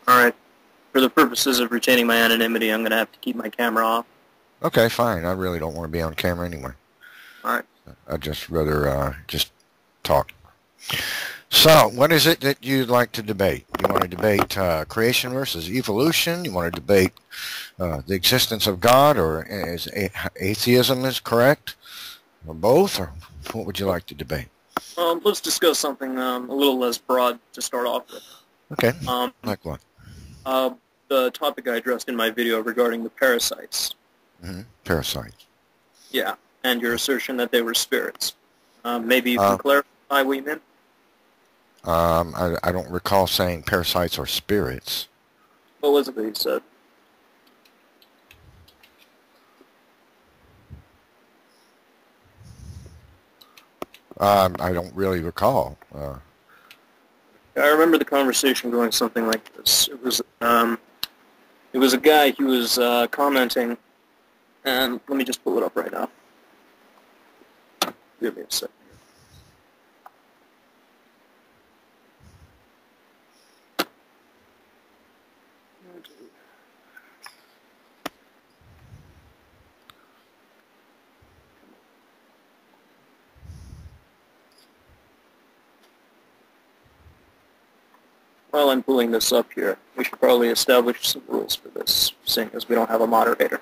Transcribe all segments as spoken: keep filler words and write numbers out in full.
Alright. For the purposes of retaining my anonymity, I'm going to have to keep my camera off. Okay, fine. I really don't want to be on camera anyway. Alright. I'd just rather uh, just talk. So, what is it that you'd like to debate? You want to debate uh, creation versus evolution? You want to debate uh, the existence of God, or is a atheism is correct? Or both? Or what would you like to debate? Um, let's discuss something um, a little less broad to start off with. Okay. Um, like what? Uh, the topic I addressed in my video regarding the parasites. Mm-hmm. Parasites. Yeah, and your assertion that they were spirits. Um, maybe you Uh, can clarify what you meant? Um, I, I don't recall saying parasites are spirits. What was it that you said? Um, I don't really recall. Uh, I remember the conversation going something like this. It was um, it was a guy. He was uh, commenting, and let me just pull it up right now. Give me a second. While I'm pulling this up here, we should probably establish some rules for this, seeing as we don't have a moderator.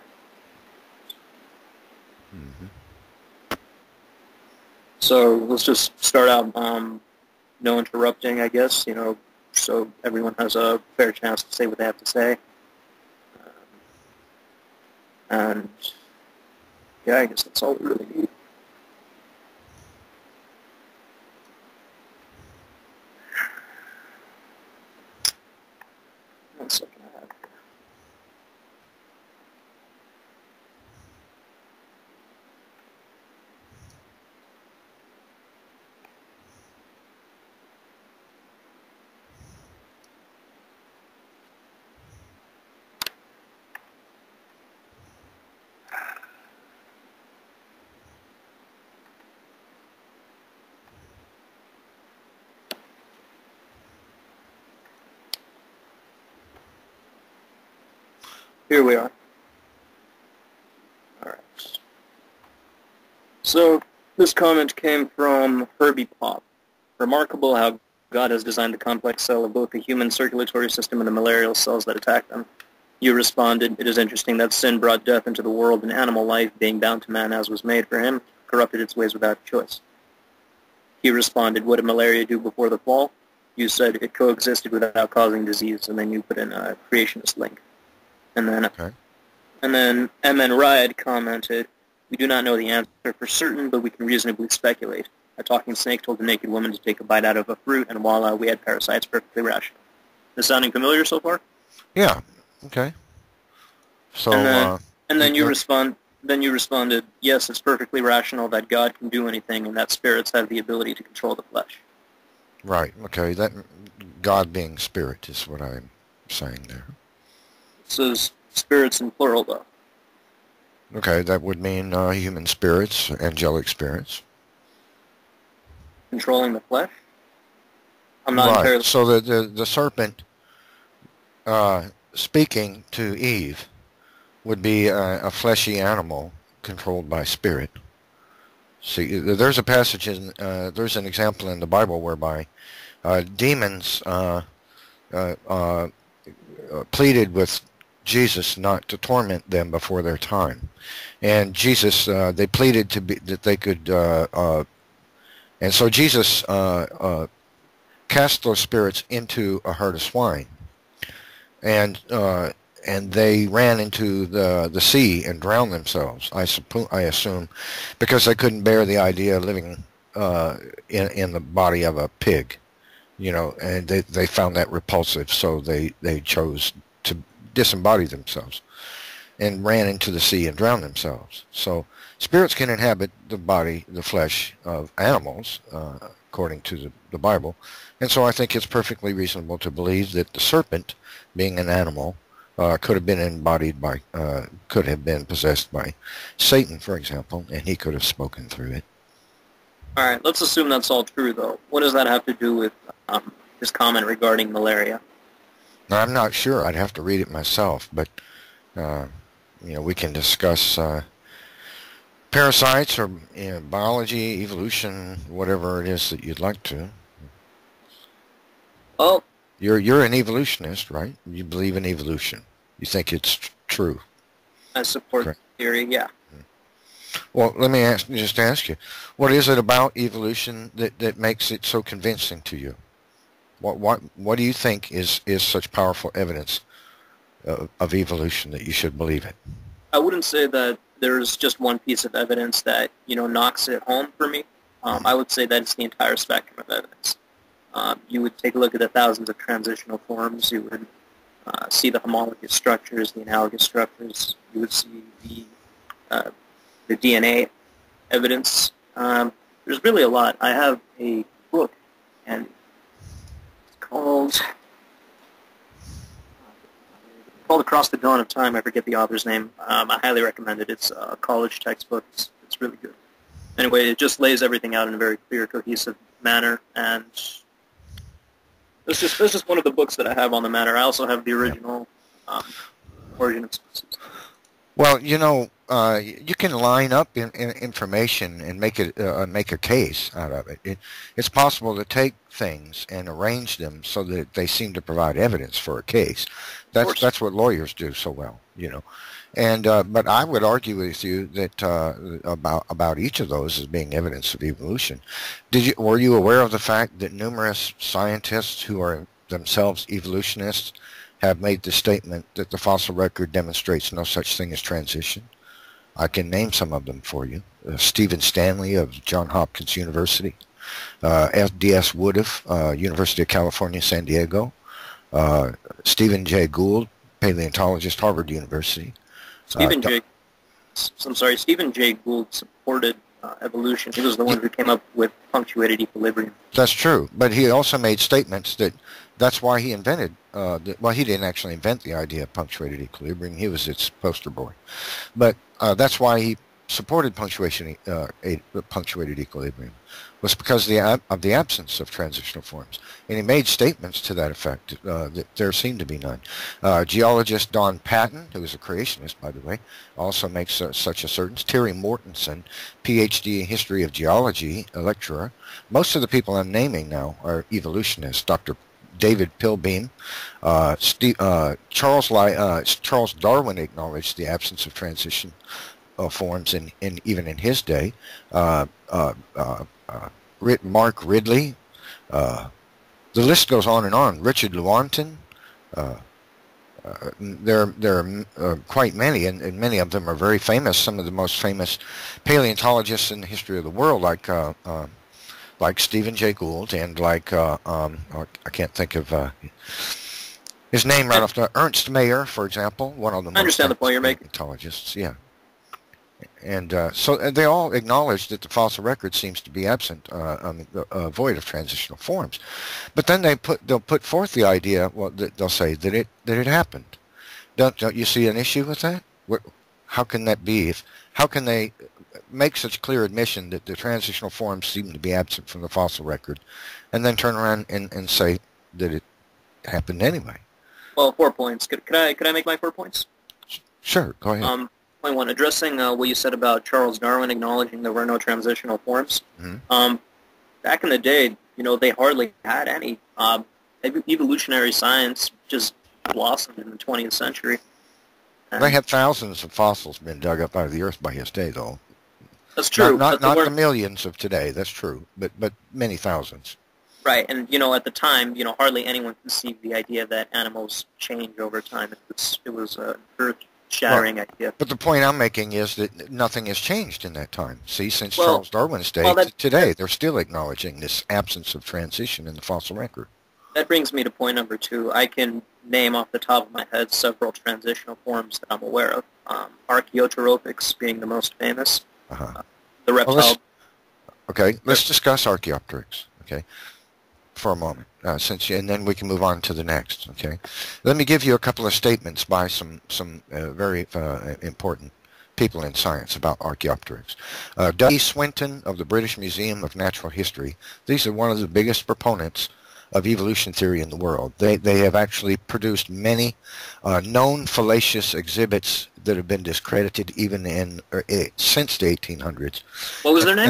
mm-hmm. So let's just start out, um, no interrupting, I guess, you know, so everyone has a fair chance to say what they have to say. Um, and, yeah, I guess that's all we really need. One second, I have here. Here we are. All right. So this comment came from Herbie Pop. Remarkable how God has designed the complex cell of both the human circulatory system and the malarial cells that attack them. You responded, it is interesting that sin brought death into the world, and animal life, being bound to man as was made for him, corrupted its ways without choice. He responded, what did malaria do before the fall? You said it coexisted without causing disease, and then you put in a creationist link. And then, Okay. and then M N Riot commented, we do not know the answer for certain, but we can reasonably speculate. A talking snake told a naked woman to take a bite out of a fruit, and voila, we had parasites perfectly rational. This sounding familiar so far? Yeah. Okay. So. And then, uh, and then you yeah. respond. Then you responded, yes, it's perfectly rational that God can do anything, and that spirits have the ability to control the flesh. Right. Okay. That God being spirit is what I'm saying there. It says spirits in plural, though. Okay. That would mean uh, human spirits, angelic spirits. Controlling the flesh? I'm not Right. entirely... So the the, the serpent uh, speaking to Eve would be a, a fleshy animal controlled by spirit. See, there's a passage in, uh, there's an example in the Bible whereby uh, demons uh, uh, uh, pleaded with Jesus not to torment them before their time, and Jesus, uh, they pleaded to be that they could, uh, uh, and so Jesus uh, uh, cast those spirits into a herd of swine, and uh, and they ran into the the sea and drowned themselves. I suppose I assume, because they couldn't bear the idea of living uh, in in the body of a pig, you know, and they they found that repulsive, so they they chose to disembody themselves and ran into the sea and drowned themselves. So spirits can inhabit the body, the flesh of animals, uh, according to the, the Bible, and so I think it's perfectly reasonable to believe that the serpent, being an animal, Uh, could have been embodied by, uh, could have been possessed by Satan, for example, and he could have spoken through it. All right, let's assume that's all true, though. What does that have to do with um, his comment regarding malaria? Now, I'm not sure. I'd have to read it myself, but uh, you know, we can discuss uh, parasites or you know, biology, evolution, whatever it is that you'd like to. Well, You're you're an evolutionist, right? You believe in evolution. You think it's tr- true. I support Correct. the theory, yeah. Well, let me ask, just ask you, what is it about evolution that, that makes it so convincing to you? What what what do you think is, is such powerful evidence of, of evolution that you should believe it? I wouldn't say that there's just one piece of evidence that, you know, knocks it home for me. Um, Mm-hmm. I would say that it's the entire spectrum of evidence. Um, you would take a look at the thousands of transitional forms. You would uh, see the homologous structures, the analogous structures. You would see the uh, the D N A evidence. Um, there's really a lot. I have a book, and it's called called Across the Dawn of Time. I forget the author's name. Um, I highly recommend it. It's a college textbook. It's, it's really good. Anyway, it just lays everything out in a very clear, cohesive manner, and this just this is one of the books that I have on the matter. I also have the original um, Origin of Species. Well, you know, uh, you can line up in, in information and make it uh, make a case out of it. it. It's possible to take things and arrange them so that they seem to provide evidence for a case. That's that's what lawyers do so well, you know. And uh, but I would argue with you that uh, about about each of those as being evidence of evolution. Did you were you aware of the fact that numerous scientists who are themselves evolutionists have made the statement that the fossil record demonstrates no such thing as transition? I can name some of them for you. Uh, Stephen Stanley of Johns Hopkins University, uh, F D S Woodruff, uh, University of California, San Diego, uh, Stephen J. Gould, paleontologist, Harvard University. Stephen uh, J. I'm sorry, Stephen J. Gould supported uh, evolution. He was the one who came up with punctuated equilibrium. That's true, but he also made statements that that's why he invented, uh, the, well, he didn't actually invent the idea of punctuated equilibrium. He was its poster boy. But uh, that's why he supported punctuation, uh, a, punctuated equilibrium, was because of the, of the absence of transitional forms. And he made statements to that effect, uh, that there seemed to be none. Uh, geologist Don Patton, who is a creationist, by the way, also makes uh, such assertions. Terry Mortensen, P H D in History of Geology, a lecturer. Most of the people I'm naming now are evolutionists. Doctor David Pilbeam, uh, Steve, uh, Charles, Li, uh, Charles Darwin acknowledged the absence of transition uh, forms in, in even in his day. Uh, uh, uh, uh, Mark Ridley, uh, the list goes on and on. Richard Lewontin, uh, uh, there, there are uh, quite many, and, and many of them are very famous. Some of the most famous paleontologists in the history of the world, like uh, uh, like Stephen J. Gould, and like, uh, um, I can't think of uh, his name right off the, Ernst Mayr, for example, one of the most I understand the point you're making. paleontologists, yeah. And uh, so they all acknowledge that the fossil record seems to be absent, uh, um, uh, void of transitional forms. But then they put, they'll put forth the idea, well, they'll say that it, that it happened. Don't, don't you see an issue with that? What, how can that be? If, how can they make such clear admission that the transitional forms seem to be absent from the fossil record, and then turn around and, and say that it happened anyway? Well, four points. Could, could I could I make my four points? Sure, go ahead. Um, point one, addressing uh, what you said about Charles Darwin acknowledging there were no transitional forms. Mm-hmm. Um, back in the day, you know, they hardly had any. Um, evolutionary science just blossomed in the twentieth century. And they have thousands of fossils been dug up out of the earth by his day, though. That's true. Not, not, not the were, millions of today, that's true, but, but many thousands. Right, and, you know, at the time, you know, hardly anyone conceived the idea that animals change over time. It was, it was an earth-shattering Right. idea. But the point I'm making is that nothing has changed in that time. See, since well, Charles Darwin's day well, that, to today, they're still acknowledging this absence of transition in the fossil record. That brings me to point number two. I can name off the top of my head several transitional forms that I'm aware of. Um, Archeoptryx being the most famous. Uh-huh. Uh, the reptile. Well, let's, okay, let's discuss Archeoptryx, okay, for a moment, uh, since, and then we can move on to the next, okay? Let me give you a couple of statements by some, some uh, very uh, important people in science about Archeoptryx. Uh, W. Swinton of the British Museum of Natural History, these are one of the biggest proponents of evolution theory in the world. They, they have actually produced many uh, known fallacious exhibits that have been discredited even in or, uh, since the eighteen hundreds. What was their name?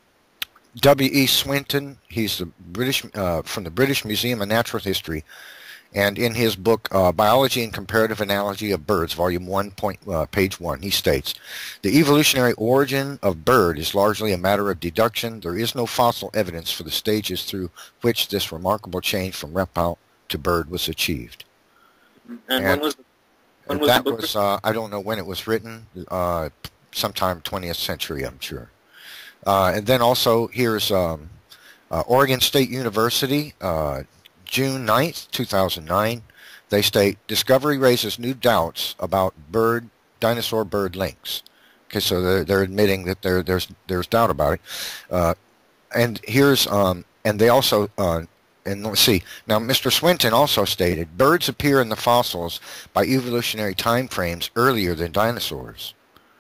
W E Swinton. He's the British uh, from the British Museum of Natural History. And in his book, uh, Biology and Comparative Analogy of Birds, Volume one, point, uh, page one, he states, the evolutionary origin of bird is largely a matter of deduction. There is no fossil evidence for the stages through which this remarkable change from reptile to bird was achieved. And, and when was, when was that the book? was, uh, I don't know when it was written, uh, sometime twentieth century, I'm sure. Uh, and then also, here's um, uh, Oregon State University, uh, June ninth, two thousand nine, they state, discovery raises new doubts about bird, dinosaur-bird links. Okay, so they're, they're admitting that there, there's, there's doubt about it. Uh, and here's, um, and they also, uh, and let's see, now Mister Swinton also stated, birds appear in the fossils by evolutionary time frames earlier than dinosaurs.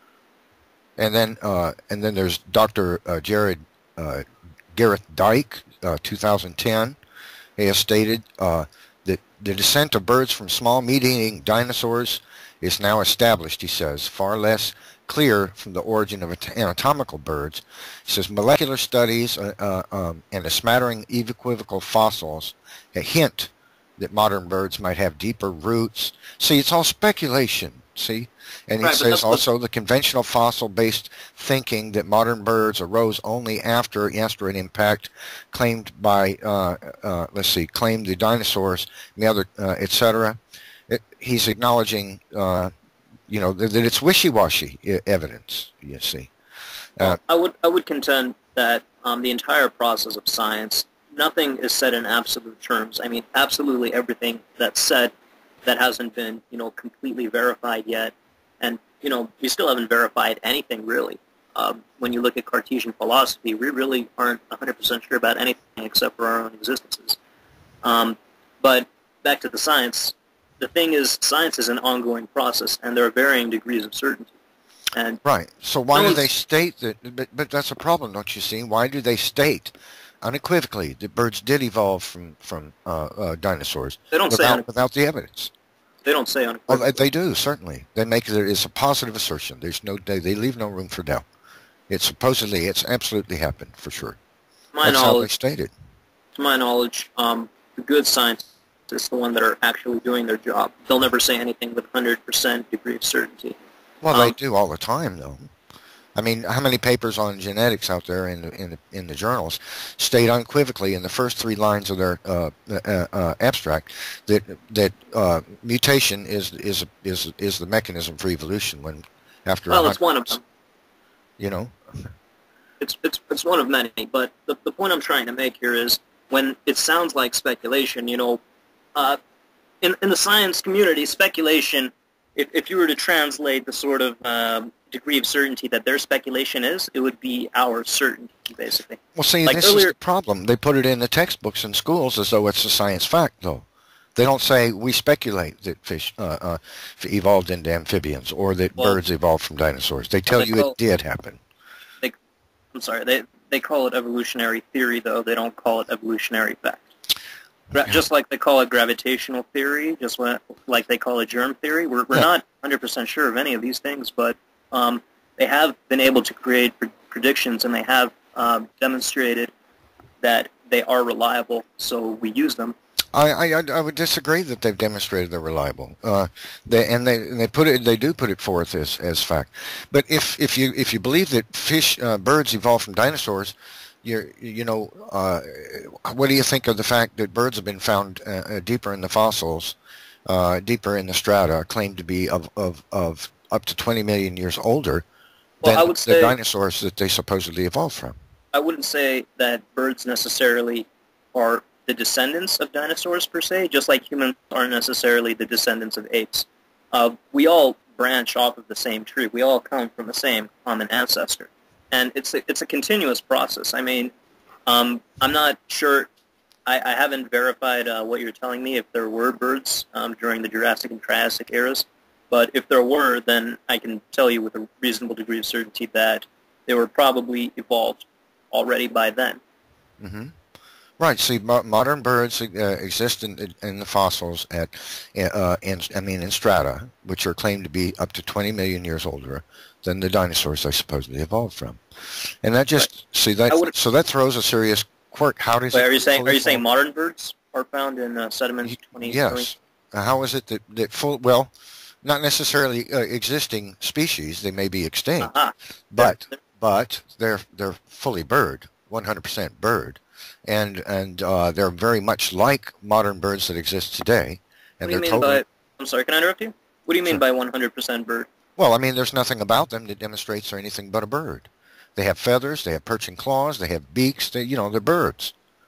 And then, uh, and then there's Doctor Uh, Jared uh, Gareth Dyke, uh, two thousand ten. He has stated uh, that the descent of birds from small meat-eating dinosaurs is now established, he says, far less clear from the origin of anatomical birds. He says molecular studies uh, uh, um, and a smattering of equivocal fossils a hint that modern birds might have deeper roots. See, it's all speculation, see? And he right, says also the conventional fossil-based thinking that modern birds arose only after asteroid impact, claimed by, uh, uh, let's see, claimed the dinosaurs, the other, uh, et cetera. It, he's acknowledging, uh, you know, that, that it's wishy-washy evidence. You see. Uh, well, I would I would contend that um, the entire process of science, nothing is said in absolute terms. I mean, absolutely everything that's said that hasn't been, you know, completely verified yet. And, you know, we still haven't verified anything, really. Um, when you look at Cartesian philosophy, we really aren't one hundred percent sure about anything except for our own existences. Um, but back to the science, the thing is, science is an ongoing process, and there are varying degrees of certainty. And right. So why no do they state that? But, but that's a problem, don't you see? Why do they state unequivocally that birds did evolve from, from uh, uh, dinosaurs they don't without, say without the evidence? They don't say Oh, unequivocally. they do, certainly. They make it as a positive assertion. There's no, they, they leave no room for doubt. It's supposedly, it's absolutely happened, for sure. My That's how they knowledge, state it. to my knowledge, um, the good scientists is the one that are actually doing their job. They'll never say anything with one hundred percent degree of certainty. Well, um, they do all the time, though. I mean, how many papers on genetics out there in the, in the, in the journals state unequivocally in the first three lines of their uh, uh, uh, abstract that that uh, mutation is is is is the mechanism for evolution when after Well, it's one of them. You know, It's it's it's one of many. But the the point I'm trying to make here is when it sounds like speculation, you know, uh, in in the science community, speculation. If if you were to translate the sort of um, degree of certainty that their speculation is, it would be our certainty, basically. well, see, Like this earlier- is the problem. They put it in the textbooks in schools as though it's a science fact, though. They don't say we speculate that fish uh, uh, evolved into amphibians or that Well, birds evolved from dinosaurs. They tell they you call- it did happen. They, I'm sorry, they they call it evolutionary theory, though. They don't call it evolutionary fact. Gra- just like they call it gravitational theory, just what, like they call it germ theory. We're we're Yeah. not one hundred percent sure of any of these things, but um, they have been able to create pre- predictions, and they have um, demonstrated that they are reliable, so we use them. I, I I would disagree that they've demonstrated they're reliable. Uh, they and they and they put it they do put it forth as as fact. But if if you if you believe that fish uh, birds evolved from dinosaurs, you're you know uh, what do you think of the fact that birds have been found uh, uh, deeper in the fossils, uh, deeper in the strata, claimed to be of of of up to twenty million years older Well, than I would the say dinosaurs that they supposedly evolved from? I wouldn't say that birds necessarily are the descendants of dinosaurs per se, just like humans aren't necessarily the descendants of apes. Uh, we all branch off of the same tree. We all come from the same common ancestor. And it's a, it's a continuous process. I mean, um, I'm not sure, I, I haven't verified uh, what you're telling me if there were birds um, during the Jurassic and Triassic eras, but if there were, then I can tell you with a reasonable degree of certainty that they were probably evolved already by then. Mm-hmm. Right. See, mo modern birds uh, exist in, in the fossils at, uh, in, I mean, in strata, which are claimed to be up to twenty million years older than the dinosaurs they supposedly evolved from. And that Right. just, see, that, I would. so that throws a serious quirk. How does Wait, it are you saying are fully you saying form? modern birds are found in uh, sediments twenty million? Yes. How is it that, that full, well, not necessarily uh, existing species, they may be extinct, Aha. They're, but, they're, but they're, they're fully bird, one hundred percent bird. And, and uh, they're very much like modern birds that exist today. what And do you they're mean totally, by? I'm sorry. Can I interrupt you? What do you mean sure. by one hundred percent bird? Well, I mean, there's nothing about them that demonstrates they're anything but a bird. They have feathers, they have perching claws, they have beaks, they, you know, they're birds.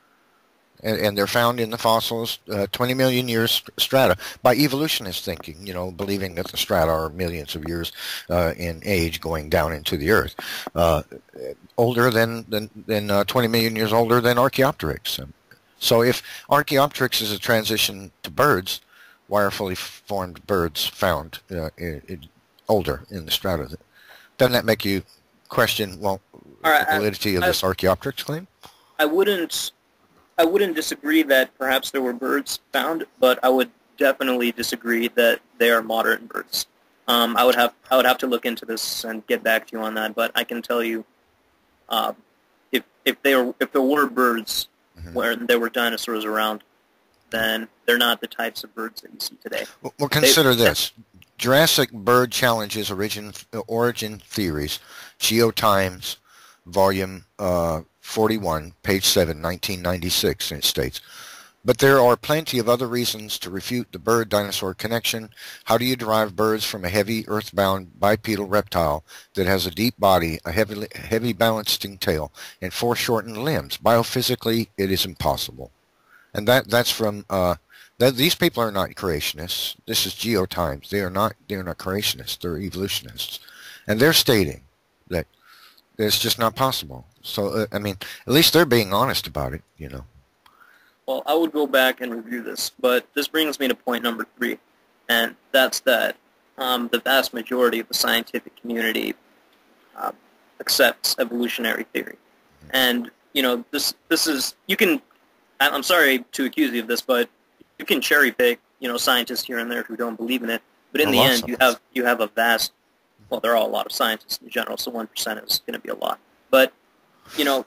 And, and they're found in the fossils uh, twenty million years strata by evolutionist thinking, you know, believing that the strata are millions of years uh, in age going down into the earth. Uh, older than, than, than uh, twenty million years older than Archeoptryx. So if Archeoptryx is a transition to birds, why are fully formed birds found uh, in, in older in the strata? Doesn't that make you question, well, All right, the validity I, of I, this Archeoptryx claim? I wouldn't. I wouldn't disagree that perhaps there were birds found, but I would definitely disagree that they are modern birds. Um, I would have I would have to look into this and get back to you on that. But I can tell you, uh, if if they were if there were birds mm-hmm. where there were dinosaurs around, then they're not the types of birds that you see today. Well, well consider they, this: Jurassic Bird Challenges Origin Origin Theories, Geotimes, Volume uh, forty-one, page seven, nineteen ninety-six, and it states, but there are plenty of other reasons to refute the bird-dinosaur connection. How do you derive birds from a heavy, earthbound, bipedal reptile that has a deep body, a heavy, heavy balancing tail, and foreshortened limbs? Biophysically, it is impossible. And that that's from, uh, that, these people are not creationists. This is Geotimes. They are not, they are not creationists. They're evolutionists. And they're stating that it's just not possible. So, uh, I mean, at least they're being honest about it, you know. Well, I would go back and review this, but this brings me to point number three, and that's that um, the vast majority of the scientific community uh, accepts evolutionary theory. And, you know, this this is, you can, I'm sorry to accuse you of this, but you can cherry pick, you know, scientists here and there who don't believe in it, but in the end, you have, you have a vast, well, there are a lot of scientists in general, so one percent is going to be a lot. But, you know,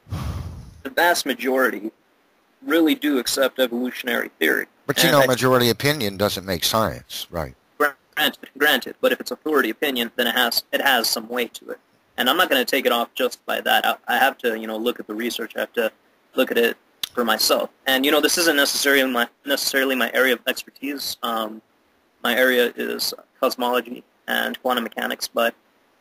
the vast majority really do accept evolutionary theory. But, you know, majority opinion doesn't make science, right? Granted, granted, but if it's authority opinion, then it has it has some weight to it. And I'm not going to take it off just by that. I, I have to, you know, look at the research. I have to look at it for myself. And, you know, this isn't necessarily my, necessarily my area of expertise. Um, my area is cosmology and quantum mechanics, but,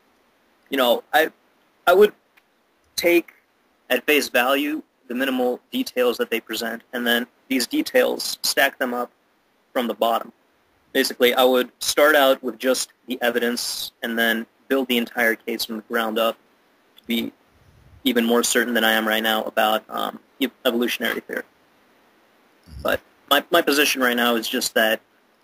you know, I I would take at face value the minimal details that they present, and then these details, stack them up from the bottom. Basically, I would start out with just the evidence and then build the entire case from the ground up to be even more certain than I am right now about um, evolutionary theory. But my, my position right now is just that,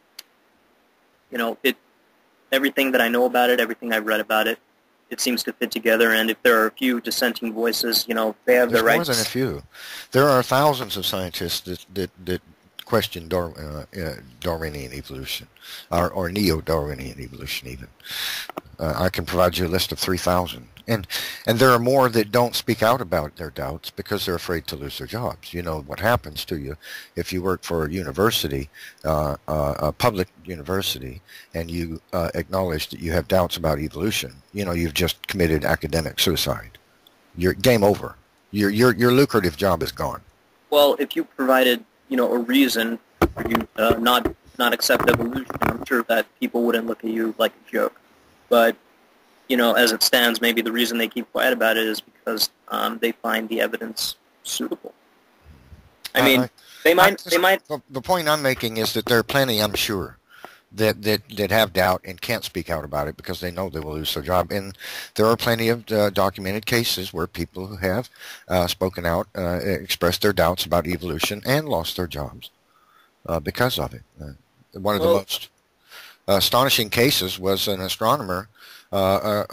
you know, it everything that I know about it, everything I've read about it, it seems to fit together, and if there are a few dissenting voices, you know, they have There's their rights. More than a few. There are thousands of scientists that that, that question Dar uh, uh, Darwinian evolution, or, or neo-Darwinian evolution even. Uh, I can provide you a list of three thousand. And, and there are more that don't speak out about their doubts because they're afraid to lose their jobs. You know what happens to you if you work for a university, uh, uh, a public university, and you uh, acknowledge that you have doubts about evolution. You know, you've just committed academic suicide. You're game over. Your, your, your lucrative job is gone. Well, if you provided, you know, a reason for you to not, not accept evolution, I'm sure that people wouldn't look at you like a joke. But, you know, as it stands, maybe the reason they keep quiet about it is because um, they find the evidence suitable. I mean, uh, they might, just, they might. The point I'm making is that there are plenty, I'm sure, that, that, that have doubt and can't speak out about it because they know they will lose their job. And there are plenty of uh, documented cases where people who have uh, spoken out, uh, expressed their doubts about evolution and lost their jobs uh, because of it. Uh, one of well, the most astonishing cases was an astronomer, uh, uh, um,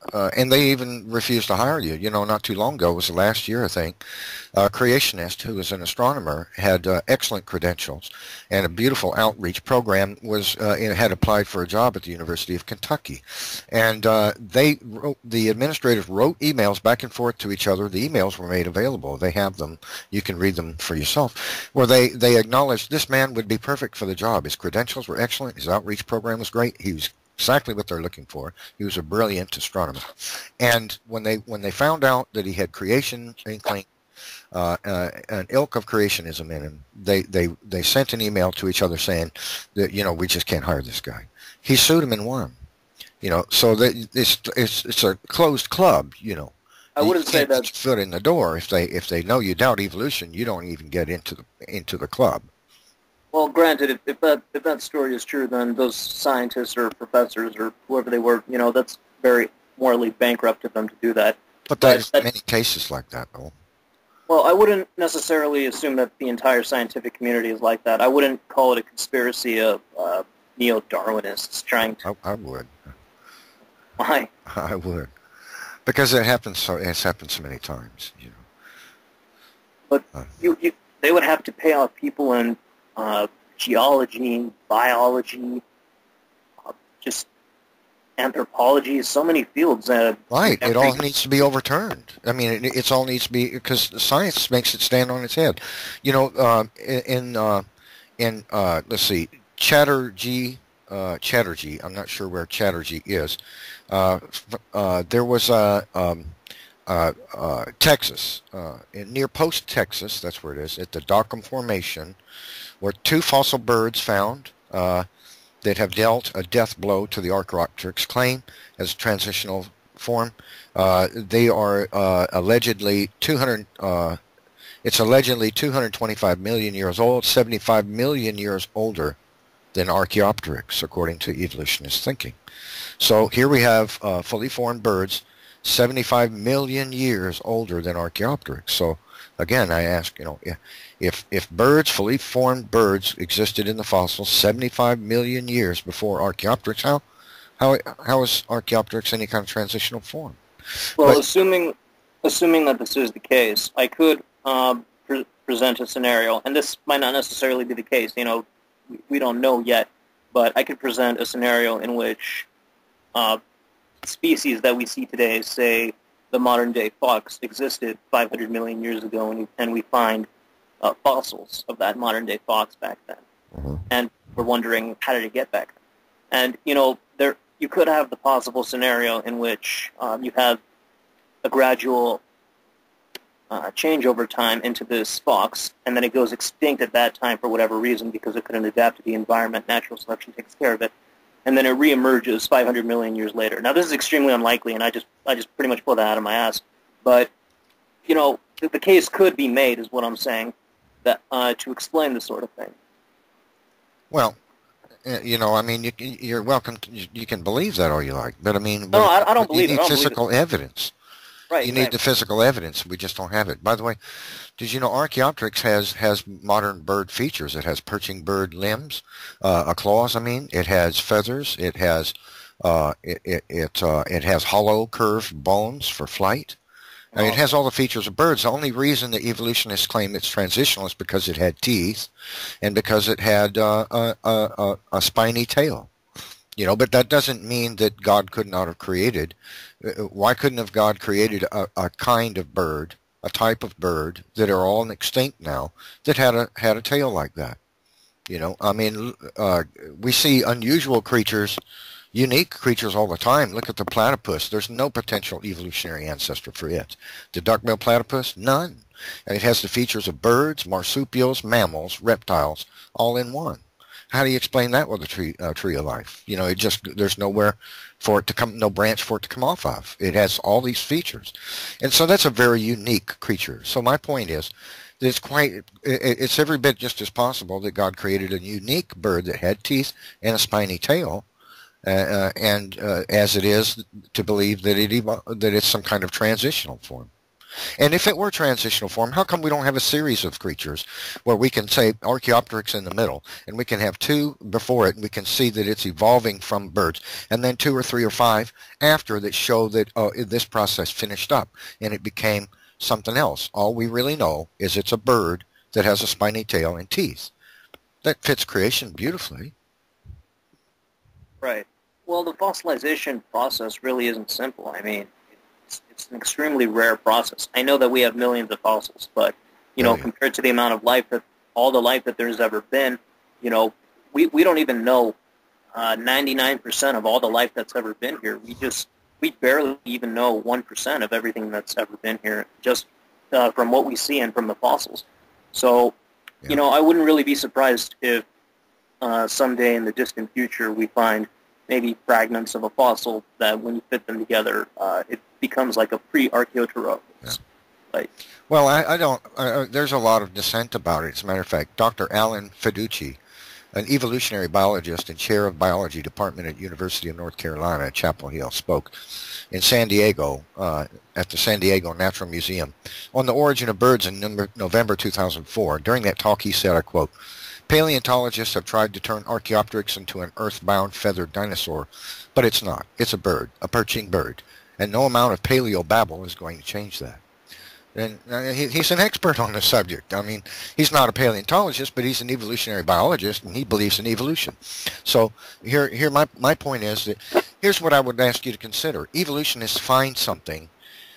uh, and they even refused to hire you. You know, not too long ago, it was last year, I think, a creationist who was an astronomer, had uh, excellent credentials and a beautiful outreach program, was uh, had applied for a job at the University of Kentucky. And uh, they wrote, the administrators wrote emails back and forth to each other. The emails were made available. They have them. You can read them for yourself, where they, they acknowledged this man would be perfect for the job. His credentials were excellent. His outreach program was great. He was exactly what they're looking for. He was a brilliant astronomer. And when they when they found out that he had creation inkling, uh, uh, an ilk of creationism in him, they, they, they sent an email to each other saying that, you know, we just can't hire this guy. He sued him and won. You know, so that it's, it's, it's a closed club, you know. I wouldn't you say can't that. put your foot in the door. If they, if they know you doubt evolution, you don't even get into the, into the club. Well, granted, if, if that if that story is true, then those scientists or professors or whoever they were, you know, that's very morally bankrupt of them to do that. But there's that, many cases like that, though. Well, I wouldn't necessarily assume that the entire scientific community is like that. I wouldn't call it a conspiracy of uh, neo-Darwinists trying to... I, I would. Why? I would. Because it happens so, it's happened so many times, you know. But uh, you, you, they would have to pay off people in uh, geology, biology, uh, just anthropology, so many fields. Uh, right. It all needs to be overturned. I mean, it, it's all needs to be, because science makes it stand on its head. You know, uh, in, uh, in uh, let's see, Chatterjee, uh, Chatterjee, I'm not sure where Chatterjee is. Uh, uh, there was a, um, uh, uh, Texas, uh, in, near Post, Texas, that's where it is, at the Dockham Formation, were two fossil birds found, uh, that have dealt a death blow to the Archeoptryx claim as transitional form. Uh, they are uh, allegedly two hundred. Uh, it's allegedly two hundred twenty-five million years old, seventy-five million years older than Archeoptryx, according to evolutionist thinking. So here we have uh, fully formed birds, seventy-five million years older than Archeoptryx. So again, I ask, you know, if if birds, fully formed birds, existed in the fossils seventy-five million years before Archeoptryx, how how how is Archeoptryx any kind of transitional form? Well, but, assuming assuming that this is the case, I could uh, pre present a scenario, and this might not necessarily be the case. You know, we, we don't know yet, but I could present a scenario in which uh, species that we see today, say the modern-day fox, existed five hundred million years ago, and we, and we find uh, fossils of that modern-day fox back then. mm-hmm. And we're wondering, how did it get back then? And, you know, there you could have the possible scenario in which um, you have a gradual uh, change over time into this fox, and then it goes extinct at that time for whatever reason because it couldn't adapt to the environment. Natural selection takes care of it. And then it reemerges five hundred million years later. Now, this is extremely unlikely, and I just I just pretty much pulled that out of my ass. But, you know, the, the case could be made, is what I'm saying, that uh, to explain this sort of thing. Well, you know, I mean, you, you're welcome to, you can believe that all you like, but I mean, no, I, I don't believe you it. need I don't physical believe it. evidence. Right. You exactly. need the physical evidence. We just don't have it. By the way, did you know Archeoptryx has has modern bird features? It has perching bird limbs, uh, a claws. I mean, it has feathers. It has uh, it it it, uh, it has hollow curved bones for flight. I mean, it has all the features of birds. The only reason the evolutionists claim it's transitional is because it had teeth, and because it had uh, a, a a spiny tail. You know, but that doesn't mean that God could not have created. Why couldn't have God created a, a kind of bird, a type of bird that are all extinct now, that had a had a tail like that? You know, I mean, uh, we see unusual creatures, unique creatures all the time. Look at the platypus. There's no potential evolutionary ancestor for it. The duckbill platypus, none. And it has the features of birds, marsupials, mammals, reptiles, all in one. How do you explain that with a tree, uh, tree of life? You know, it just, there's nowhere for it to come, no branch for it to come off of. It has all these features. And so that's a very unique creature. So my point is that it's quite, it, it's every bit just as possible that God created a unique bird that had teeth and a spiny tail, uh, uh, and uh, as it is to believe that it evo that it's some kind of transitional form. And if it were transitional form, how come we don't have a series of creatures where we can say Archeoptryx in the middle, and we can have two before it, and we can see that it's evolving from birds, and then two or three or five after that show that uh, this process finished up, and it became something else. All we really know is it's a bird that has a spiny tail and teeth. That fits creation beautifully. Right. Well, the fossilization process really isn't simple. I mean, it's, it's an extremely rare process. I know that we have millions of fossils, but, you know, Million. compared to the amount of life that, all the life that there's ever been, you know, we, we don't even know uh, ninety-nine percent of all the life that's ever been here. We just, we barely even know one percent of everything that's ever been here, just uh, from what we see and from the fossils. So, Yeah. you know, I wouldn't really be surprised if uh, someday in the distant future we find maybe fragments of a fossil that when you fit them together, uh, it becomes like a pre-Archeoptryx. Yeah. Like, Well, I, I don't, uh, there's a lot of dissent about it. As a matter of fact, Doctor Alan Feducci, an evolutionary biologist and chair of biology department at University of North Carolina at Chapel Hill, spoke in San Diego uh, at the San Diego Natural Museum on the origin of birds in November two thousand four. During that talk, he said, I quote, "Paleontologists have tried to turn Archeoptryx into an earthbound feathered dinosaur, but it's not. It's a bird, a perching bird, and no amount of paleobabble is going to change that." And uh, he, he's an expert on the subject. I mean, he's not a paleontologist, but he's an evolutionary biologist, and he believes in evolution. So here, here, my my point is that here's what I would ask you to consider: evolutionists find something,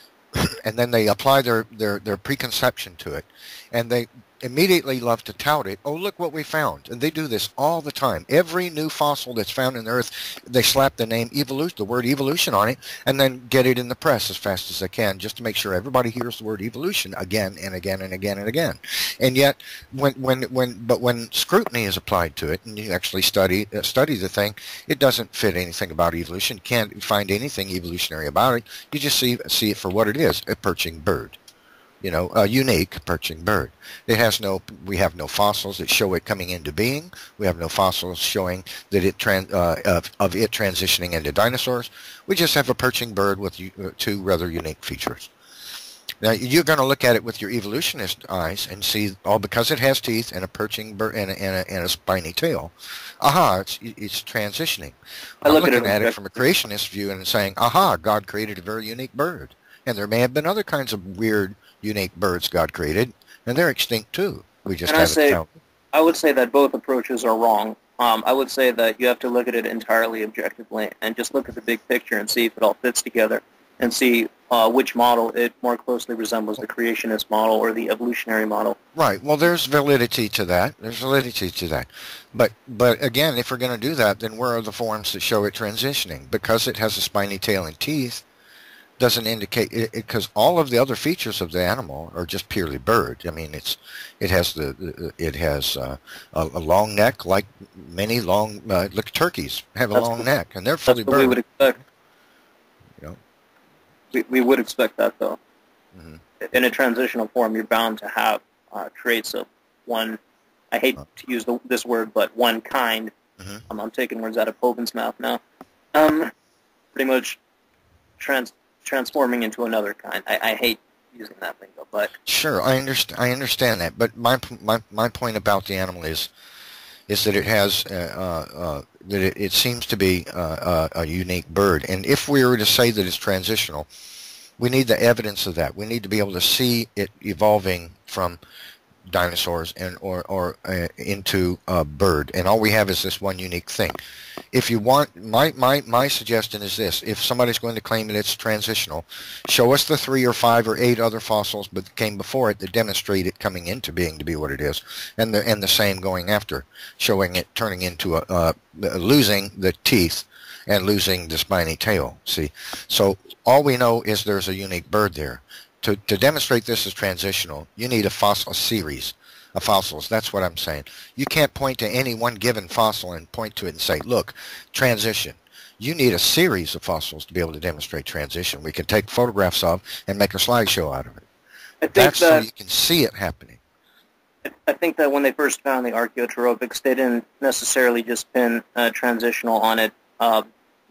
and then they apply their their their preconception to it, and they immediately love to tout it. Oh, look what we found. And they do this all the time. Every new fossil that's found in the earth, they slap the name evolution, the word evolution on it, and then get it in the press as fast as they can, just to make sure everybody hears the word evolution again and again and again and again. And yet, when when when but when scrutiny is applied to it, and you actually study uh, study the thing, it doesn't fit anything about evolution. Can't find anything evolutionary about it. You just see see it for what it is: a perching bird. You know, a unique perching bird. It has no, we have no fossils that show it coming into being. We have no fossils showing that it trans, uh, of, of it transitioning into dinosaurs. We just have a perching bird with uh, two rather unique features. Now, you're going to look at it with your evolutionist eyes and see, oh, because it has teeth and a perching bird and a, and a, and a spiny tail, aha, it's, it's transitioning. I I'm look looking at it, at it from a creationist view and saying, aha, God created a very unique bird. And there may have been other kinds of weird, unique birds God created, and they're extinct too. We just and I haven't say, found them. I would say that both approaches are wrong. Um, I would say that you have to look at it entirely objectively and just look at the big picture and see if it all fits together and see uh, which model it more closely resembles, the creationist model or the evolutionary model. Right. Well, there's validity to that. There's validity to that. But but again, if we're going to do that, then where are the forms that show it transitioning? Because it has a spiny tail and teeth, doesn't indicate it, because all of the other features of the animal are just purely bird. I mean, it's it has the it has uh, a, a long neck, like many long uh, like turkeys have a That's long what, neck, and they're fully that's what bird. we would expect. You know, We, we would expect that, though. mm-hmm. In a transitional form, you're bound to have uh, traits of one, I hate to use the, this word, but one kind. Mm-hmm. Um, I'm taking words out of Hogan's mouth now. Um, pretty much trans transforming into another kind. I, I hate using that lingo, but Sure, I understand. I understand that, but my my my point about the animal is is that it has uh, uh, that it, it seems to be uh, a, a unique bird, and if we were to say that it's transitional, we need the evidence of that. We need to be able to see it evolving from dinosaurs and or or uh, into a bird, and all we have is this one unique thing. If you want, my my my suggestion is this: if somebody's going to claim that it's transitional, show us the three or five or eight other fossils that came before it that demonstrate it coming into being to be what it is, and the and the same going after, showing it turning into a uh, losing the teeth and losing the spiny tail. See, so all we know is there's a unique bird there. To, to demonstrate this is transitional, you need a fossil series of fossils. That's what I'm saying. You can't point to any one given fossil and point to it and say, look, transition. You need a series of fossils to be able to demonstrate transition. We can take photographs of and make a slideshow out of it. I think That's that so you can see it happening. I think that when they first found the Archeoptryx, they didn't necessarily just pin uh, transitional on it uh,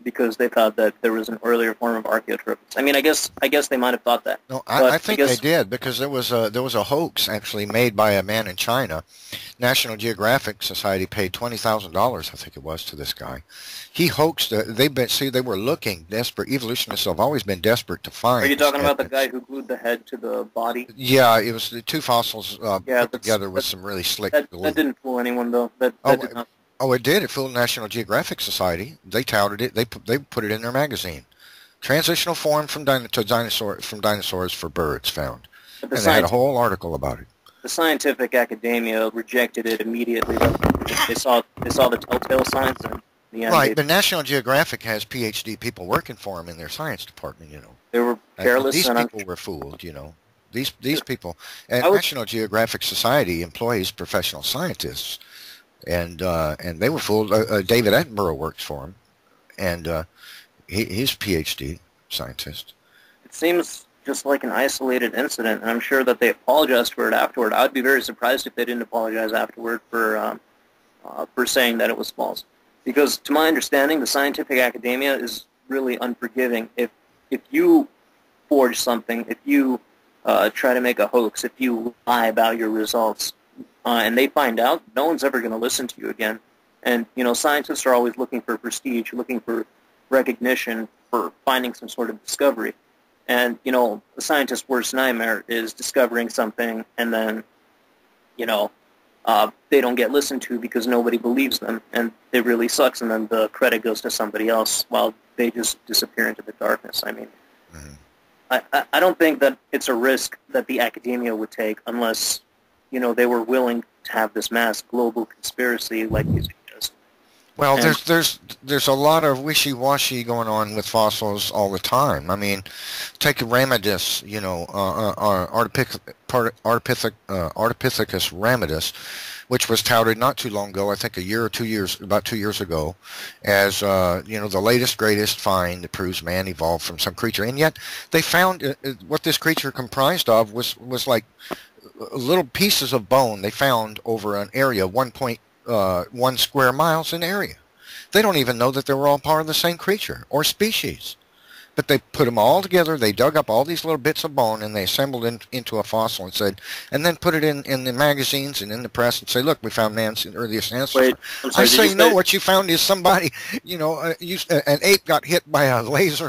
because they thought that there was an earlier form of Archeoptryx. I mean, I guess I guess they might have thought that. No, I, I think I they did, because there was a there was a hoax actually made by a man in China. National Geographic Society paid twenty thousand dollars, I think it was, to this guy. He hoaxed. Uh, they've been see they were looking desperate. Evolutionists have always been desperate to find. Are you talking about the guy who glued the head to the body? Yeah, it was the two fossils uh, yeah, put together with some really slick that, glue. That didn't fool anyone though. That, that oh, did not. Oh, it did. It fooled National Geographic Society. They touted it. They put, they put it in their magazine. Transitional form from dino, to dinosaur from dinosaurs for birds found, the and they had a whole article about it. The scientific academia rejected it immediately. They saw they saw the telltale signs, and in the end, right. They, but National Geographic has P H D people working for them in their science department. You know, they were careless. These and people I'm, were fooled. You know, these these people. And would, National Geographic Society employs professional scientists. And uh, and they were fooled. Uh, uh, David Attenborough works for him, and uh, he, he's a P H D scientist. It seems just like an isolated incident, and I'm sure that they apologized for it afterward. I would be very surprised if they didn't apologize afterward for um, uh, for saying that it was false. Because to my understanding, the scientific academia is really unforgiving. If if you forge something, if you uh, try to make a hoax, if you lie about your results, Uh, and they find out, no one's ever going to listen to you again. And, you know, scientists are always looking for prestige, looking for recognition, for finding some sort of discovery. And, you know, the scientist's worst nightmare is discovering something and then, you know, uh, they don't get listened to because nobody believes them. And it really sucks. And then the credit goes to somebody else while they just disappear into the darkness. I mean, mm-hmm. I, I, I don't think that it's a risk that the academia would take unless, you know, they were willing to have this mass global conspiracy like you suggest. Well, and there's there's there's a lot of wishy-washy going on with fossils all the time. I mean, take Ramidus, you know, uh, uh, Artipithecus uh, Artipithecus ramidus, which was touted not too long ago, I think a year or two years, about two years ago, as, uh, you know, the latest, greatest find that proves man evolved from some creature. And yet they found uh, what this creature comprised of was, was like little pieces of bone they found over an area one point one square miles in area. They don't even know that they were all part of the same creature or species. But they put them all together, they dug up all these little bits of bone, and they assembled in, into a fossil and said, and then put it in, in the magazines and in the press and say, look, we found man's earliest ancestors. Wait, I'm sorry, I say, no, say... what you found is somebody, you know, uh, you, uh, an ape got hit by a laser,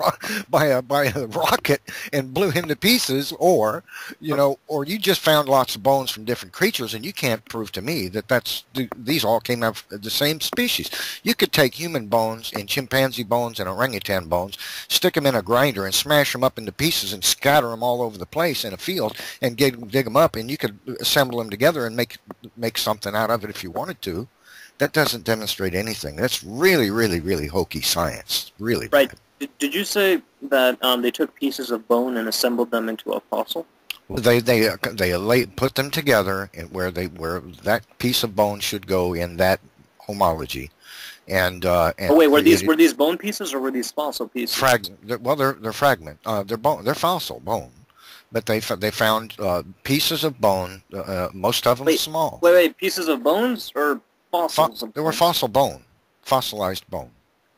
by a, by a rocket and blew him to pieces, or, you know, or you just found lots of bones from different creatures, and you can't prove to me that that's, these all came out of the same species. You could take human bones and chimpanzee bones and orangutan bones, stick them in a grinder and smash them up into pieces and scatter them all over the place in a field and dig, dig them up, and you could assemble them together and make make something out of it if you wanted to. That doesn't demonstrate anything. That's really, really, really hokey science. Really. Right. Did, did you say that um, they took pieces of bone and assembled them into a fossil? They they they lay, put them together and where they where that piece of bone should go in that homology. And, uh, and oh wait, were these were these bone pieces or were these fossil pieces? Fragment. Well, they're they're fragment. Uh, they're bone. They're fossil bone, but they they found uh, pieces of bone. Uh, most of them wait, small. Wait, wait, pieces of bones or fossils? Fo of they were fossil bone, fossilized bone,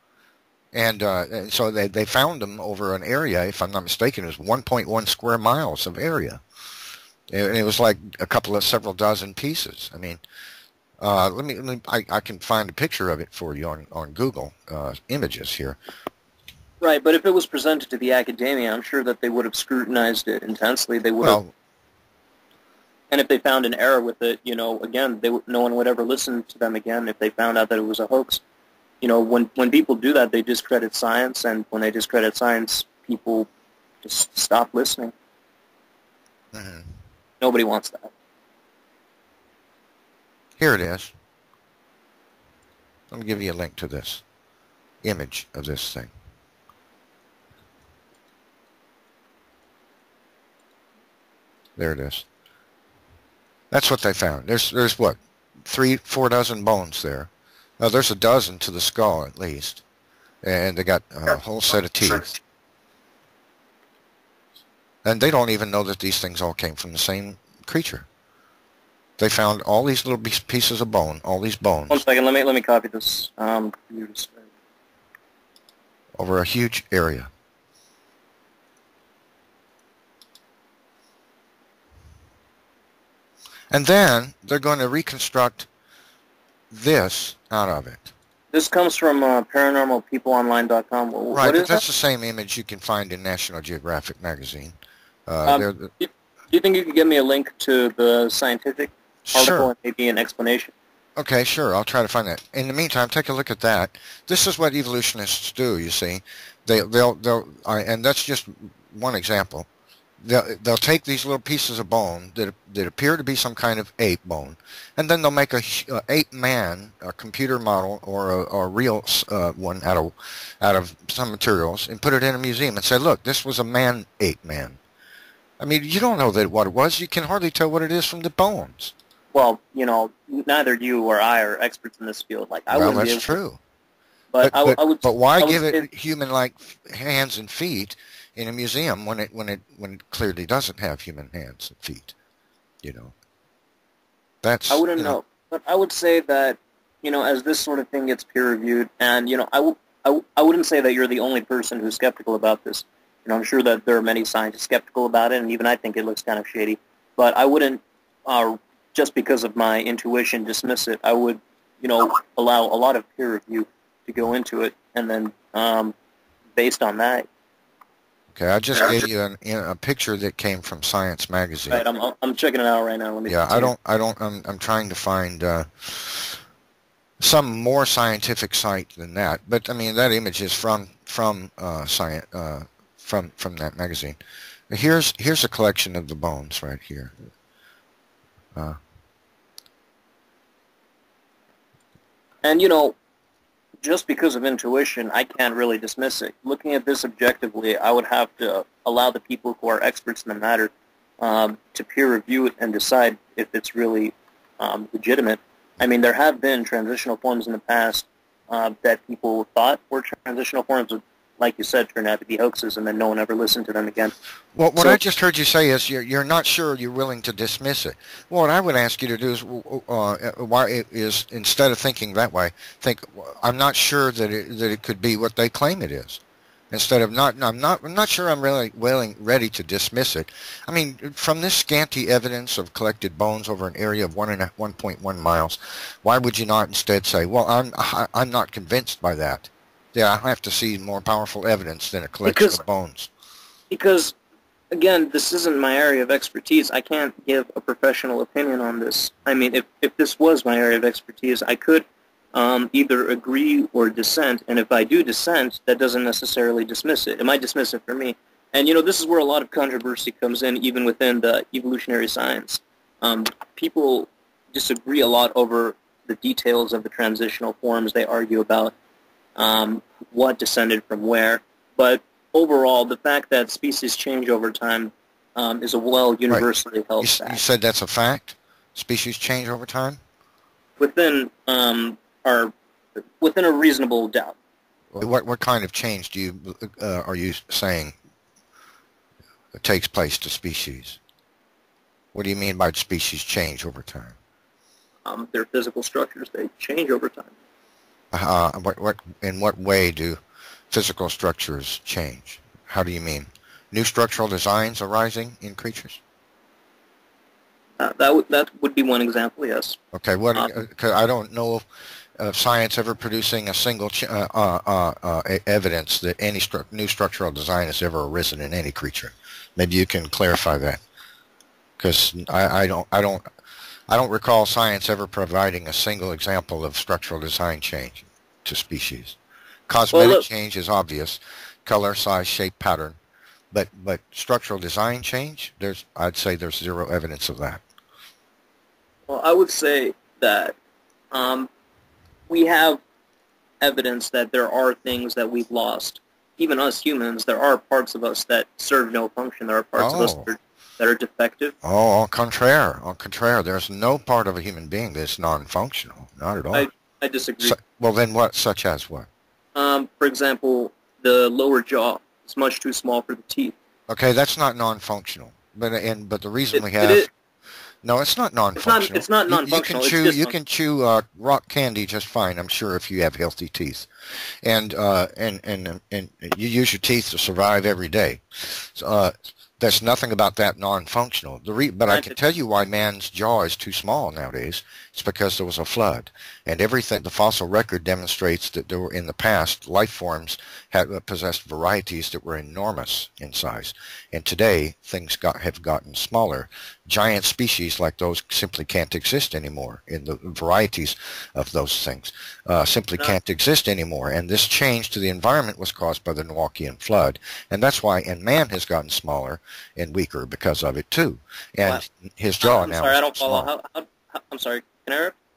and, uh, and so they they found them over an area. If I'm not mistaken, it was one point one square miles of area, and it was like a couple of several dozen pieces. I mean. Uh, let me, let me I, I can find a picture of it for you on, on Google uh, Images here. Right, but if it was presented to the academia, I'm sure that they would have scrutinized it intensely. They would well, have, and if they found an error with it, you know, again, they, no one would ever listen to them again if they found out that it was a hoax. You know, when, when people do that, they discredit science, and when they discredit science, people just stop listening. Mm-hmm. Nobody wants that. Here it is. Let me give you a link to this image of this thing. There it is. That's what they found. There's, there's what, three, four dozen bones there. Now, there's a dozen to the skull at least, and they got a whole set of teeth. And they don't even know that these things all came from the same creature. They found all these little pieces of bone, all these bones. One second, let me let me copy this. Um, over a huge area. And then they're going to reconstruct this out of it. This comes from uh, paranormal people online dot com. What Right, is but that's that? the same image you can find in National Geographic magazine. Uh, Um, they're- do, you, do you think you could give me a link to the scientific article Sure. and maybe an explanation? Okay, sure. I'll try to find that. In the meantime, take a look at that. This is what evolutionists do. You see, they they'll they'll uh, and that's just one example. They'll they'll take these little pieces of bone that that appear to be some kind of ape bone, and then they'll make a, a ape man, a computer model or a, or a real uh, one out of out of some materials, and put it in a museum and say, look, this was a man ape man. I mean, you don't know that what it was. You can hardly tell what it is from the bones. Well, you know, neither you or I are experts in this field. Like I Well, wouldn't be that's able true. to, but, But I, but, I would. but why I would give say- it human-like hands and feet in a museum when it when it when it clearly doesn't have human hands and feet? You know. That's I wouldn't you know. But I would say that, you know, as this sort of thing gets peer-reviewed, and, you know, I, w- I, w- I wouldn't say that you're the only person who's skeptical about this. You know, I'm sure that there are many scientists skeptical about it, and even I think it looks kind of shady. But I wouldn't, uh, just because of my intuition, dismiss it. I would, you know, allow a lot of peer review to go into it, and then um, based on that, Okay, I just gave you an, a picture that came from Science magazine. right, I'm, I'm checking it out right now. Let me Yeah, I continue. don't, I don't, I'm, I'm trying to find uh, some more scientific site than that. But I mean, that image is from from uh, science, uh, from from that magazine. Here's here's a collection of the bones right here. Uh, And, you know, just because of intuition, I can't really dismiss it. Looking at this objectively, I would have to allow the people who are experts in the matter um, to peer review it and decide if it's really um, legitimate. I mean, there have been transitional forms in the past uh, that people thought were transitional forms, but like you said, turned out to be hoaxes, and then no one ever listened to them again. Well, what So- I just heard you say is you're, you're not sure you're willing to dismiss it. Well, what I would ask you to do is, uh, why it is instead of thinking that way, think I'm not sure that it, that it could be what they claim it is. Instead of not, I'm not, I'm not sure I'm really willing, ready to dismiss it. I mean, from this scanty evidence of collected bones over an area of one and one point one miles, why would you not instead say, well, I'm, I'm not convinced by that. Yeah, I have to see more powerful evidence than a collection Because- of bones. Because, again, this isn't my area of expertise. I can't give a professional opinion on this. I mean, if, if this was my area of expertise, I could um, either agree or dissent. And if I do dissent, that doesn't necessarily dismiss it. It might dismiss it for me. And, you know, this is where a lot of controversy comes in, even within the evolutionary science. Um, people disagree a lot over the details of the transitional forms. They argue about um, what descended from where. But overall, the fact that species change over time um, is a well universally held You, fact. you said that's a fact? Species change over time? Within um, our within a reasonable doubt. What what kind of change do you uh, are you saying takes place to species? What do you mean by species change over time? Um, their physical structures, they change over time. Uh, what what in what way do physical structures change? How do you mean? New structural designs arising in creatures? Uh, that would that would be one example. Yes. Okay, what? Uh, Uh, 'cause I don't know of science ever producing a single ch uh, uh, uh, uh, evidence that any stru new structural design has ever arisen in any creature. Maybe you can clarify that, because I, I don't I don't I don't recall science ever providing a single example of structural design change to species. Cosmetic Well, look, change is obvious, color, size, shape, pattern, but but structural design change, there's I'd say there's zero evidence of that. well, I would say that um, we have evidence that there are things that we've lost. Even us humans, there are parts of us that serve no function. There are parts of us Oh. that are, that are defective. Oh, au contraire, au contraire. There's no part of a human being that's non-functional, not at all. I, I disagree. Su well, then what? Such as what? Um, for example, the lower jaw is much too small for the teeth. Okay, that's not non-functional. But and but the reason It- we it have is- No, it's not It's not. non-functional. It's not You, you can non-functional. It's chew. You dysfunctional. can chew uh, rock candy just fine. I'm sure if you have healthy teeth, and uh, and and and you use your teeth to survive every day. So, uh, there's nothing about that non-functional. The re but I can tell you why man's jaw is too small nowadays. It's because there was a flood, and everything. The fossil record demonstrates that there were in the past life forms had uh, possessed varieties that were enormous in size, and today things got have gotten smaller. Giant species like those simply can't exist anymore in the varieties of those things. Uh, simply No. can't exist anymore, and this change to the environment was caused by the Milwaukeean flood, and that's why and man has gotten smaller and weaker because of it too, and Wow. his jaw I'm now sorry, is I don't follow. small. How, how, how, I'm sorry. Can I interrupt?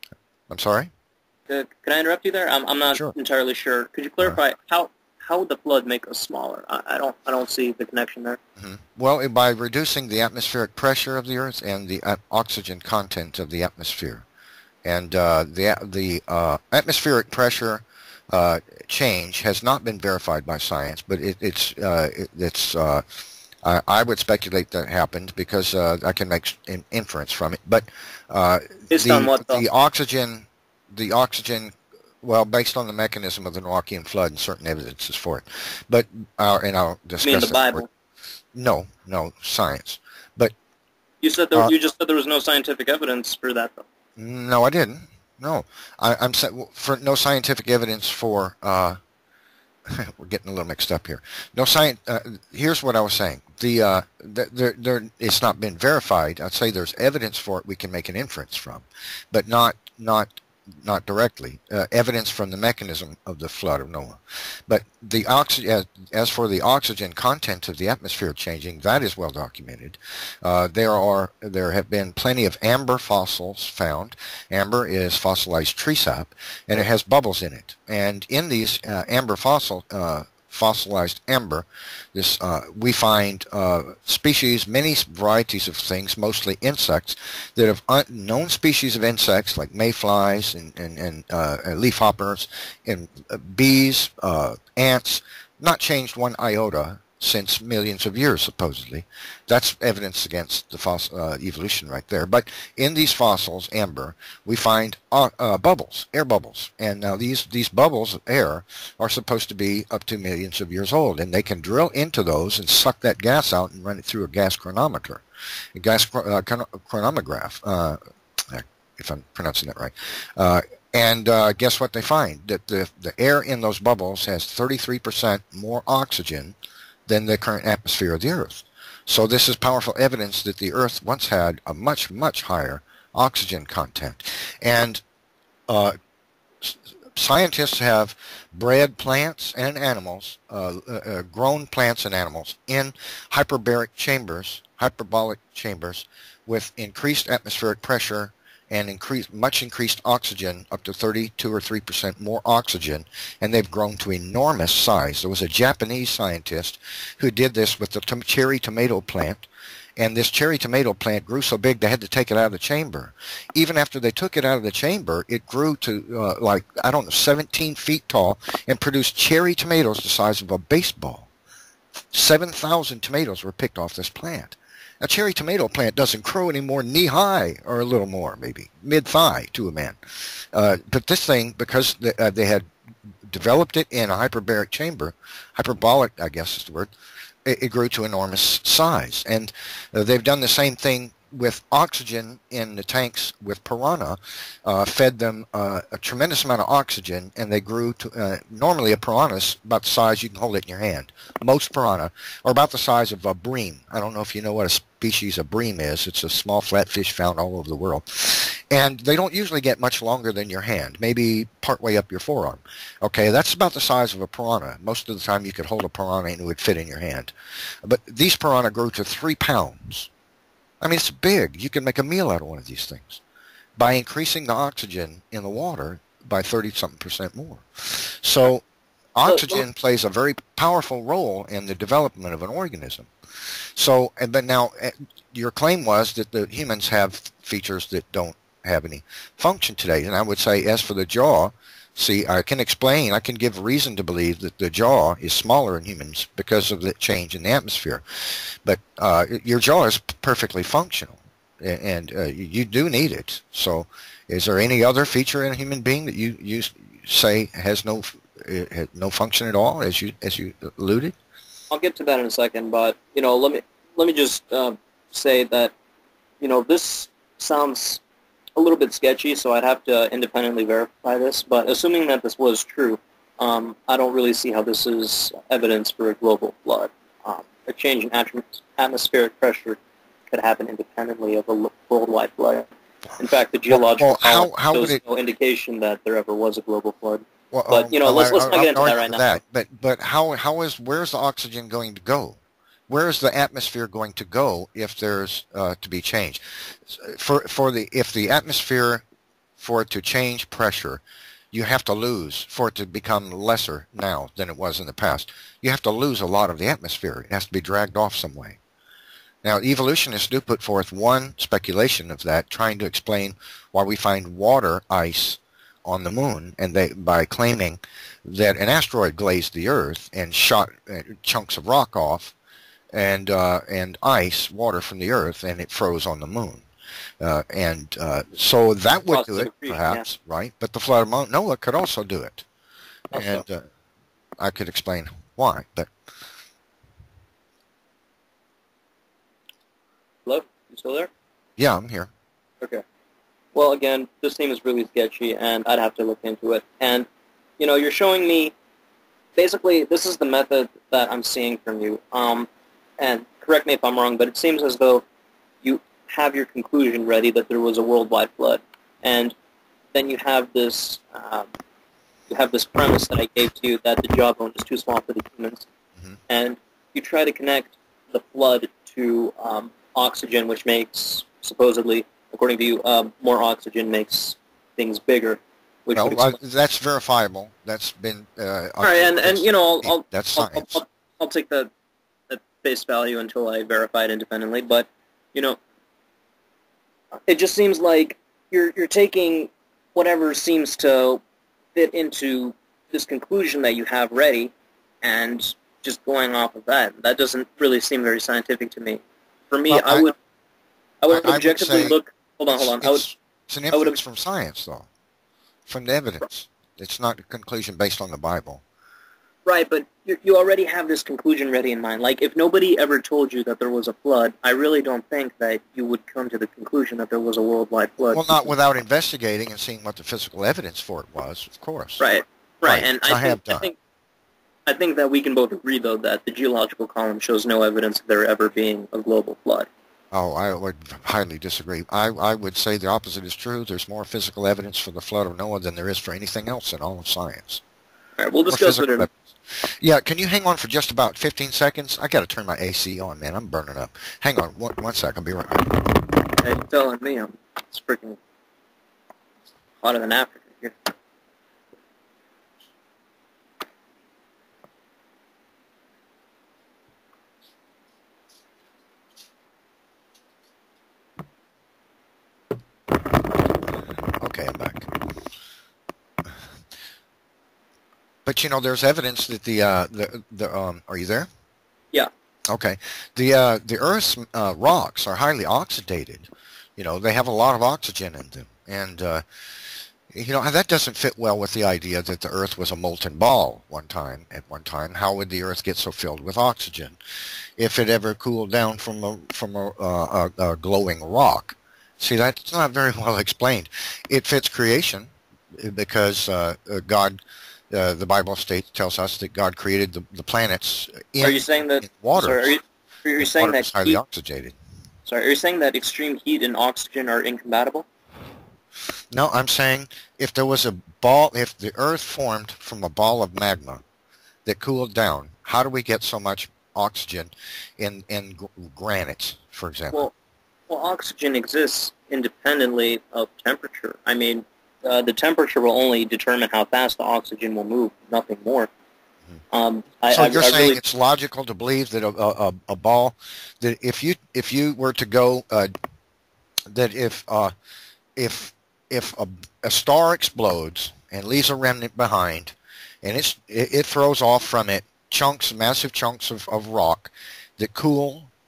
I'm sorry? Uh, can I interrupt you there? I'm, I'm not Sure. entirely sure. Could you clarify how how would the flood make us smaller? I, I don't I don't see the connection there. Mm-hmm. Well, by reducing the atmospheric pressure of the Earth and the uh, oxygen content of the atmosphere. And uh, the the uh, atmospheric pressure uh, change has not been verified by science, but it, it's uh, it, it's uh, I, I would speculate that happened because uh, I can make an inference from it. But uh, Based the on what, though? the oxygen the oxygen well, based on the mechanism of the Milwaukeean flood and certain evidences for it, but uh, and I'll discuss I mean the that Bible. for- No, no science, but You said there, uh, you just said there was no scientific evidence for that, though. no, I didn't. No, I, I'm sa- for no scientific evidence for. Uh, we're getting a little mixed up here. No science. Uh, here's what I was saying. The uh, th- there, there, it's not been verified. I'd say there's evidence for it. We can make an inference from, but not not not directly. Uh, evidence from the mechanism of the flood of Noah. But the oxygen, as, as for the oxygen content of the atmosphere changing, that is well documented. Uh, there are there have been plenty of amber fossils found. Amber is fossilized tree sap, and it has bubbles in it. And in these uh, amber fossil uh, fossilized amber, this uh, we find uh, species, many varieties of things, mostly insects, that have un known species of insects like mayflies and and, and uh, leafhoppers and uh, bees, uh, ants, not changed one iota since millions of years, supposedly. That's evidence against the fossil uh, evolution right there. But in these fossils, amber, we find uh, uh, bubbles, air bubbles. And now these, these bubbles of air are supposed to be up to millions of years old. And they can drill into those and suck that gas out and run it through a gas chronometer, a gas uh, chronomograph, uh, if I'm pronouncing that right. Uh, And uh, guess what they find? That the, the air in those bubbles has thirty-three percent more oxygen than the current atmosphere of the Earth. So this is powerful evidence that the Earth once had a much, much higher oxygen content. And uh, scientists have bred plants and animals, uh, uh, grown plants and animals in hyperbaric chambers, hyperbolic chambers with increased atmospheric pressure and increased, much increased oxygen, up to thirty-two or three percent more oxygen, and they've grown to enormous size. There was a Japanese scientist who did this with the tom cherry tomato plant, and this cherry tomato plant grew so big they had to take it out of the chamber. Even after they took it out of the chamber, it grew to uh, like, I don't know, seventeen feet tall and produced cherry tomatoes the size of a baseball. seven thousand tomatoes were picked off this plant. A cherry tomato plant doesn't grow any more knee-high, or a little more, maybe, mid-thigh to a man. Uh, but this thing, because they, uh, they had developed it in a hyperbaric chamber, hyperbolic, I guess is the word, it, it grew to enormous size. And uh, they've done the same thing with oxygen in the tanks with piranha, uh, fed them uh, a tremendous amount of oxygen, and they grew to, uh, normally a piranha is about the size you can hold it in your hand. Most piranha are about the size of a bream. I don't know if you know what a species of bream is. It's a small flatfish found all over the world. And they don't usually get much longer than your hand, maybe partway up your forearm. Okay, that's about the size of a piranha. Most of the time you could hold a piranha and it would fit in your hand. But these piranha grew to three pounds. I mean, it's big. You can make a meal out of one of these things by increasing the oxygen in the water by thirty-something percent more. So oxygen plays a very powerful role in the development of an organism. So, and but now your claim was that the humans have features that don't have any function today. And I would say, as for the jaw, see, I can explain, I can give reason to believe that the jaw is smaller in humans because of the change in the atmosphere. But uh, your jaw is perfectly functional. and uh, you, you do need it. So is there any other feature in a human being that you, you say has no uh, no function at all, as you as you alluded? I'll get to that in a second, but you know, let me let me just uh, say that you know this sounds a little bit sketchy, so I'd have to independently verify this. But assuming that this was true, um, I don't really see how this is evidence for a global flood. Um, a change in atm atmospheric pressure could happen independently of a worldwide flood. In fact, the geological well, well, how, how shows would it, no indication that there ever was a global flood. well, But you know, um, let's I, let's not I, get into I, that right now. that, but but how how is where's the oxygen going to go? Where is the atmosphere going to go if there's uh, to be change? For for the if the atmosphere, for it to change pressure, you have to lose, for it to become lesser now than it was in the past, you have to lose a lot of the atmosphere. It has to be dragged off some way. Now, evolutionists do put forth one speculation of that, trying to explain why we find water ice on the moon, and they by claiming that an asteroid glazed the Earth and shot uh, chunks of rock off, and uh, and ice, water from the Earth, and it froze on the moon. Uh, and uh, so that would do it, perhaps, right? But the flood of Mount Noah could also do it. And uh, I could explain why, but... Hello? You still there? Yeah, I'm here. Okay. Well, again, this seems really sketchy, and I'd have to look into it. And, you know, you're showing me... Basically, this is the method that I'm seeing from you. Um, and correct me if I'm wrong, but it seems as though you have your conclusion ready that there was a worldwide flood, and then you have this um, you have this premise that I gave to you that the jawbone is too small for the humans, mm-hmm. and you try to connect the flood to um, oxygen, which makes, supposedly, according to you, um, more oxygen makes things bigger. Which well, uh, that's verifiable. That's been... Uh, All right, and, and you know, I'll, I'll, that's science. I'll, I'll, I'll take that at face value until I verify it independently, but, you know, it just seems like you're you're taking whatever seems to fit into this conclusion that you have ready and just going off of that. That doesn't really seem very scientific to me. For me, well, I, I would I would I, objectively I would look. Hold on, hold on. It's, I would, it's an inference from science, though, from the evidence. It's not a conclusion based on the Bible. Right, but you, you already have this conclusion ready in mind. Like, if nobody ever told you that there was a flood, I really don't think that you would come to the conclusion that there was a worldwide flood. Well, not without investigating and seeing what the physical evidence for it was, of course. Right, right, right. And I, I think, have done. I think, I think that we can both agree, though, that the geological column shows no evidence of there ever being a global flood. Oh, I would highly disagree. I, I would say the opposite is true. There's more physical evidence for the flood of Noah than there is for anything else in all of science. All right, we'll discuss it in... Yeah, can you hang on for just about fifteen seconds? I got to turn my A C on, man. I'm burning up. Hang on one, one sec. I'll be right back. Hey, you're telling me I'm, it's freaking hotter than Africa here. Okay, I'm back. But you know, there's evidence that the uh, the the um. Are you there? Yeah. Okay. The uh, the Earth's uh, rocks are highly oxidated. You know, they have a lot of oxygen in them, and uh, you know that doesn't fit well with the idea that the Earth was a molten ball one time. At one time, how would the Earth get so filled with oxygen if it ever cooled down from a from a, uh, a, a glowing rock? See, that's not very well explained. It fits creation because uh, God. Uh, the Bible states tells us that God created the, the planets in, are you saying that, in water. Sorry, are you, are you saying that highly heat, oxygenated? Sorry, are you saying that extreme heat and oxygen are incompatible? No, I'm saying if there was a ball, if the Earth formed from a ball of magma that cooled down, how do we get so much oxygen in in granite, for example? Well, well, oxygen exists independently of temperature. I mean. Uh, the temperature will only determine how fast the oxygen will move, nothing more. Um, I, so I, you're I saying really... it's logical to believe that a, a, a ball, that if you if you were to go, uh, that if uh, if if a, a star explodes and leaves a remnant behind, and it's it, it throws off from it chunks, massive chunks of, of rock that cool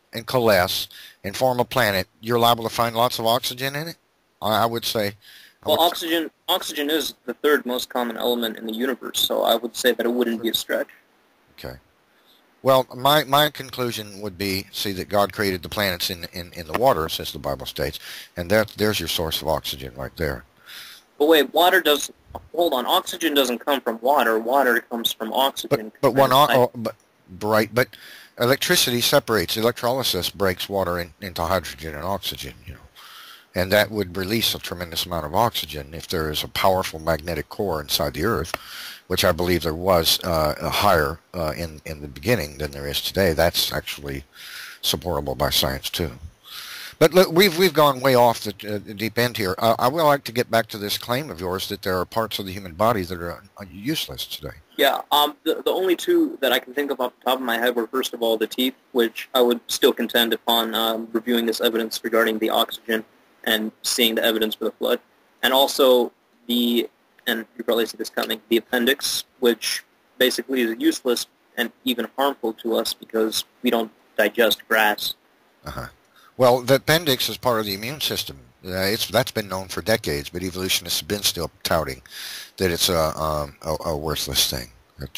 and coalesce and form a planet, you're liable to find lots of oxygen in it? I would say... I Well, would oxygen oxygen is the third most common element in the universe, so I would say that it wouldn't be a stretch. Okay. Well, my, my conclusion would be, see, that God created the planets in, in, in the water, as the Bible states, and that there's your source of oxygen right there. But wait, water does... Hold on, oxygen doesn't come from water. Water comes from oxygen. But, but one... Oh, but, right, but electricity separates. Electrolysis breaks water in, into hydrogen and oxygen, you know. And that would release a tremendous amount of oxygen if there is a powerful magnetic core inside the Earth, which I believe there was uh, a higher uh, in, in the beginning than there is today. That's actually supportable by science, too. But look, we've, we've gone way off the, uh, the deep end here. Uh, I would like to get back to this claim of yours that there are parts of the human body that are uh, useless today. Yeah, um, the, the only two that I can think of off the top of my head were, first of all, the teeth, which I would still contend upon um, reviewing this evidence regarding the oxygen and seeing the evidence for the flood. And also the, and you probably see this coming, the appendix, which basically is useless and even harmful to us because we don't digest grass. Uh-huh. Well, the appendix is part of the immune system. Uh, it's that's been known for decades, but evolutionists have been still touting that it's a, um, a, a worthless thing.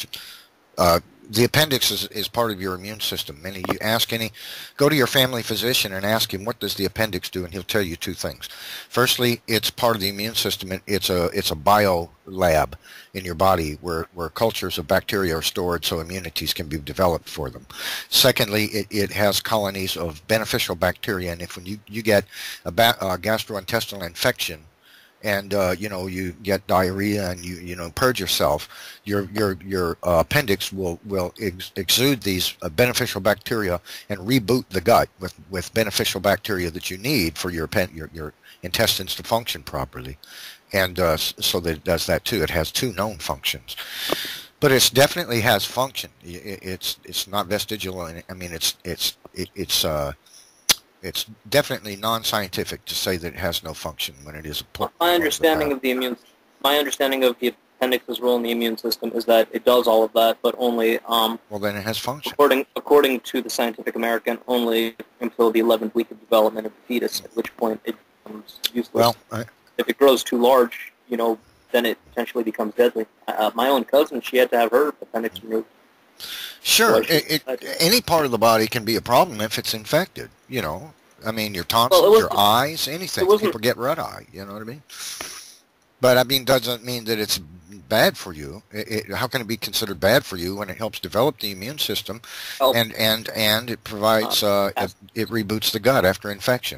Uh, the appendix is, is part of your immune system. Many you ask any, go to your family physician and ask him what does the appendix do, and he'll tell you two things. Firstly, it's part of the immune system. It's a it's a bio lab in your body where where cultures of bacteria are stored so immunities can be developed for them. Secondly, it, it has colonies of beneficial bacteria, and if when you you get a, ba a gastrointestinal infection, and uh, you know you get diarrhea and you you know purge yourself, your your your uh, appendix will will ex exude these uh, beneficial bacteria and reboot the gut with with beneficial bacteria that you need for your your your intestines to function properly, and uh, so that it does that too. It has two known functions, but it definitely has function. It, it's it's not vestigial. I mean it's it's it, it's uh. It's definitely non-scientific to say that it has no function when it is a... My understanding of the immune, my understanding of the appendix's role in the immune system is that it does all of that, but only... Um, well, then it has function. According, according to the Scientific American, only until the eleventh week of development of the fetus, at which point it becomes useless. Well, I, if it grows too large, you know, then it potentially becomes deadly. Uh, my own cousin, she had to have her appendix removed. Sure, it, it, any part of the body can be a problem if it's infected, you know. I mean, your tonsils, well, your eyes, anything. People get red eye, you know what I mean? But, I mean, doesn't mean that it's bad for you. It, it, how can it be considered bad for you when it helps develop the immune system oh. and, and, and it provides, uh, it, it reboots the gut after infection?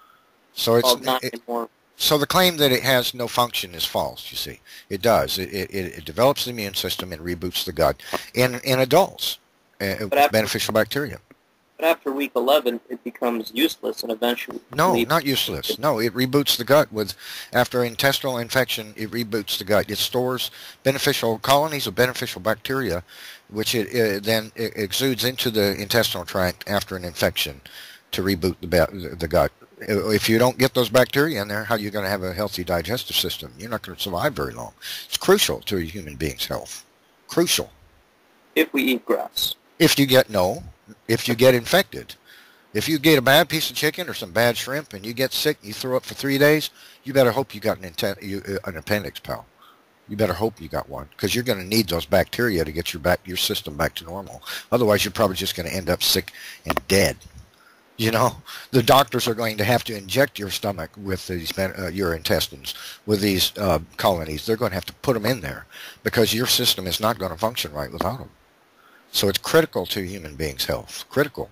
So it's... Oh, not it, anymore. So the claim that it has no function is false, you see. It does. It, it, it develops the immune system and reboots the gut in, in adults uh, with after, beneficial bacteria. But after week eleven, it becomes useless and eventually... No, not useless. No, it reboots the gut. With After intestinal infection, it reboots the gut. It stores beneficial colonies of beneficial bacteria, which it, it then it exudes into the intestinal tract after an infection to reboot the, the gut. If you don't get those bacteria in there, how are you going to have a healthy digestive system? You're not going to survive very long. It's crucial to a human being's health. Crucial. If we eat grass. If you get, no, if you get infected. If you get a bad piece of chicken or some bad shrimp and you get sick, you throw up for three days, you better hope you got an, you, uh, an appendix, pal. You better hope you got one, because you're going to need those bacteria to get your, back, your system back to normal. Otherwise, you're probably just going to end up sick and dead. You know, the doctors are going to have to inject your stomach with these, uh, your intestines, with these uh, colonies. They're going to have to put them in there because your system is not going to function right without them. So it's critical to human beings' health, critical.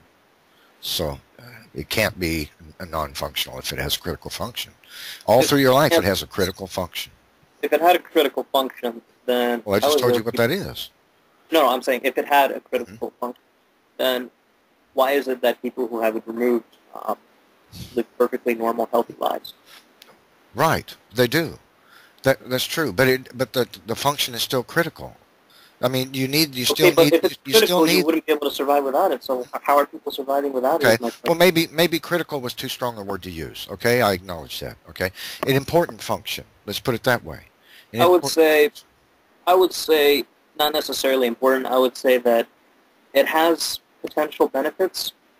So uh, it can't be a non-functional if it has a critical function. All through your life, it has a critical function. If it had a critical function, then... Well, I just told you what that is. No, no, I'm saying if it had a critical mm-hmm. function, then... why is it that people who have it removed um, live perfectly normal, healthy lives? Right, they do. That that's true, but it but the the function is still critical. I mean, you need you still okay, but need if it's you critical, still need. You wouldn't be able to survive without it. So how are people surviving without okay. it? Okay. Well, maybe maybe critical was too strong a word to use. Okay, I acknowledge that. Okay, an important function. Let's put it that way. An I would say, I would say not necessarily important. I would say that it has potential benefits,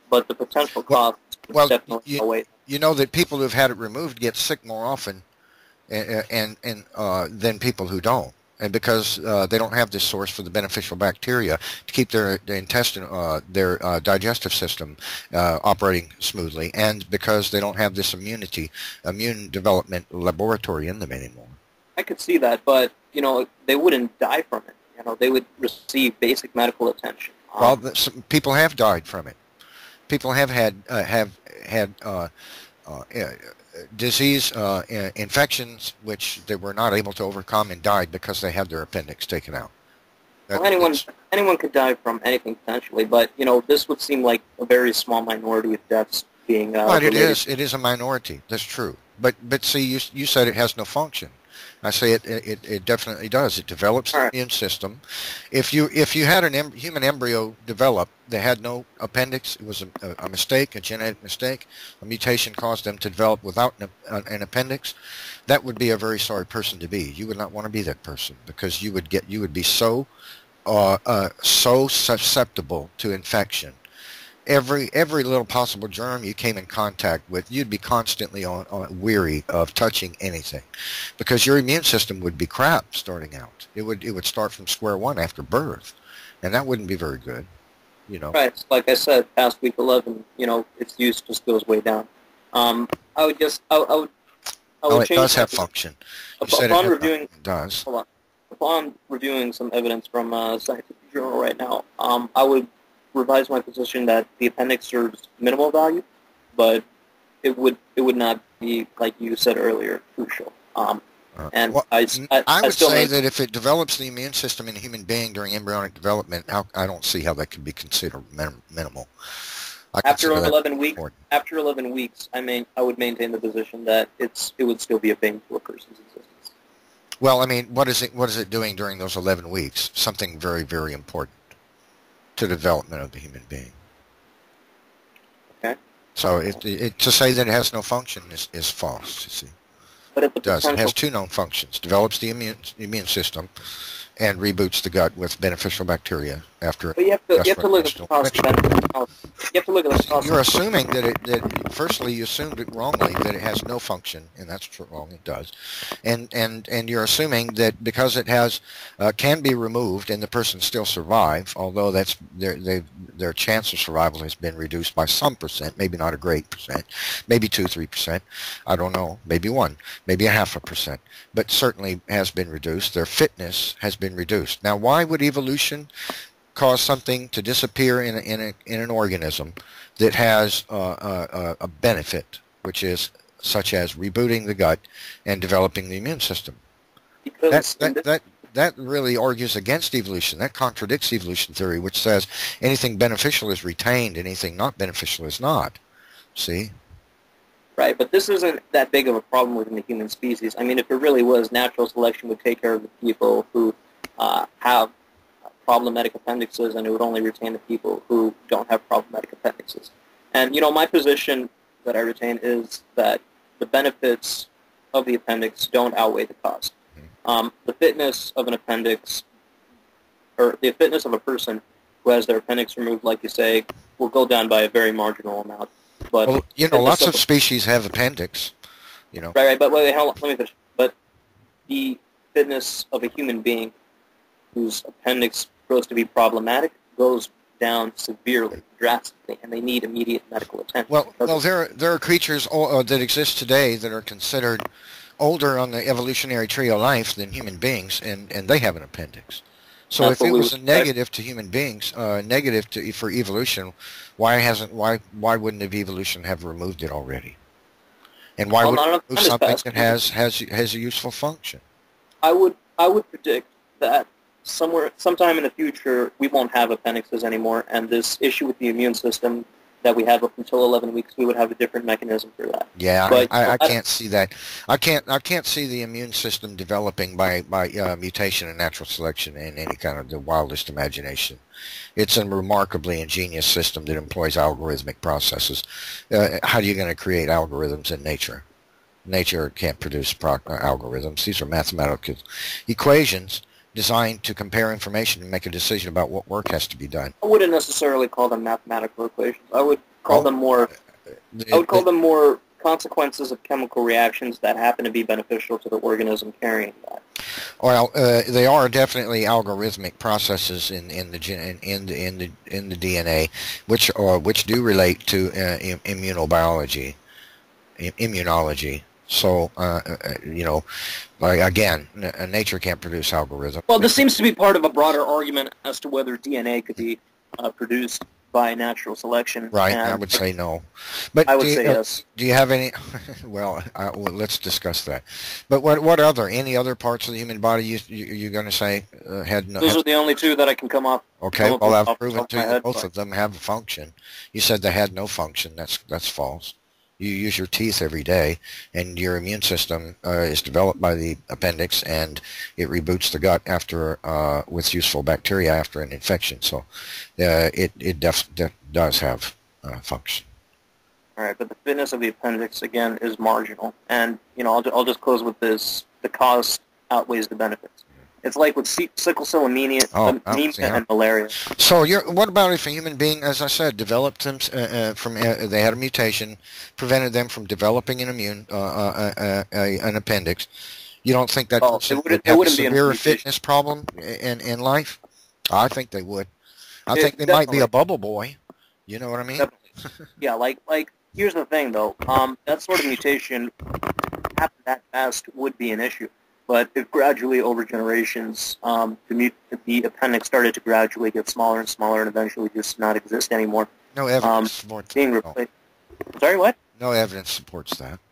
but the potential Well, cost is well definitely you, away. you know that people who've had it removed get sick more often and, and, and uh, than people who don't. And because uh, they don't have this source for the beneficial bacteria to keep their, their intestine, uh, their uh, digestive system uh, operating smoothly, and because they don't have this immunity, immune development laboratory in them anymore. I could see that, but you know, they wouldn't die from it. You know, they would receive basic medical attention. Um, Well, the, some people have died from it. People have had uh, have had uh, uh, uh, disease uh, uh, infections which they were not able to overcome and died because they had their appendix taken out. That, well, anyone anyone could die from anything potentially, but you know, this would seem like a very small minority of deaths being. Uh, but it related. is it is a minority. That's true. But but see, you you said it has no function. I say it, it, it definitely does. It develops All right. the immune system. If you if you had an em human embryo develop that had no appendix, it was a, a mistake, a genetic mistake, a mutation caused them to develop without an, an appendix, that would be a very sorry person to be. You would not want to be that person because you would get you would be so uh, uh, so susceptible to infection. Every every little possible germ you came in contact with, you'd be constantly on, on weary of touching anything, because your immune system would be crap starting out. It would it would start from square one after birth, and that wouldn't be very good, you know. Right. Like I said, past week eleven, you know, its use just goes way down. Um, I would just, I, I would, I would Oh, it change does have that. function. You Upon, said upon it reviewing, it does. Hold on. Upon reviewing some evidence from a scientific journal right now, um, I would revise my position that the appendix serves minimal value, but it would it would not be, like you said earlier, crucial. Um, Uh, and well, I, I, I would I still say make, that if it develops the immune system in a human being during embryonic development, how, I don't see how that could be considered min minimal. I after consider that eleven weeks, important. after eleven weeks, I mean, I would maintain the position that it's it would still be a bane to a person's existence. Well, I mean, what is it? What is it doing during those eleven weeks? Something very, very important to the development of the human being. Okay. So it, it, to say that it has no function is, is false, you see. But at the It does. It potential, has two known functions. Develops the immune, immune system and reboots the gut with beneficial bacteria after but you have to you have to look at the cost infection. benefit. You have to look at the cost. You're assuming that it that firstly you assumed it wrongly that it has no function, and that's true, wrong. It does, and and and you're assuming that because it has uh, can be removed and the person still survive, although that's their they their chance of survival has been reduced by some percent, maybe not a great percent, maybe two three percent, I don't know, maybe one, maybe a half a percent, but certainly has been reduced. Their fitness has been reduced. Now, why would evolution cause something to disappear in a, in, a, in an organism that has uh, a, a benefit, which is such as rebooting the gut and developing the immune system? Because That, that, that, that really argues against evolution. That contradicts evolution theory, which says anything beneficial is retained, anything not beneficial is not. See? Right, but this isn't that big of a problem within the human species. I mean, if it really was, natural selection would take care of the people who uh, have problematic appendixes, and it would only retain the people who don't have problematic appendixes. And, you know, my position that I retain is that the benefits of the appendix don't outweigh the cost. Um, the fitness of an appendix, or the fitness of a person who has their appendix removed, like you say, will go down by a very marginal amount. But Well, you know, lots of a, species have appendix, you know. Right, right, but wait, wait, hold on, let me finish. But the fitness of a human being whose appendix grows to be problematic goes down severely, drastically, and they need immediate medical attention. Well, well, there there are creatures uh, that exist today that are considered older on the evolutionary tree of life than human beings, and, and they have an appendix. So That's if it what we was a would negative to human beings, uh, negative to for evolution, why hasn't why why wouldn't have evolution have removed it already? And why Well, would not it enough remove time has something passed. that has has has a useful function? I would I would predict that somewhere sometime in the future we won't have appendixes anymore, and this issue with the immune system that we have up until eleven weeks, we would have a different mechanism for that. Yeah, But, I, I, I I- can't see that. I can't I can't see the immune system developing by by uh, mutation and natural selection in any kind of the wildest imagination. It's a remarkably ingenious system that employs algorithmic processes. Uh, how are you going to create algorithms in nature? Nature can't produce pro uh, algorithms. These are mathematical equations designed to compare information and make a decision about what work has to be done. I wouldn't necessarily call them mathematical equations. I would call Oh, them more. it, I would call it, them more consequences of chemical reactions that happen to be beneficial to the organism carrying that. Well, uh, they are definitely algorithmic processes in in the gen, in the in the in the D N A, which are which do relate to uh, im- immunobiology, im- immunology. So, uh, uh, you know, like again, n- nature can't produce algorithms. Well, this seems to be part of a broader argument as to whether D N A could be uh, produced by natural selection. Right, And I would say no. But I do would you, say uh, yes. do you have any? Well, uh, well, let's discuss that. But what what other any other parts of the human body you you you're going to say uh, had no? Those Had, are the only two that I can come up. okay, Come up well with I've off the proven top of to my you that head, both but of them have a function. You said they had no function. That's that's false. You use your teeth every day, and your immune system uh, is developed by the appendix, and it reboots the gut after uh, with useful bacteria after an infection. So, uh, it it def, def, does have uh, function. all right. But the fitness of the appendix again is marginal, and you know I'll ju- I'll just close with this: the cost outweighs the benefits. It's like with si- sickle cell anemia, Oh, oh, anemia yeah. and malaria. So, you're, what about if a human being, as I said, developed them uh, uh, from uh, they had a mutation, prevented them from developing an immune uh, uh, uh, uh, an appendix? You don't think that Well, it person would wouldn't it have a wouldn't be a severe mutation. fitness problem in in life? I think they would. I It, think they might be definitely, a bubble boy. You know what I mean? definitely. Yeah, like like here's the thing though. Um, that sort of mutation happen that fast would be an issue. But if gradually over generations, um, the, mut- the appendix started to gradually get smaller and smaller and eventually just not exist anymore, No um, evidence supports. being No, replaced. Sorry, what? no evidence supports that.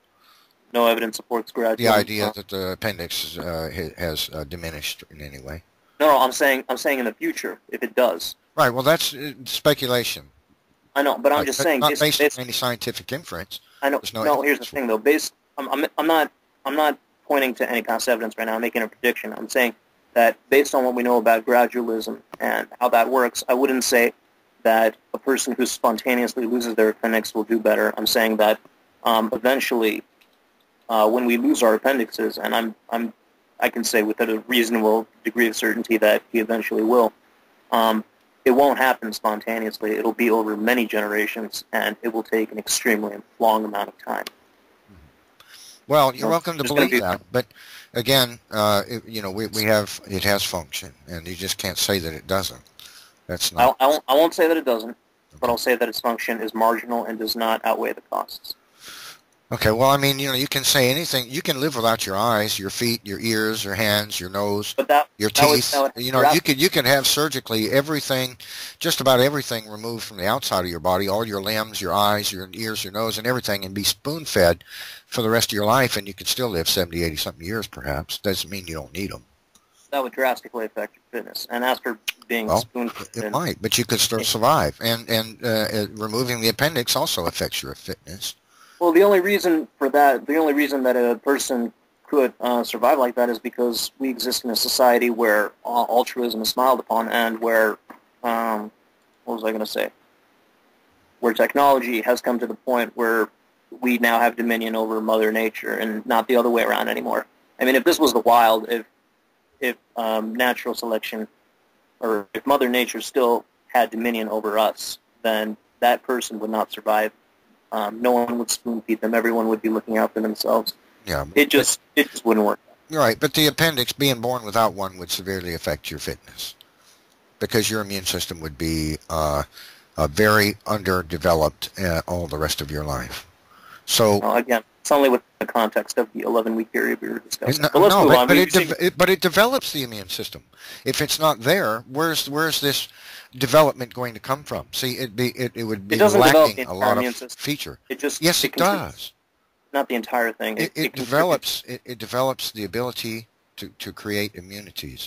No evidence supports The gradual. idea Uh, that the appendix uh, ha- has uh, diminished in any way. no, no, I'm saying I'm saying in the future if it does. Right. Well, that's uh, speculation. I know, but I'm Right, just but saying. not Based, based based, on any scientific inference. I know. There's no No, here's the evidence for thing it. though. Based, I'm, I'm, I'm not, I'm not pointing to any kind of evidence right now. I'm making a prediction. I'm saying that based on what we know about gradualism and how that works, I wouldn't say that a person who spontaneously loses their appendix will do better. I'm saying that um, eventually, uh, when we lose our appendixes, and I'm, I'm, I can say with a reasonable degree of certainty that we eventually will. Um, it won't happen spontaneously. It'll be over many generations, and it will take an extremely long amount of time. Well, You you're know, welcome to there's going believe to be. that, but again, uh, it, you know, we we have it has function, and you just can't say that it doesn't. That's I, not I, won't, I won't say that it doesn't, but okay. I'll say that its function is marginal and does not outweigh the costs. Okay, well, I mean, you know, you can say anything. You can live without your eyes, your feet, your ears, your hands, your nose, But that your that would that teeth. would You know, you drastically could you can have surgically everything, just about everything removed from the outside of your body, all your limbs, your eyes, your ears, your nose, and everything, and be spoon-fed for the rest of your life, and you could still live seventy, eighty something years, perhaps. Doesn't mean you don't need them. that would drastically affect your fitness. And as for being Well, spoon-fed, it might, but you could still survive, and and uh, uh, removing the appendix also affects your fitness. well, the only reason for that, the only reason that a person could uh, survive like that is because we exist in a society where uh, altruism is smiled upon, and where, um, what was I going to say? Where technology has come to the point where we now have dominion over Mother Nature, and not the other way around anymore. I mean, if this was the wild, if if um, natural selection, or if Mother Nature still had dominion over us, then that person would not survive. Um, no one would spoon feed them. Everyone would be looking out for themselves. Yeah, It but just it just wouldn't work. you're right. But the appendix, being born without one, would severely affect your fitness because your immune system would be uh, uh, very underdeveloped uh, all the rest of your life. So Uh, again, it's only within the context of the eleven-week period we were discussing. no, But let's no, move but on. but We, it, we seem, de- it but it develops the immune system. If it's not there, where's where's this development going to come from? See, it be it, it would it be doesn't develop lacking the a entire lot of immune system. feature. It just Yes, it it contributes. does. Not the entire thing. It, It, it it contributes. develops it, it develops the ability to, to create immunities.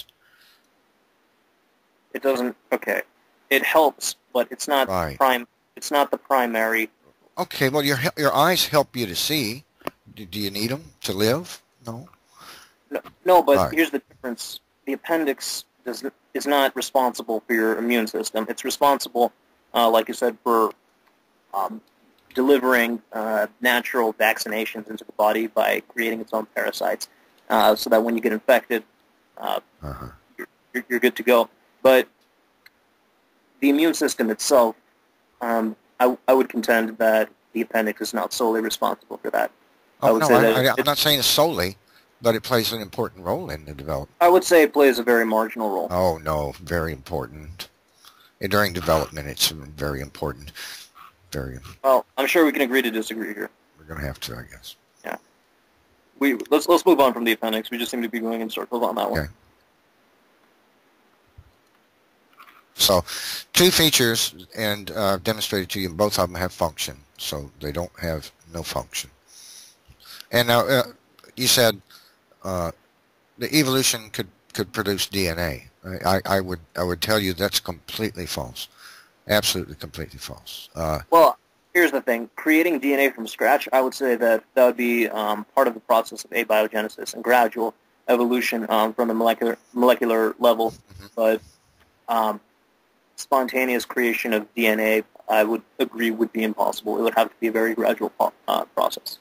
It doesn't. Okay, it helps, but it's not Right. prime. It's not the primary. Okay. Well, your your eyes help you to see. Do, do you need them to live? No. No, no, but Right. here's the difference. The appendix does is not responsible for your immune system. It's responsible, uh, like you said, for um, delivering uh, natural vaccinations into the body by creating its own parasites, uh, so that when you get infected, uh, Uh-huh. you're, you're good to go. But the immune system itself, um, I, I would contend that the appendix is not solely responsible for that. I Oh, would no, say I, that I, it, I'm not saying solely, but it plays an important role in the development. I would say it plays a very marginal role. Oh, no, very important. And during development, it's very important. Very. Well, I'm sure we can agree to disagree here. We're going to have to, I guess. Yeah. We let's let's move on from the appendix. We just seem to be going in circles on that one. Okay. So, two features, and uh, demonstrated to you, both of them have function, so they don't have no function. And now, uh, you said uh, the evolution could, could produce D N A. I, I would I would tell you that's completely false, absolutely completely false. Uh, well, here's the thing: creating D N A from scratch, I would say that that would be um, part of the process of abiogenesis and gradual evolution um, from the molecular molecular level, mm-hmm. but um, spontaneous creation of D N A, I would agree, would be impossible. It would have to be a very gradual uh, process.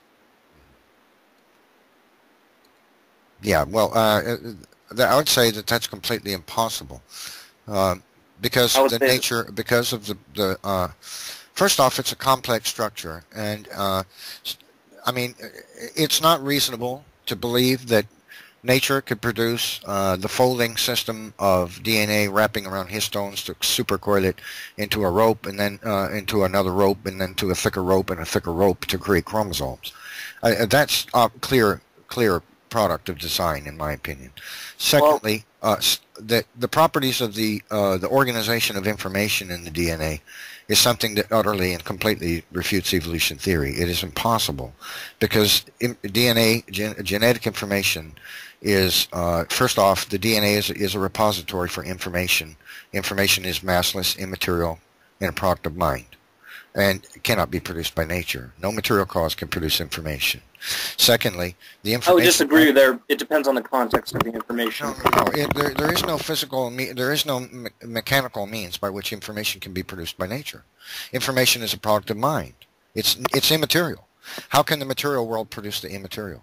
Yeah, well, uh, I would say that that's completely impossible, uh, because the nature, because of the the. Uh, first off, it's a complex structure, and uh, I mean, it's not reasonable to believe that nature could produce uh, the folding system of D N A wrapping around histones to supercoil it into a rope, and then uh, into another rope, and then to a thicker rope and a thicker rope to create chromosomes. Uh, that's a clear, clear product of design, in my opinion. Secondly, uh, the the properties of the uh, the organization of information in the D N A is something that utterly and completely refutes evolution theory. It is impossible, because D N A, gen genetic information, is uh, first off, the D N A is is a repository for information. Information is massless, immaterial, and a product of mind, and cannot be produced by nature. No material cause can produce information. Secondly, the information... I would disagree there. It depends on the context of the information. No, no, no. It, there, there is no physical, me there is no me mechanical means by which information can be produced by nature. Information is a product of mind. It's, it's immaterial. How can the material world produce the immaterial?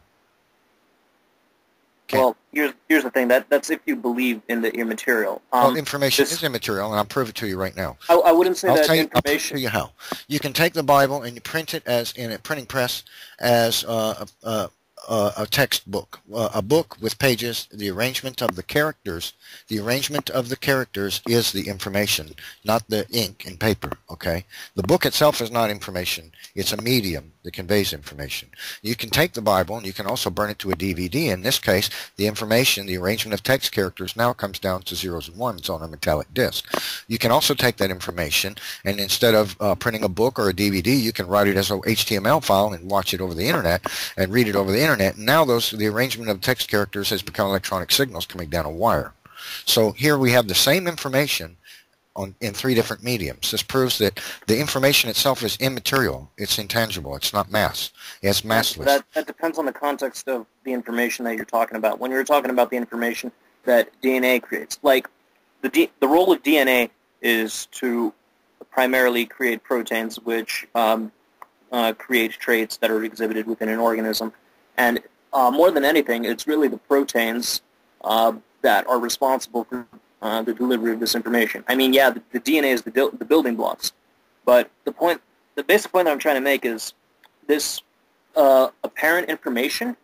Can't. Well, here's, here's the thing. That, that's if you believe in the immaterial. Um, well, information this, is immaterial, and I'll prove it to you right now. I, I wouldn't say I'll that tell you, information... I'll tell you how. You can take the Bible and you print it as in a printing press as uh, a, a, a textbook, a book with pages. The arrangement of the characters, the arrangement of the characters is the information, not the ink and paper, okay? The book itself is not information. It's a medium that conveys information. You can take the Bible and you can also burn it to a D V D. In this case, the information, the arrangement of text characters now comes down to zeros and ones on a metallic disc. You can also take that information and instead of uh, printing a book or a D V D, you can write it as a H T M L file and watch it over the internet and read it over the internet. And now those the arrangement of text characters has become electronic signals coming down a wire. So here we have the same information on in three different mediums. This proves that the information itself is immaterial. It's intangible. It's not mass. It's massless. That, that depends on the context of the information that you're talking about. When you're talking about the information that D N A creates, like the D, the role of D N A is to primarily create proteins, which um, uh, create traits that are exhibited within an organism. And uh, more than anything, it's really the proteins uh, that are responsible for uh, the delivery of this information. I mean, yeah, the, the D N A is the, the building blocks, but the point, the basic point that I'm trying to make is this uh, apparent information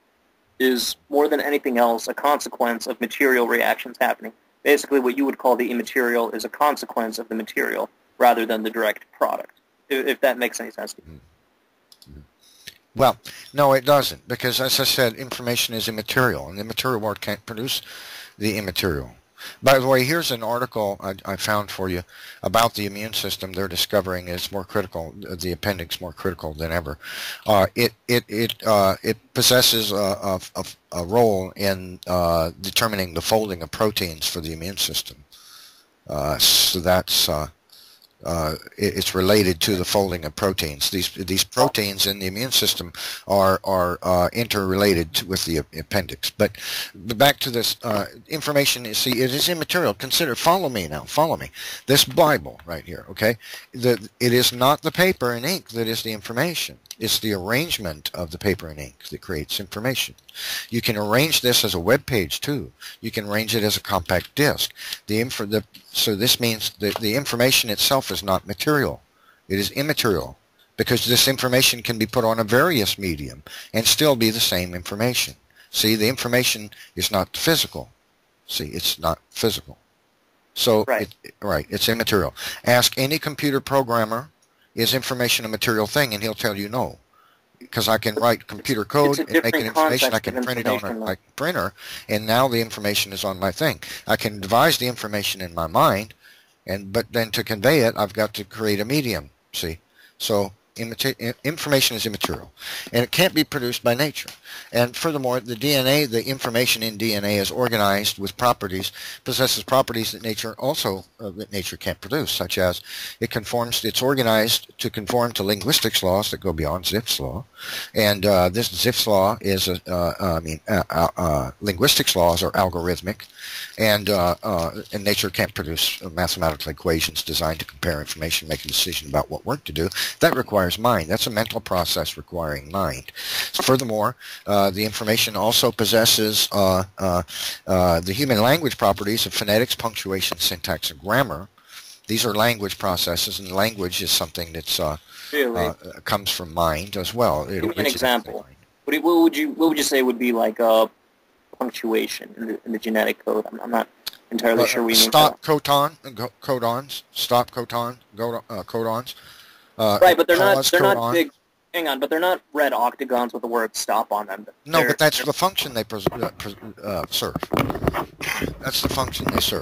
is more than anything else a consequence of material reactions happening. Basically, what you would call the immaterial is a consequence of the material rather than the direct product, if, if that makes any sense to you. Mm-hmm. Well, no, it doesn't, because as I said, information is immaterial, and the material world can't produce the immaterial. By the way, here's an article I, I found for you about the immune system. They're discovering it's more critical, the appendix more critical than ever. Uh, it it it uh, it possesses a, a, a role in uh, determining the folding of proteins for the immune system. Uh, so that's uh, uh, it, it's related to the folding of proteins. These these proteins in the immune system are are uh, interrelated to, with the appendix. But, but back to this uh, information. You see, it is immaterial. Consider. Follow me now. Follow me. This Bible right here. Okay. The it is not the paper and ink that is the information. It's the arrangement of the paper and ink that creates information. You can arrange this as a web page too. You can arrange it as a compact disk. The info, the, so this means that the information itself is not material. It is immaterial, because this information can be put on a various medium and still be the same information. See, the information is not physical. See, it's not physical. So, right, it, right it's immaterial. Ask any computer programmer, is information a material thing, and he'll tell you no. Because I can write computer code and make an information, I can print it on a like, printer, and now the information is on my thing. I can devise the information in my mind, and but then to convey it, I've got to create a medium, see? So, information is immaterial, and it can't be produced by nature. And furthermore, the D N A, the information in D N A is organized with properties, possesses properties that nature also uh, that nature can't produce, such as it conforms, it's organized to conform to linguistics laws that go beyond Zipf's law, and uh, this Zipf's law is a, uh, I mean, uh, uh, uh, linguistics laws are algorithmic, and uh, uh, and nature can't produce mathematical equations designed to compare information, make a decision about what work to do. That requires mind. That's a mental process requiring mind. Furthermore, uh, the information also possesses uh, uh, uh, the human language properties of phonetics, punctuation, syntax, and grammar. These are language processes, and language is something that's uh, really? uh, comes from mind as well. It Give me an example. What, you, what would you what would you say would be like a punctuation in the, in the genetic code? I'm, I'm not entirely uh, sure what you mean. Stop codon, codons, stop codon, go, uh, codons. Uh, right, but they're not they're not big. Hang on, but they're not red octagons with the word "stop" on them. No, but that's the function they pres uh, pres uh, serve. That's the function they serve,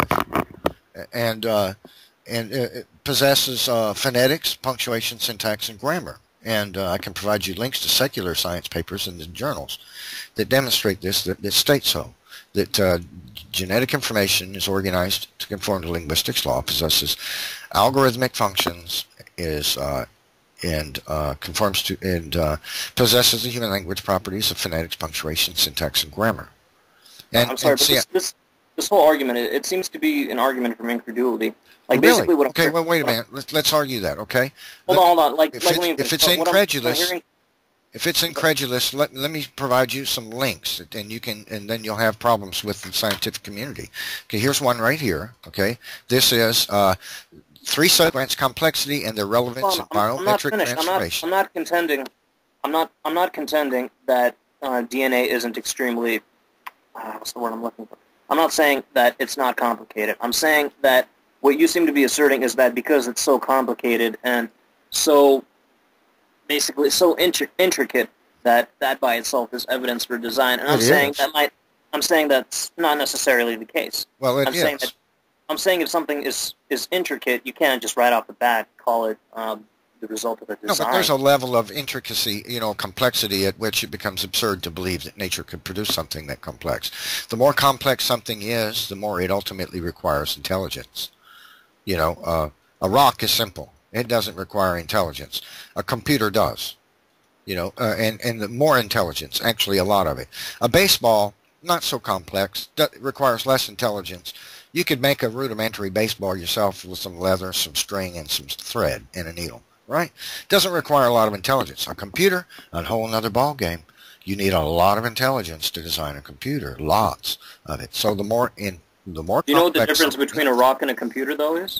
and uh, and it possesses uh, phonetics, punctuation, syntax, and grammar. And uh, I can provide you links to secular science papers in the journals that demonstrate this, that, that state so. That uh, genetic information is organized to conform to linguistics law, possesses algorithmic functions, is uh, and uh, conforms to and uh, possesses the human language properties of phonetics, punctuation, syntax, and grammar. And, I'm sorry, and but see, this, this this whole argument, it, it seems to be an argument from incredulity. Like really? basically, what okay, I'm well, wait a minute. Let's let's argue that. Okay. Hold Let, on, hold on. Like, if like it's, if it's what incredulous. I'm, I'm If it's incredulous, let, let me provide you some links, and you can, and then you'll have problems with the scientific community. Okay, here's one right here. Okay, this is uh, three sequence complexity and their relevance in biometric transformation. I'm not, I'm not contending. I'm not. I'm not contending that uh, D N A isn't extremely. Uh, what's the word I'm looking for? I'm not saying that it's not complicated. I'm saying that what you seem to be asserting is that because it's so complicated and so basically so intri intricate that that by itself is evidence for design. And I'm it saying is. that might. I'm saying that's not necessarily the case. Well, it I'm is. saying that, I'm saying if something is is intricate, you can't just right off the bat call it um, the result of a design. No, but there's a level of intricacy, you know, complexity at which it becomes absurd to believe that nature could produce something that complex. The more complex something is, the more it ultimately requires intelligence. You know, uh, a rock is simple. It doesn't require intelligence. A computer does. You know, uh, and, and the more intelligence, actually a lot of it. A baseball, not so complex, requires less intelligence. You could make a rudimentary baseball yourself with some leather, some string, and some thread and a needle, right? Doesn't require a lot of intelligence. A computer, a whole other ball game. You need a lot of intelligence to design a computer, lots of it. So the more in the more you know what the difference between a rock and a computer, though, is?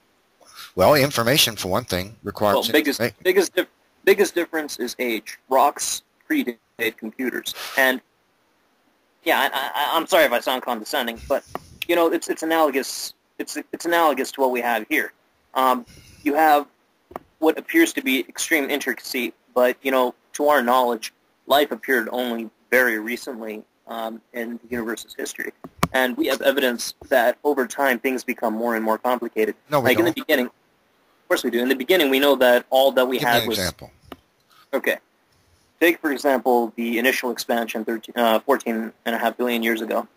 Well, information, for one thing, requires... Well, biggest, biggest, di biggest difference is age. Rocks predate computers. And, yeah, I, I, I'm sorry if I sound condescending, but, you know, it's it's analogous It's it's analogous to what we have here. Um, you have what appears to be extreme intricacy, but, you know, to our knowledge, life appeared only very recently um, in the universe's history. And we have evidence that over time things become more and more complicated. No, we like don't. in the beginning, of course we do. In the beginning, we know that all that we Give had me an was example. okay. Take for example the initial expansion, thirteen, uh, fourteen and a half billion years ago.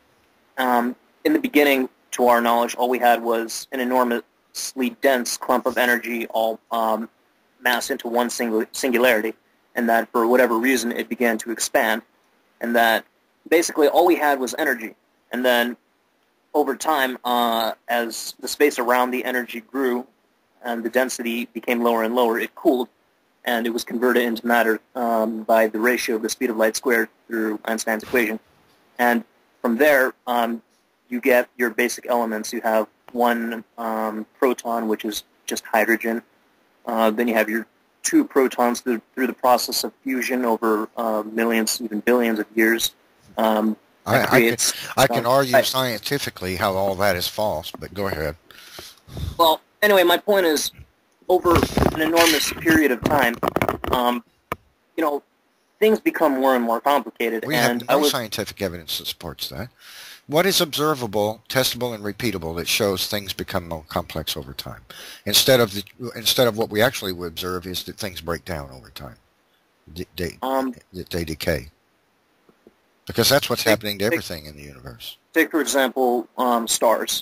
Um, in the beginning, to our knowledge, all we had was an enormously dense clump of energy, all um, massed into one single singularity, and that for whatever reason it began to expand, and that basically all we had was energy. And then over time, uh, as the space around the energy grew and the density became lower and lower, it cooled. and it was converted into matter um, by the ratio of the speed of light squared through Einstein's equation. And from there, um, you get your basic elements. You have one um, proton, which is just hydrogen. Uh, then you have your two protons through, through the process of fusion over uh, millions, even billions of years. Um, I, I, can, I can argue I, scientifically how all that is false, but go ahead. Well, anyway, my point is, over an enormous period of time, um, you know, things become more and more complicated. We and have no I was, scientific evidence that supports that. What is observable, testable, and repeatable that shows things become more complex over time? Instead of the, instead of what we actually would observe is that things break down over time. They, um, they decay. Because that's what's take, happening to take, everything in the universe. Take, for example, um, stars.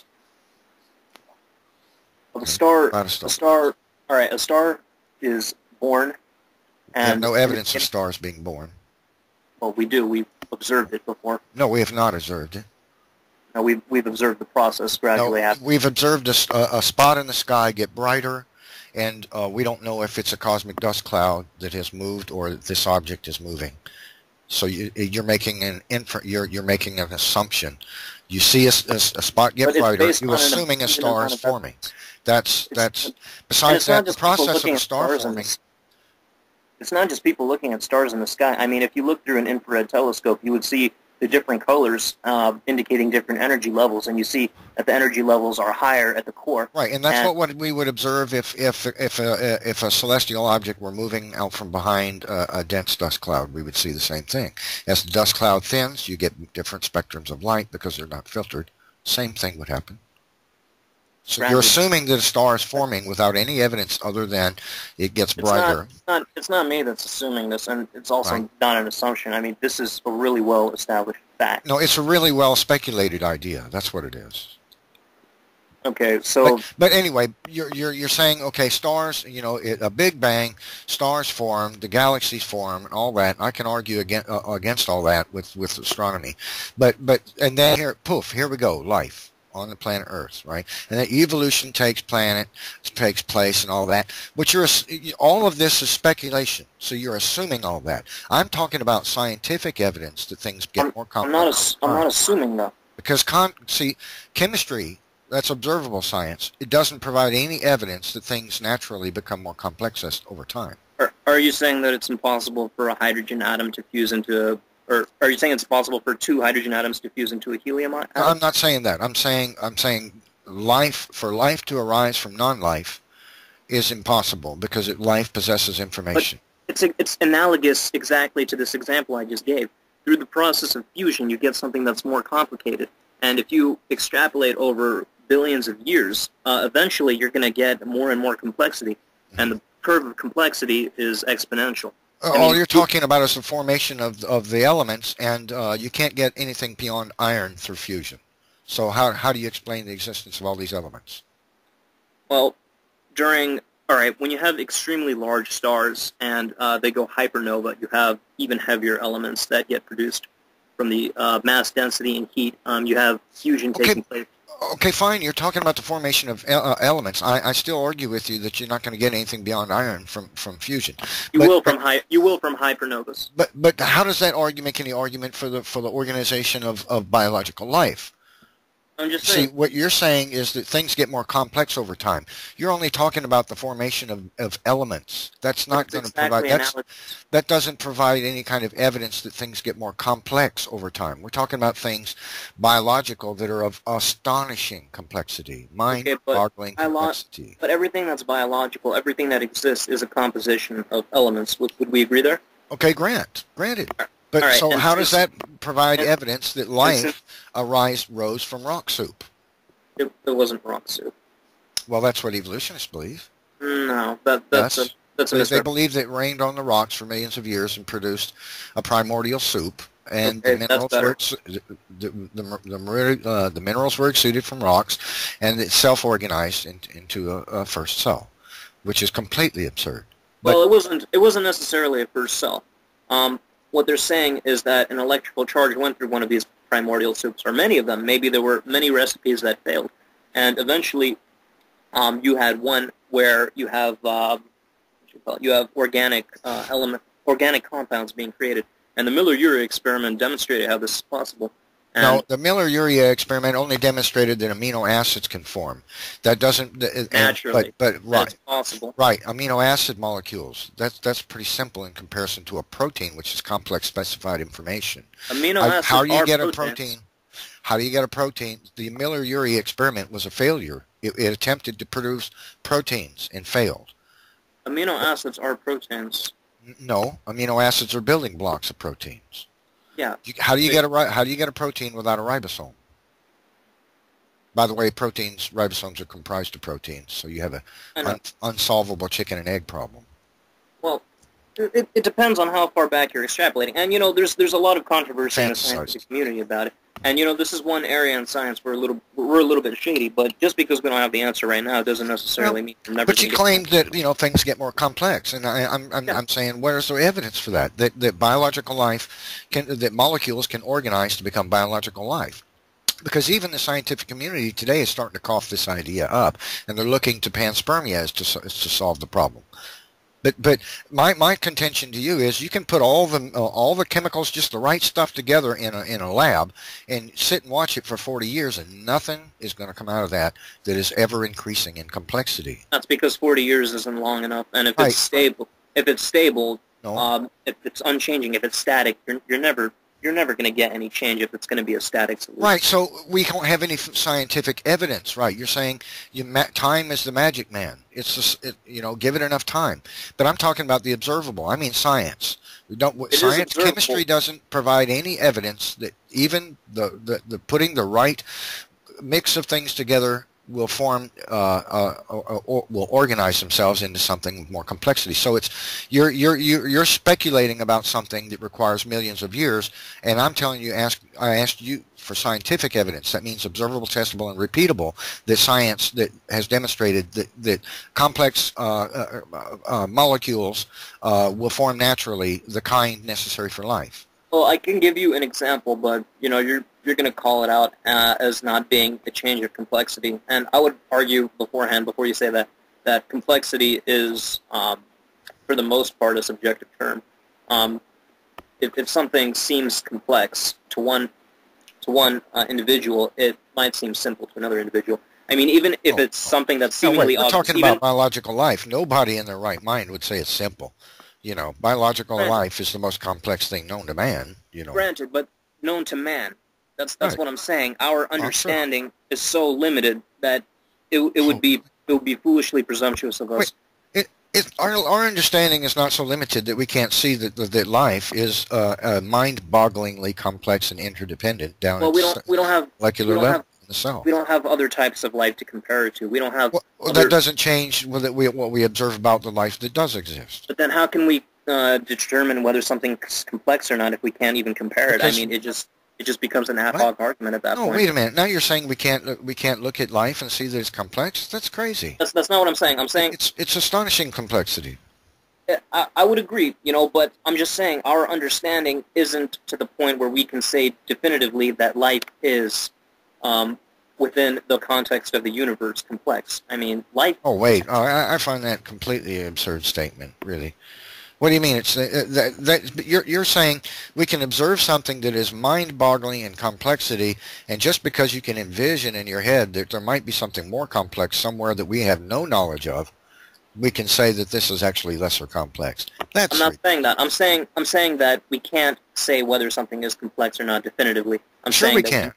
Well, the star, a star, a star, all right, a star is born. And we have no evidence it, of stars being born. Well, we do. We've observed it before. No, we have not observed it. No, we've, we've observed the process gradually no, happen. We've observed a, a spot in the sky get brighter, and uh, we don't know if it's a cosmic dust cloud that has moved or this object is moving. So you, you're making an infer, you're you're making an assumption. You see a, a, a spot get brighter, you're assuming a star is forming. That's that's besides that the process of a star forming. It's not just people looking at stars in the sky. I mean, if you look through an infrared telescope, you would see the different colors uh, indicating different energy levels, and you see that the energy levels are higher at the core. Right, and that's and, what we would observe if if if a if a celestial object were moving out from behind a, a dense dust cloud. We would see the same thing. As the dust cloud thins, you get different spectrums of light because they're not filtered. Same thing would happen. So you're assuming that a star is forming without any evidence other than it gets brighter. It's not, it's not, it's not me that's assuming this, and it's also right. not an assumption. I mean, this is a really well-established fact. No, it's a really well-speculated idea. That's what it is. Okay, so... But, but anyway, you're, you're, you're saying, okay, stars, you know, it, a Big Bang, stars form, the galaxies form, and all that. I can argue against, uh, against all that with, with astronomy. But, but, and then here, poof, here we go, life on the planet Earth, right? And then evolution takes planet takes place and all that. But you're all of this is speculation, so you're assuming all that. I'm talking about scientific evidence that things get I'm, more complex. I'm not. I'm not assuming though. Because con see, chemistry, that's observable science. It doesn't provide any evidence that things naturally become more complex over time. Are, are you saying that it's impossible for a hydrogen atom to fuse into a Or are you saying it's possible for two hydrogen atoms to fuse into a helium atom? No, I'm not saying that. I'm saying I'm saying life for life to arise from non-life is impossible because it, life possesses information. But it's it's analogous exactly to this example I just gave. Through the process of fusion, you get something that's more complicated, and if you extrapolate over billions of years, uh, eventually you're going to get more and more complexity, mm-hmm. and the curve of complexity is exponential. Uh, all you're talking about is the formation of of the elements, and uh, you can't get anything beyond iron through fusion. So how how do you explain the existence of all these elements? Well, during all right, when you have extremely large stars and uh, they go hypernova, you have even heavier elements that get produced from the uh, mass density and heat. Um, you have fusion okay. taking place. Okay, fine. You're talking about the formation of uh, elements. I, I still argue with you that you're not going to get anything beyond iron from, from fusion. You but, will from but, hy you will from hypernovas. But but how does that argument make any argument for the for the organization of, of biological life? I'm just saying. See, what you're saying is that things get more complex over time. You're only talking about the formation of, of elements. That's not going to provide that's, that doesn't provide any kind of evidence that things get more complex over time. We're talking about things biological that are of astonishing complexity, mind-boggling okay, complexity. But everything that's biological, everything that exists, is a composition of elements. Would, would we agree there? Okay, grant, granted. But right, so how since, does that provide and, evidence that life since, arise rose from rock soup? It, it wasn't rock soup. Well, that's what evolutionists believe. No, that, that's yes. a that's a they, they believe that it rained on the rocks for millions of years and produced a primordial soup, and okay, the minerals were the the, the, the, uh, the minerals were exuded from rocks, and it self-organized in, into a, a first cell, which is completely absurd. But, well, it wasn't. It wasn't necessarily a first cell. Um, What they're saying is that an electrical charge went through one of these primordial soups, or many of them. Maybe there were many recipes that failed. And eventually um, you had one where you have uh, you should call it. You have organic uh, element, organic compounds being created, and the Miller-Ury experiment demonstrated how this is possible. And no, the Miller-Ury experiment only demonstrated that amino acids can form. That doesn't naturally, but, but right, that's possible. Right, amino acid molecules. That's that's pretty simple in comparison to a protein, which is complex specified information. Amino how, acids how do you are get proteins. a protein? How do you get a protein? The Miller-Ury experiment was a failure. It, it attempted to produce proteins and failed. Amino acids are proteins. No, amino acids are building blocks of proteins. Yeah. How do you get a how do you get a protein without a ribosome? By the way, proteins, ribosomes are comprised of proteins, so you have a un, unsolvable chicken and egg problem. Well, it, it depends on how far back you're extrapolating, and you know, there's there's a lot of controversy in the scientific community about it. And you know, this is one area in science where a little we're a little bit shady. But just because we don't have the answer right now doesn't necessarily well, mean we're never. But you claimed that you know things get more complex, and I, I'm I'm, yeah. I'm saying where's the evidence for that? That that biological life can that molecules can organize to become biological life. Because even the scientific community today is starting to cough this idea up, and they're looking to panspermia as to as to solve the problem. But but my my contention to you is you can put all the uh, all the chemicals, just the right stuff together in a in a lab, and sit and watch it for forty years, and nothing is going to come out of that that is ever increasing in complexity. That's because forty years isn't long enough, and if right. it's stable, if it's stable, no. um, if it's unchanging, if it's static, you're you're never. You're never going to get any change if it's going to be a static solution. Right, so we don't have any scientific evidence, right? You're saying you ma time is the magic man. It's just, it, you know, give it enough time. But I'm talking about the observable. I mean science. We don't. It science, chemistry doesn't provide any evidence that even the, the, the putting the right mix of things together will form, uh, uh, or, or will organize themselves into something with more complexity. So it's you're you're you're you're speculating about something that requires millions of years, and I'm telling you, ask I asked you for scientific evidence. That means observable, testable, and repeatable. That science that has demonstrated that that complex uh, uh, uh, molecules uh, will form naturally, the kind necessary for life. Well, I can give you an example, but you know you're you're going to call it out uh, as not being a change of complexity, and I would argue beforehand, before you say that, that complexity is, um, for the most part, a subjective term. Um, if, if something seems complex to one to one uh, individual, it might seem simple to another individual. I mean, even if oh, it's something that's no, seemingly wait, we're obvious, talking even, about biological life. Nobody in their right mind would say it's simple. You know, biological granted, life is the most complex thing known to man. You know, granted, but known to man. That's that's right. what I'm saying. Our understanding oh, sure. is so limited that it it would be it would be foolishly presumptuous of us. Wait, it, it, our our understanding is not so limited that we can't see that that, that life is uh, uh, mind-bogglingly complex and interdependent down well, at we don't we don't have molecular we don't level have, in the cell. We don't have other types of life to compare it to. We don't have. Well, well other, that doesn't change what we what we observe about the life that does exist. But then, how can we uh, determine whether something's complex or not if we can't even compare it? Because, I mean, it just. It just becomes an ad hoc argument at that no, point. No, wait a minute. Now you're saying we can't we can't look at life and see that it's complex? That's crazy. That's that's not what I'm saying. I'm saying it's it's astonishing complexity. I, I would agree, you know, but I'm just saying our understanding isn't to the point where we can say definitively that life is, um, within the context of the universe, complex. I mean, life. Oh wait, oh, I, I find that completely absurd statement. Really. What do you mean? It's uh, that, that you're you're saying we can observe something that is mind-boggling in complexity, and just because you can envision in your head that there might be something more complex somewhere that we have no knowledge of, we can say that this is actually lesser complex. That's I'm not saying that. I'm saying I'm saying that we can't say whether something is complex or not definitively. I'm sure saying we that can.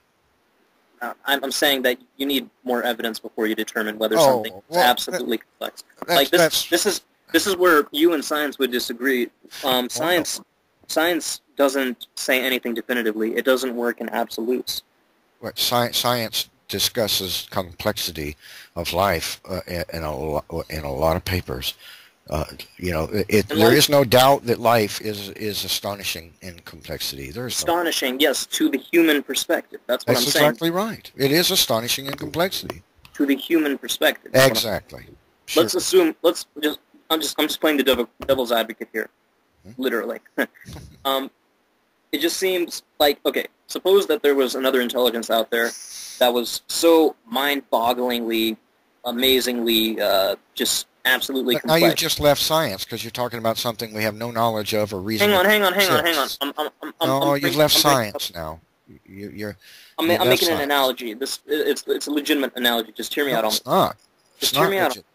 We, uh, I'm, I'm saying that you need more evidence before you determine whether oh, something is well, absolutely that, complex. That's, like this, that's, this is. This is where you and science would disagree. Um, science, science doesn't say anything definitively. It doesn't work in absolutes. What science, science discusses complexity of life uh, in a in a lot of papers. Uh, you know, it, there life, is no doubt that life is is astonishing in complexity. There is astonishing, no, yes, to the human perspective. That's what That's I'm saying. That's exactly right. It is astonishing in complexity. To the human perspective. Exactly. Sure. Let's assume. Let's just. I'm just I'm just playing the devil, devil's advocate here, literally. um, it just seems like, okay, suppose that there was another intelligence out there that was so mind-bogglingly, amazingly, uh, just absolutely But now complex. you've just left science because you're talking about something we have no knowledge of or reason. Hang on, to hang on, hang on, hang on. exist. I'm, I'm, I'm, I'm, No, I'm you've bring- left I'm bringing science now. You, you're I'm, ma- you've I'm left making an science. analogy. This it's it's a legitimate analogy. Just hear me No, out on it's this. not. Just It's hear not me out. legit.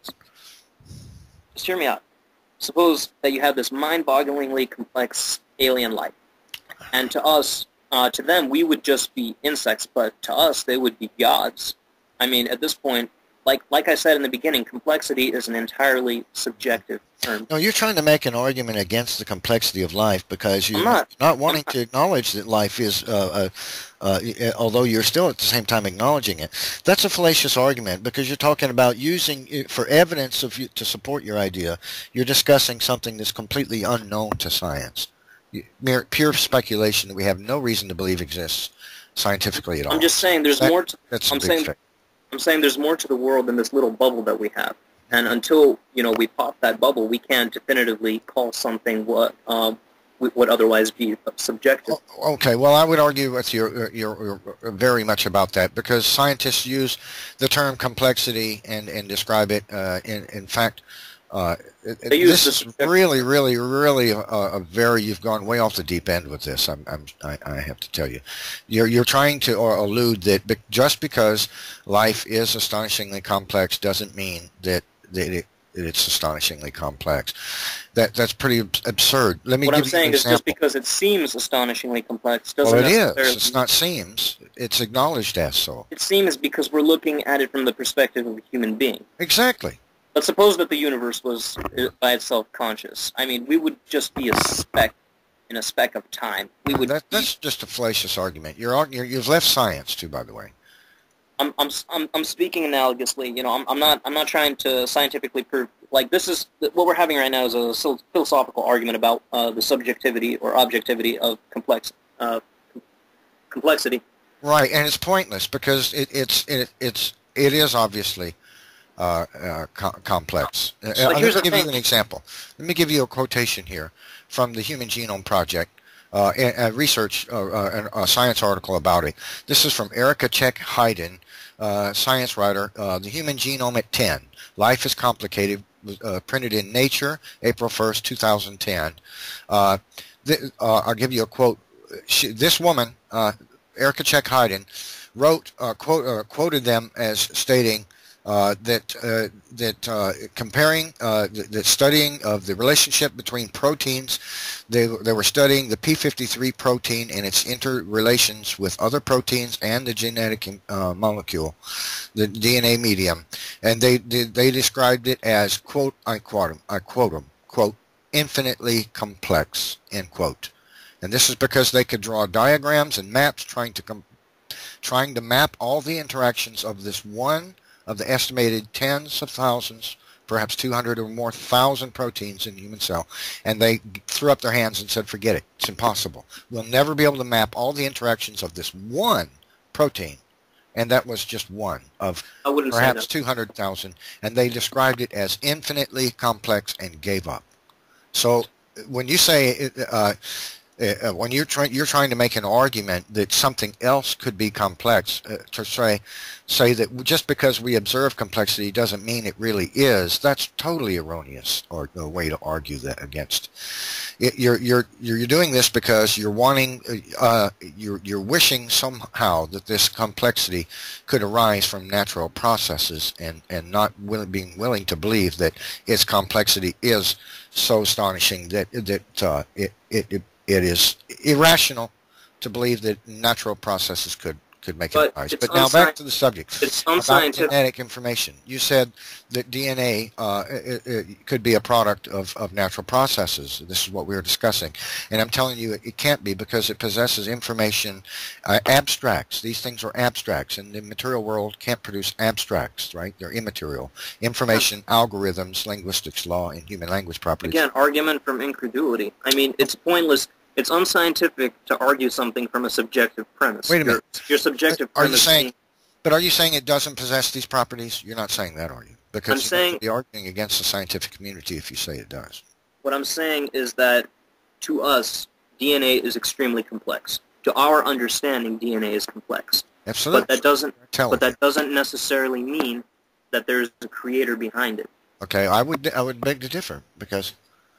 Just hear me out. Suppose that you have this mind-bogglingly complex alien life, and to us, uh, to them, we would just be insects, but to us, they would be gods. I mean, at this point, like like I said in the beginning, complexity is an entirely subjective term. No, you're trying to make an argument against the complexity of life because you're I'm not. not wanting I'm to acknowledge that life is, uh, uh, uh, although you're still at the same time acknowledging it. That's a fallacious argument because you're talking about using it for evidence of you, to support your idea. You're discussing something that's completely unknown to science. You, mere pure speculation that we have no reason to believe exists scientifically at all. I'm just saying there's That- more to. That's a I'm big saying fact. I'm saying there's more to the world than this little bubble that we have. And until, you know, we pop that bubble, we can't definitively call something what um, would otherwise be subjective. Oh, okay, well, I would argue with you uh, you're, you're very much about that because scientists use the term complexity and, and describe it. Uh, in, in fact, uh, it, They use this the is subjective- really, really, really a, a very, you've gone way off the deep end with this, I'm, I'm, I, I have to tell you. You're, you're trying to or allude that be, just because life is astonishingly complex doesn't mean that, that it it's astonishingly complex. That that's pretty absurd. Let me What give I'm you saying an is example. just because it seems astonishingly complex doesn't Well, it necessarily... is. It's not seems. It's acknowledged as so. It seems because we're looking at it from the perspective of a human being. Exactly. But suppose that the universe was uh, by itself conscious. I mean, we would just be a speck in a speck of time. We would. That, be, that's just a fallacious argument. You're, arg- you're you've left science too, by the way. I'm I'm I'm I'm speaking analogously. You know, I'm I'm not I'm not trying to scientifically prove. Like this is what we're having right now is a philosophical argument about uh, the subjectivity or objectivity of complex uh, complexity. Right, and it's pointless because it, it's it, it's it is obviously uh, uh, co- complex. Uh, So Let here's me the give you thing. an example. Let me give you a quotation here from the Human Genome Project. Uh, a, a research, uh, uh, a science article about it. This is from Erica Check-Hayden, uh, science writer, uh, The Human Genome at ten. Life is Complicated, uh, printed in Nature, April first, two thousand ten. Uh, th- uh, I'll give you a quote. She, this woman, uh, Erica Check-Hayden, wrote, uh, quote, uh, quoted them as stating uh, that uh, that uh, comparing, uh, that, that studying of the relationship between proteins, they they were studying the p fifty-three protein and its interrelations with other proteins and the genetic uh, molecule, the D N A medium, and they they, they described it as quote I quote them I quote them quote infinitely complex end quote, and this is because they could draw diagrams and maps trying to com- trying to map all the interactions of this one of the estimated tens of thousands, perhaps two hundred or more thousand proteins in the human cell, and they threw up their hands and said, forget it, it's impossible. We'll never be able to map all the interactions of this one protein, and that was just one of I wouldn't perhaps say two hundred thousand, and they described it as infinitely complex and gave up. So when you say, uh, uh, when you're trying, you're trying to make an argument that something else could be complex, uh, to say, say that just because we observe complexity doesn't mean it really is. That's totally erroneous, or a way to argue that against. It, you're you're you're doing this because you're wanting, uh, you're you're wishing somehow that this complexity could arise from natural processes, and and not willing, being willing to believe that its complexity is so astonishing that that uh, it it. it It is irrational to believe that natural processes could, could make But it arise. it's But now unsci- back to the subject it's about unscientific. genetic information. You said that D N A uh, it, it could be a product of, of natural processes. This is what we were discussing. And I'm telling you it, it can't be because it possesses information, uh, abstracts. These things are abstracts, and the material world can't produce abstracts, right? They're immaterial. Information, algorithms, linguistics, law, and human language properties. Again, argument from incredulity. I mean, it's pointless. It's unscientific to argue something from a subjective premise. Wait a minute. Your, your subjective Are you premise saying, being, but are you saying it doesn't possess these properties? You're not saying that, are you? Because I'm you saying- have to be arguing against the scientific community if you say it does. what I'm saying is that to us, D N A is extremely complex. To our understanding, D N A is complex. Absolutely. But that doesn't. Tell But me. that doesn't necessarily mean that there's a creator behind it. Okay, I would I would beg to differ because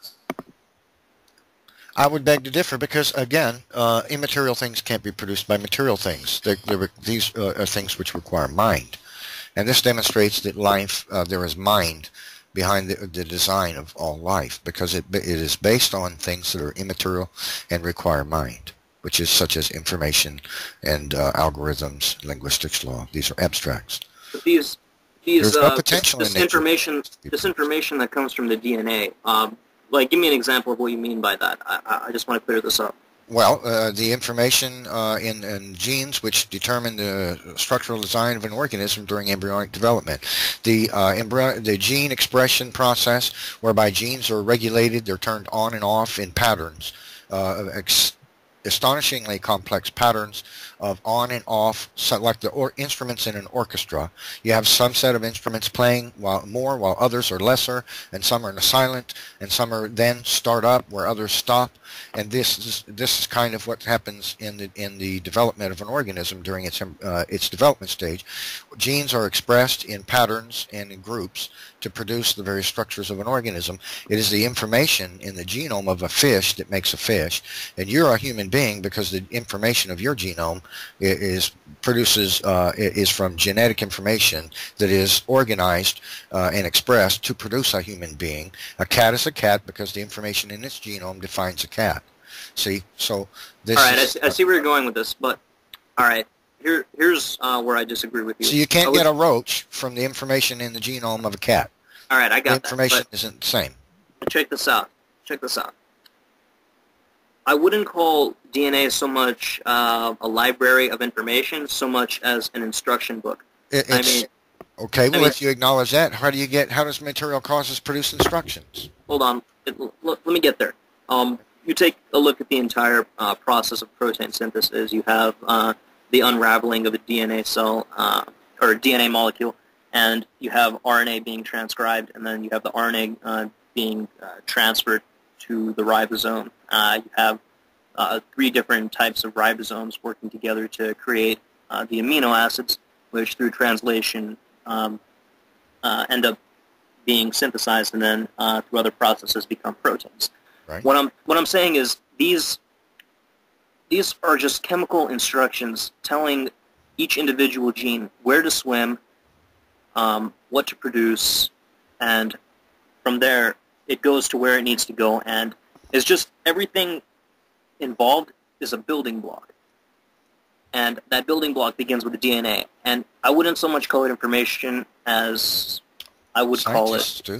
I would beg to differ because again, uh, immaterial things can't be produced by material things. They're, they're, these uh, are things which require mind, and this demonstrates that life uh, there is mind behind the, the design of all life because it it is based on things that are immaterial and require mind, which is such as information and uh, algorithms, linguistics, law. These are abstracts. But these these There's no uh, potential this, in this nature. information this information that comes from the D N A. Um, like, give me an example of what you mean by that. I, I just want to clear this up. Well, uh, the information uh, in, in genes which determine the structural design of an organism during embryonic development. The, uh, embryo the gene expression process, whereby genes are regulated, they're turned on and off in patterns, uh, ex astonishingly complex patterns of on and off, so like the or instruments in an orchestra. You have some set of instruments playing while more, while others are lesser, and some are silent, and some are then start up where others stop. And this is this is kind of what happens in the in the development of an organism during its uh, its development stage. Genes are expressed in patterns and in groups to produce the various structures of an organism. It is the information in the genome of a fish that makes a fish, and you're a human being because the information of your genome is produces uh, is from genetic information that is organized uh, and expressed to produce a human being. A cat is a cat because the information in its genome defines a cat. See, so this. All right, is, I, see, I see where you're going with this, but all right, here here's uh, where I disagree with you. So you can't was, get a roach from the information in the genome of a cat. All right, I got the information that, isn't the same. Check this out. Check this out. I wouldn't call D N A so much uh, a library of information, so much as an instruction book. It, I mean, okay. Well, I mean, if you acknowledge that, how do you get? How does material causes produce instructions? Hold on. It, l let me get there. Um, you take a look at the entire uh, process of protein synthesis. You have uh, the unraveling of a D N A cell uh, or D N A molecule, and you have R N A being transcribed, and then you have the R N A uh, being uh, transferred to the ribosome. Uh, you have uh, three different types of ribosomes working together to create uh, the amino acids, which through translation um, uh, end up being synthesized, and then uh, through other processes become proteins. Right. What I'm what I'm saying is these these are just chemical instructions telling each individual gene where to swim, um, what to produce, and from there it goes to where it needs to go. And it's just everything involved is a building block, and that building block begins with the D N A. And I wouldn't so much call it information as I would Scientists call it. do.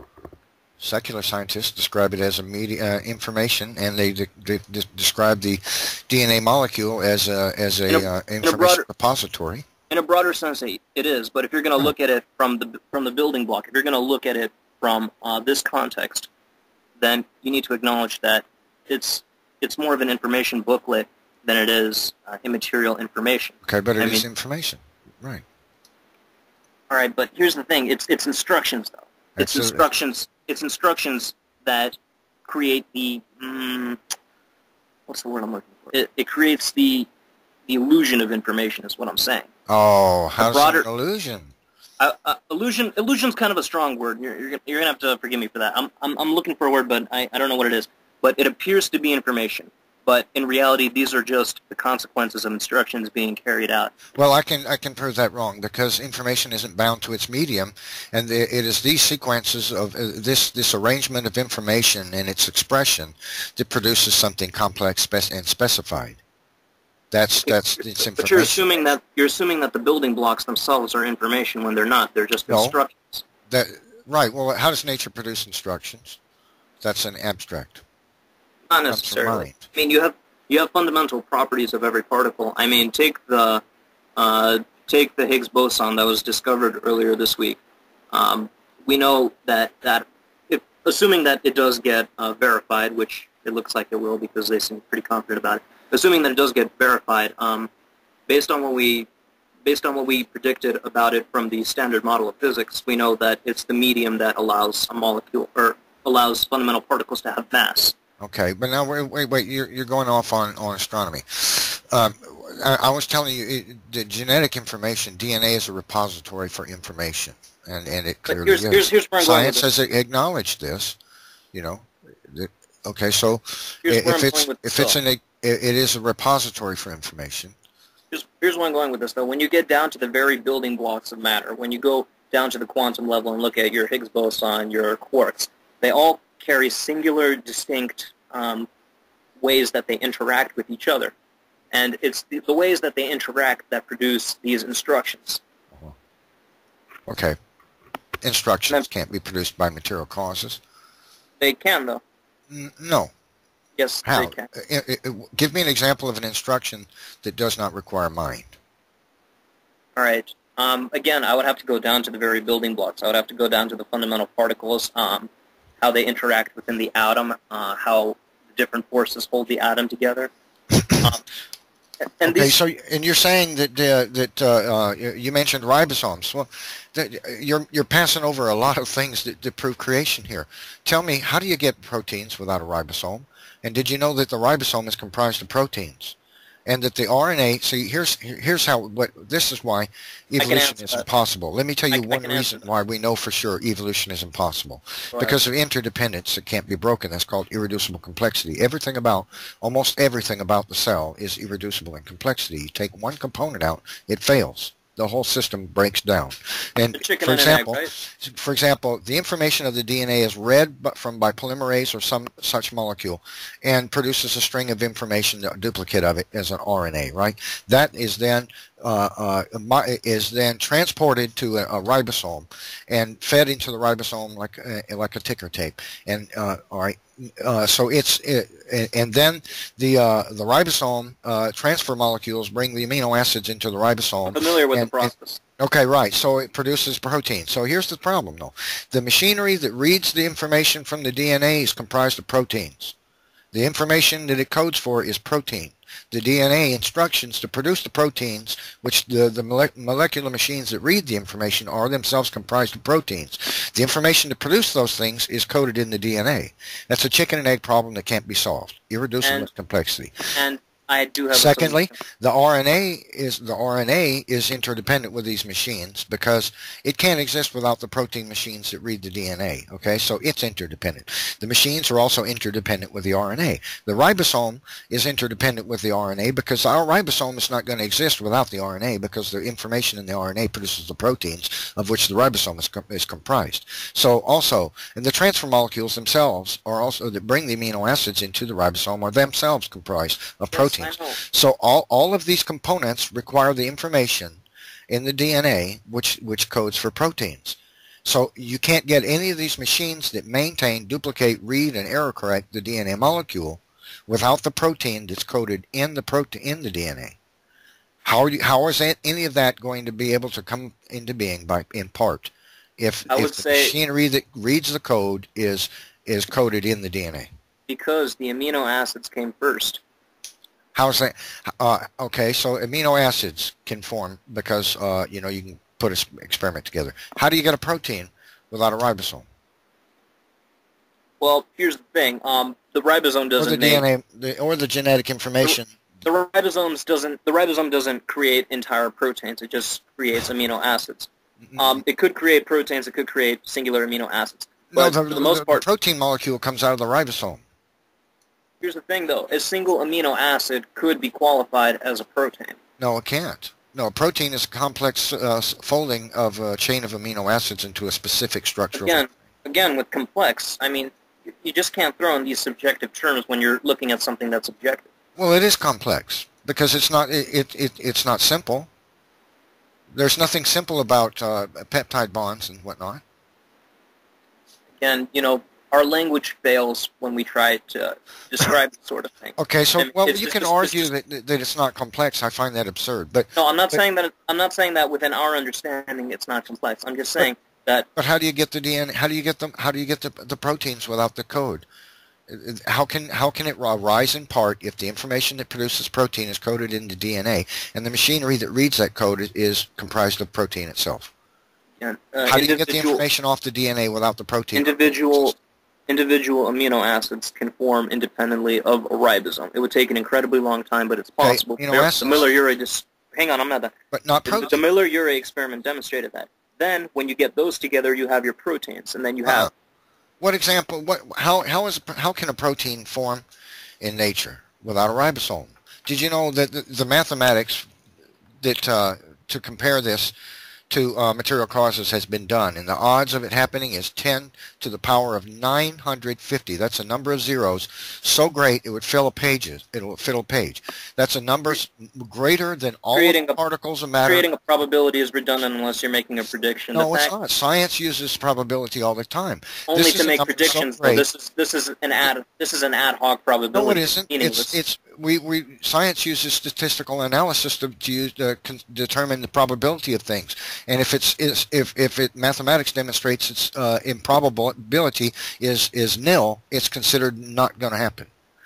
Secular scientists describe it as a media uh, information, and they, de de de describe the D N A molecule as a as a, in a, uh, in information a broader, repository. In a broader sense, it is. But if you're going to huh. look at it from the from the building block, if you're going to look at it from uh, this context, then you need to acknowledge that it's it's more of an information booklet than it is uh, immaterial information. Okay, but it I is mean, information, right? All right, but here's the thing: it's it's instructions, though. It's That's instructions. It's instructions that create the mm, what's the word I'm looking for? It, it creates the the illusion of information, is what I'm saying. Oh, how's broader, an illusion? Uh, uh, illusion. Illusion's kind of a strong word. You're you're, you're gonna have to forgive me for that. I'm I'm I'm looking for a word, but I I don't know what it is. But it appears to be information. But in reality, these are just the consequences of instructions being carried out. Well, I can I can prove that wrong because information isn't bound to its medium, and the, it is these sequences of uh, this this arrangement of information and its expression that produces something complex spec and specified. That's that's its information. But you're assuming that you're assuming that the building blocks themselves are information when they're not. They're just no, instructions. That right. Well, how does nature produce instructions? That's an abstract. Not necessarily. I mean, you have you have fundamental properties of every particle. I mean, take the uh, take the Higgs boson that was discovered earlier this week. Um, we know that that if, assuming that it does get uh, verified, which it looks like it will because they seem pretty confident about it. Assuming that it does get verified, um, based on what we based on what we predicted about it from the standard model of physics, we know that it's the medium that allows a molecule or allows fundamental particles to have mass. Okay, but now wait, wait, wait. You're you're going off on on astronomy. Um, I, I was telling you, it, the genetic information, D N A is a repository for information, and, and it clearly here's, is. Here's, here's where I'm Science going with has acknowledged this, you know. That, okay, so here's where if I'm it's going with if this, it's though. an it, it is a repository for information. Here's, here's where I'm going with this, though. When you get down to the very building blocks of matter, when you go down to the quantum level and look at your Higgs boson, your quarks, they all carry singular, distinct um, ways that they interact with each other. And it's the, the ways that they interact that produce these instructions. Okay. Instructions can't be produced by material causes. They can, though. N no. Yes, How? they can. It, it, it, give me an example of an instruction that does not require mind. All right. Um, again, I would have to go down to the very building blocks. I would have to go down to the fundamental particles, um, how they interact within the atom, uh, how the different forces hold the atom together. Um, and okay, these, so and you're saying that uh, that uh, uh, you mentioned ribosomes. Well, that you're you're passing over a lot of things that, that prove creation here. Tell me, how do you get proteins without a ribosome? And did you know that the ribosome is comprised of proteins? And that the R N A, see, here's here's how, what this is why evolution is impossible. Let me tell you I, one I reason why we know for sure evolution is impossible. Go because ahead. Of interdependence that can't be broken. That's called irreducible complexity. Everything about, almost everything about the cell is irreducible in complexity. You take one component out, it fails. The whole system breaks down. And for example, and egg, right? for example, the information of the D N A is read from by polymerase or some such molecule, and produces a string of information, a duplicate of it as an R N A. Right? That is then uh, uh, is then transported to a, a ribosome and fed into the ribosome like uh, like a ticker tape. And uh, all right. Uh, so it's it, and then the uh, the ribosome uh, transfer molecules bring the amino acids into the ribosome. I'm familiar with and, the process. And, okay, right. So it produces protein. So here's the problem, though: the machinery that reads the information from the D N A is comprised of proteins. The information that it codes for is protein. The D N A instructions to produce the proteins, which the, the mole molecular machines that read the information are themselves comprised of proteins. The information to produce those things is coded in the D N A. That's a chicken and egg problem that can't be solved. Irreducible and, complexity. And I do have Secondly, a the R N A is the R N A is interdependent with these machines because it can't exist without the protein machines that read the D N A. Okay, so it's interdependent. The machines are also interdependent with the R N A. The ribosome is interdependent with the R N A because our ribosome is not going to exist without the R N A because the information in the R N A produces the proteins of which the ribosome is, com is comprised. So also, and the transfer molecules themselves are also that bring the amino acids into the ribosome are themselves comprised of proteins. Yes, so all, all of these components require the information in the D N A which, which codes for proteins. So you can't get any of these machines that maintain, duplicate, read, and error correct the D N A molecule without the protein that's coded in the protein in the D N A. How, are you, how is that, any of that going to be able to come into being by in part if, I would if the say machinery that reads the code is, is coded in the D N A? Because the amino acids came first. How's that? Uh, okay, so amino acids can form because, uh, you know, you can put an experiment together. How do you get a protein without a ribosome? Well, here's the thing. Um, the ribosome doesn't or the make, D N A, the, or the genetic information. The, the ribosomes doesn't. The ribosome doesn't create entire proteins. It just creates amino acids. Um, it could create proteins. It could create singular amino acids. But no, the, for the most the, part, the protein molecule comes out of the ribosome. Here's the thing, though. A single amino acid could be qualified as a protein. No, it can't. No, a protein is a complex uh, folding of a chain of amino acids into a specific structure. Again, again, with complex, I mean, you just can't throw in these subjective terms when you're looking at something that's objective. Well, it is complex because it's not. It it, it it's not simple. There's nothing simple about uh, peptide bonds and whatnot. Again, you know, our language fails when we try to describe this sort of thing. Okay, so And well, it's you just, can it's argue just, that that it's not complex. I find that absurd. But no, I'm not but, saying that. I'm not saying that within our understanding it's not complex. I'm just saying but, that. But how do you get the D N A? How do you get them? How do you get the the proteins without the code? How can how can it rise in part if the information that produces protein is coded into D N A and the machinery that reads that code is, is comprised of protein itself? Yeah, uh, how do you get the information off the D N A without the protein? Individual. individual amino acids can form independently of a ribosome. It would take an incredibly long time, but it's possible. Okay, amino acids. The Miller-Ury just hang on, I'm not done. But not The, protein. the Miller-Ury experiment demonstrated that. Then, when you get those together, you have your proteins, and then you have. Uh, what example? What? How? How is? How can a protein form in nature without a ribosome? Did you know that the, the mathematics that uh, to compare this to uh, material causes has been done, and the odds of it happening is ten to the power of nine hundred fifty. That's a number of zeros so great it would fill a page. It will fill a page. That's a number greater than all creating the a, particles of matter. Creating a probability is redundant unless you're making a prediction. No, the it's fact, not. Science uses probability all the time. Only this to make predictions. So this is this is an ad this is an ad hoc probability. No, it isn't. It's it's we we science uses statistical analysis to to use to determine the probability of things. And if it's is if if it mathematics demonstrates its uh, improbability is is nil, it's considered not going to happen.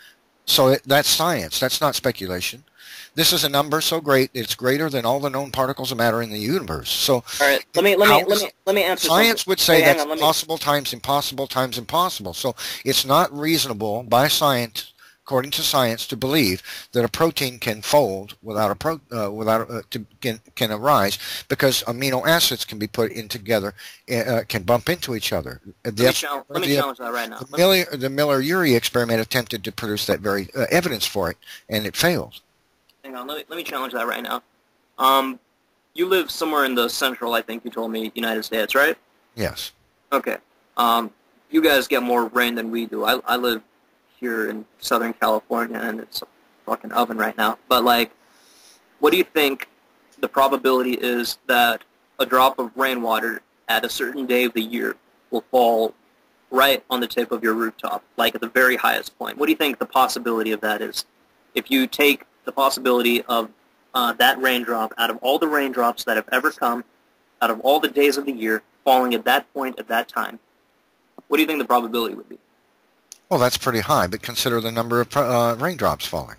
So it, that's science. That's not speculation. This is a number so great it's greater than all the known particles of matter in the universe. So, all right, let me let me let me let me answer. Science something. would say hey, that's on, possible times impossible times impossible. So it's not reasonable by science, according to science, to believe that a protein can fold without a pro uh, without uh, to, can can arise because amino acids can be put in together, uh, can bump into each other. Let me, challenge, let me the, challenge that right now. The Miller the Miller-Ury experiment attempted to produce that very uh, evidence for it, and it failed. Hang on, let me, let me challenge that right now. Um, you live somewhere in the central, I think you told me, United States, right? Yes. Okay. Um, you guys get more rain than we do. I, I live here in Southern California, and it's a fucking oven right now. But, like, what do you think the probability is that a drop of rainwater at a certain day of the year will fall right on the tip of your rooftop, like at the very highest point? What do you think the possibility of that is? If you take the possibility of uh, that raindrop out of all the raindrops that have ever come, out of all the days of the year, falling at that point at that time, what do you think the probability would be? Well, that's pretty high, but consider the number of uh, raindrops falling.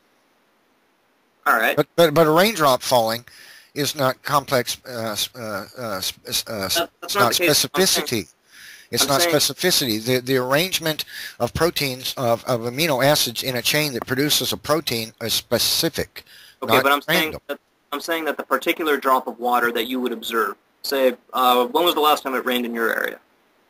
All right. But, but, but a raindrop falling is not complex, uh, uh, uh, uh, that, it's not, not specificity. It's I'm not saying, specificity. The, the arrangement of proteins, of, of amino acids in a chain that produces a protein is specific, okay, not but I'm random. saying, that, I'm saying that the particular drop of water that you would observe, say, uh, when was the last time it rained in your area?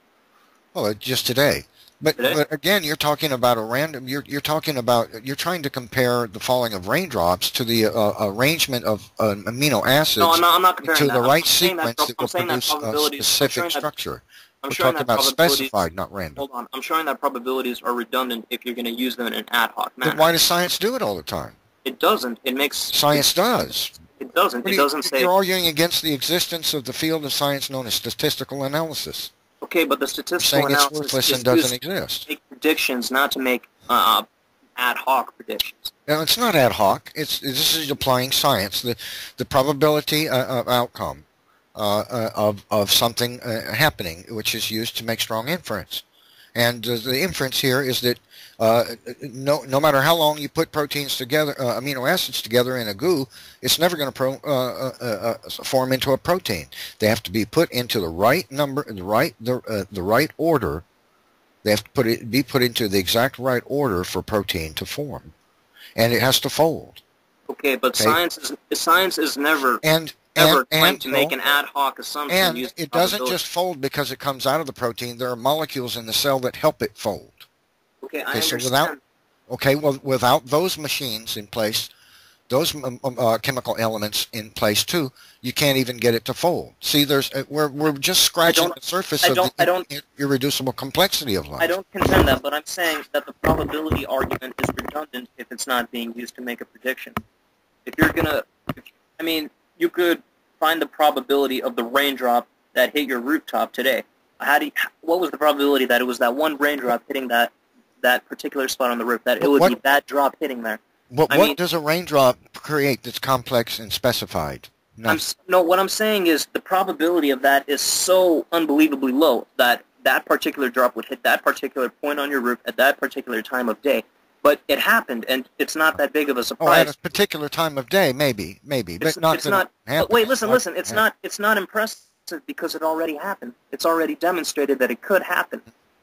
Well, just today. But, today? but again, you're talking about a random, you're, you're talking about, you're trying to compare the falling of raindrops to the uh, arrangement of uh, amino acids no, I'm not, I'm not comparing to that. the right I'm sequence that, that will produce that a specific structure. I'm We're showing talking that about specified, not random. Hold on. I'm showing that probabilities are redundant if you're going to use them in an ad hoc manner. Then why does science do it all the time? It doesn't. It makes... Science it, does. It doesn't. It you, doesn't say... You're arguing against the existence of the field of science known as statistical analysis. Okay, but the statistical saying analysis it's worthless is and doesn't used exist. to make predictions, not to make uh, ad hoc predictions. No, it's not ad hoc. It's this is applying science. The the probability uh, of outcome uh, uh, of of something uh, happening, which is used to make strong inference. And uh, the inference here is that uh, no no matter how long you put proteins together, uh, amino acids together in a goo, it's never going to pro, uh, uh, uh, form into a protein. They have to be put into the right number, the right the uh, the right order. They have to put it be put into the exact right order for protein to form, and it has to fold. Okay, but okay. science is science is never and. Ever and, trying and, to make an ad hoc assumption. And using it doesn't just fold because it comes out of the protein. There are molecules in the cell that help it fold. Okay, I okay, understand. So without, okay, well, without those machines in place, those um, uh, chemical elements in place too, you can't even get it to fold. See, there's uh, we're we're just scratching the surface I of don't, the I don't, irreducible complexity of life. I don't contend that, but I'm saying that the probability argument is redundant if it's not being used to make a prediction. If you're gonna, if, I mean, you could find the probability of the raindrop that hit your rooftop today. How do you, what was the probability that it was that one raindrop hitting that that particular spot on the roof, that it would what, be that drop hitting there? What, I what mean, does a raindrop create that's complex and specified? I'm, no, what I'm saying is the probability of that is so unbelievably low that that particular drop would hit that particular point on your roof at that particular time of day. But it happened, and it's not that big of a surprise. Oh, at a particular time of day, maybe, maybe, but it's, not. It's not. But wait, listen, listen. It's not. It's not impressive because it already happened. It's already demonstrated that it could happen.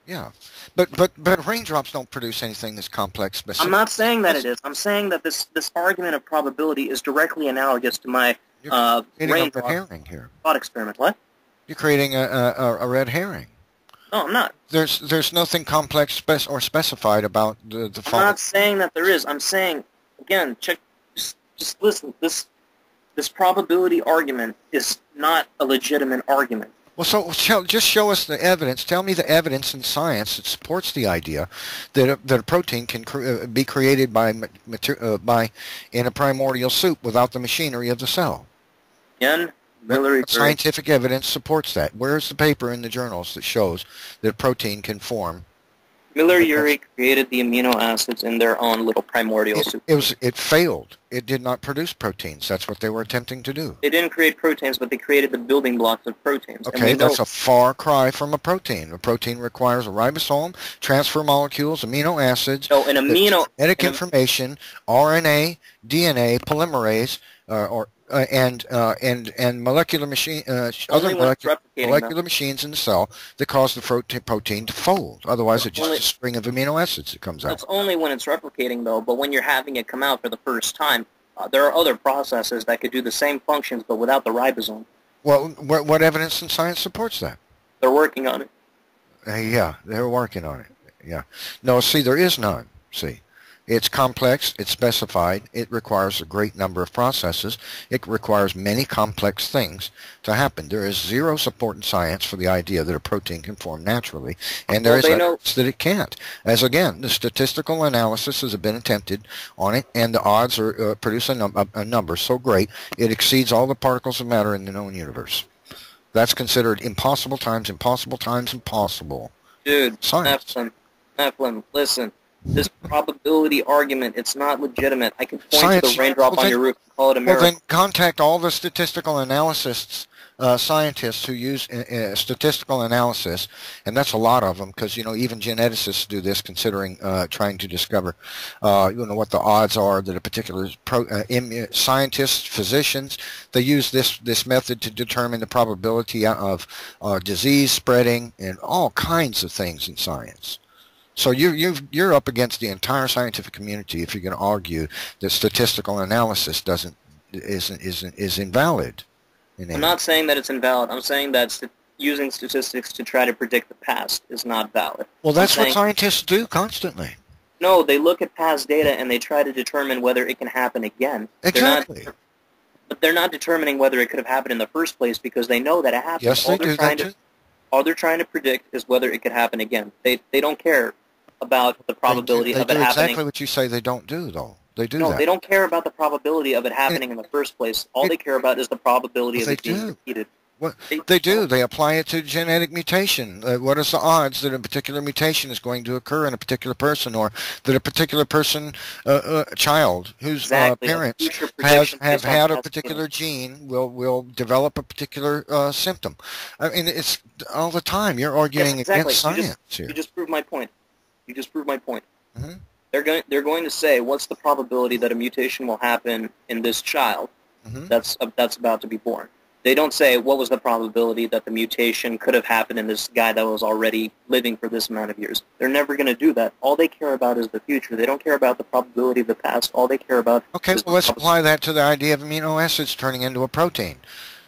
Yeah, but but but raindrops don't produce anything that's complex. Specific. I'm not saying that it is. I'm saying that this this argument of probability is directly analogous to my You're uh, creating raindrop a red herring here. thought experiment. What? You're creating a, a, a red herring. No, I'm not. There's there's nothing complex spec or specified about the the. I'm not saying that there is. I'm saying again, check. Just, just listen. This this probability argument is not a legitimate argument. Well, so show, just show us the evidence. Tell me the evidence in science that supports the idea that a, that a protein can cre uh, be created by uh, by in a primordial soup without the machinery of the cell. Again, Miller-Ury. Scientific evidence supports that. Where's the paper in the journals that shows that a protein can form? Miller-Ury created the amino acids in their own little primordial It, soup. it was it failed. It did not produce proteins. That's what they were attempting to do. They didn't create proteins, but they created the building blocks of proteins. Okay, that's a far cry from a protein. A protein requires a ribosome, transfer molecules, amino acids, so an amino genetic an, information, R N A, D N A, polymerase, uh, or uh, and uh, and and molecular machine, uh, other molecular, molecular though. machines in the cell that cause the protein to fold. Otherwise, it's just only, a string of amino acids that comes out. That's only when it's replicating, though. But when you're having it come out for the first time, uh, there are other processes that could do the same functions, but without the ribosome. Well, what, what evidence in science supports that? They're working on it. Uh, yeah, they're working on it. Yeah. No, see, there is none. See. It's complex, it's specified, it requires a great number of processes, it requires many complex things to happen. There is zero support in science for the idea that a protein can form naturally, and there well, is evidence that it can't. As again, the statistical analysis has been attempted on it, and the odds are uh, produce a, num a, a number so great it exceeds all the particles of matter in the known universe. That's considered impossible times impossible times impossible. Dude, Nephilim, Nephilim, listen. This probability argument, it's not legitimate. I can point Science, to the raindrop well, then, on your roof and call it a miracle. Well, then contact all the statistical analysis uh, scientists who use uh, uh, statistical analysis, and that's a lot of them, because, you know, even geneticists do this, considering uh, trying to discover, uh, you know, what the odds are that a particular pro, uh, im, scientists, physicians, they use this, this method to determine the probability of uh, disease spreading and all kinds of things in science. So you, you've, you're up against the entire scientific community if you're going to argue that statistical analysis doesn't isn't isn't is invalid. In I'm not saying that it's invalid. I'm saying that st using statistics to try to predict the past is not valid. Well, that's saying, what scientists do constantly. No, they look at past data and they try to determine whether it can happen again. Exactly. They're not, but they're not determining whether it could have happened in the first place because they know that it happened. Yes, they all they're do trying that to, too. All they're trying to predict is whether it could happen again. They they don't care about the probability they do, of they it do happening. Exactly what you say they don't do, though. They do no, that. they don't care about the probability of it happening it, in the first place. All it, they care about is the probability well, of it being do. repeated. What, they, they do. They apply it to genetic mutation. Uh, what is the odds that a particular mutation is going to occur in a particular person, or that a particular person, uh, uh, child, whose exactly. uh, parents has, have had a particular gene will will develop a particular uh, symptom? I mean, it's all the time. You're arguing yes, exactly. against science you just, here. You just proved my point. You just proved my point. Mm-hmm. They're going. They're going to say, what's the probability that a mutation will happen in this child mm-hmm. that's uh, that's about to be born? They don't say, what was the probability that the mutation could have happened in this guy that was already living for this amount of years? They're never going to do that. All they care about is the future. They don't care about the probability of the past. All they care about okay, is well, let's apply that to the idea of amino acids turning into a protein.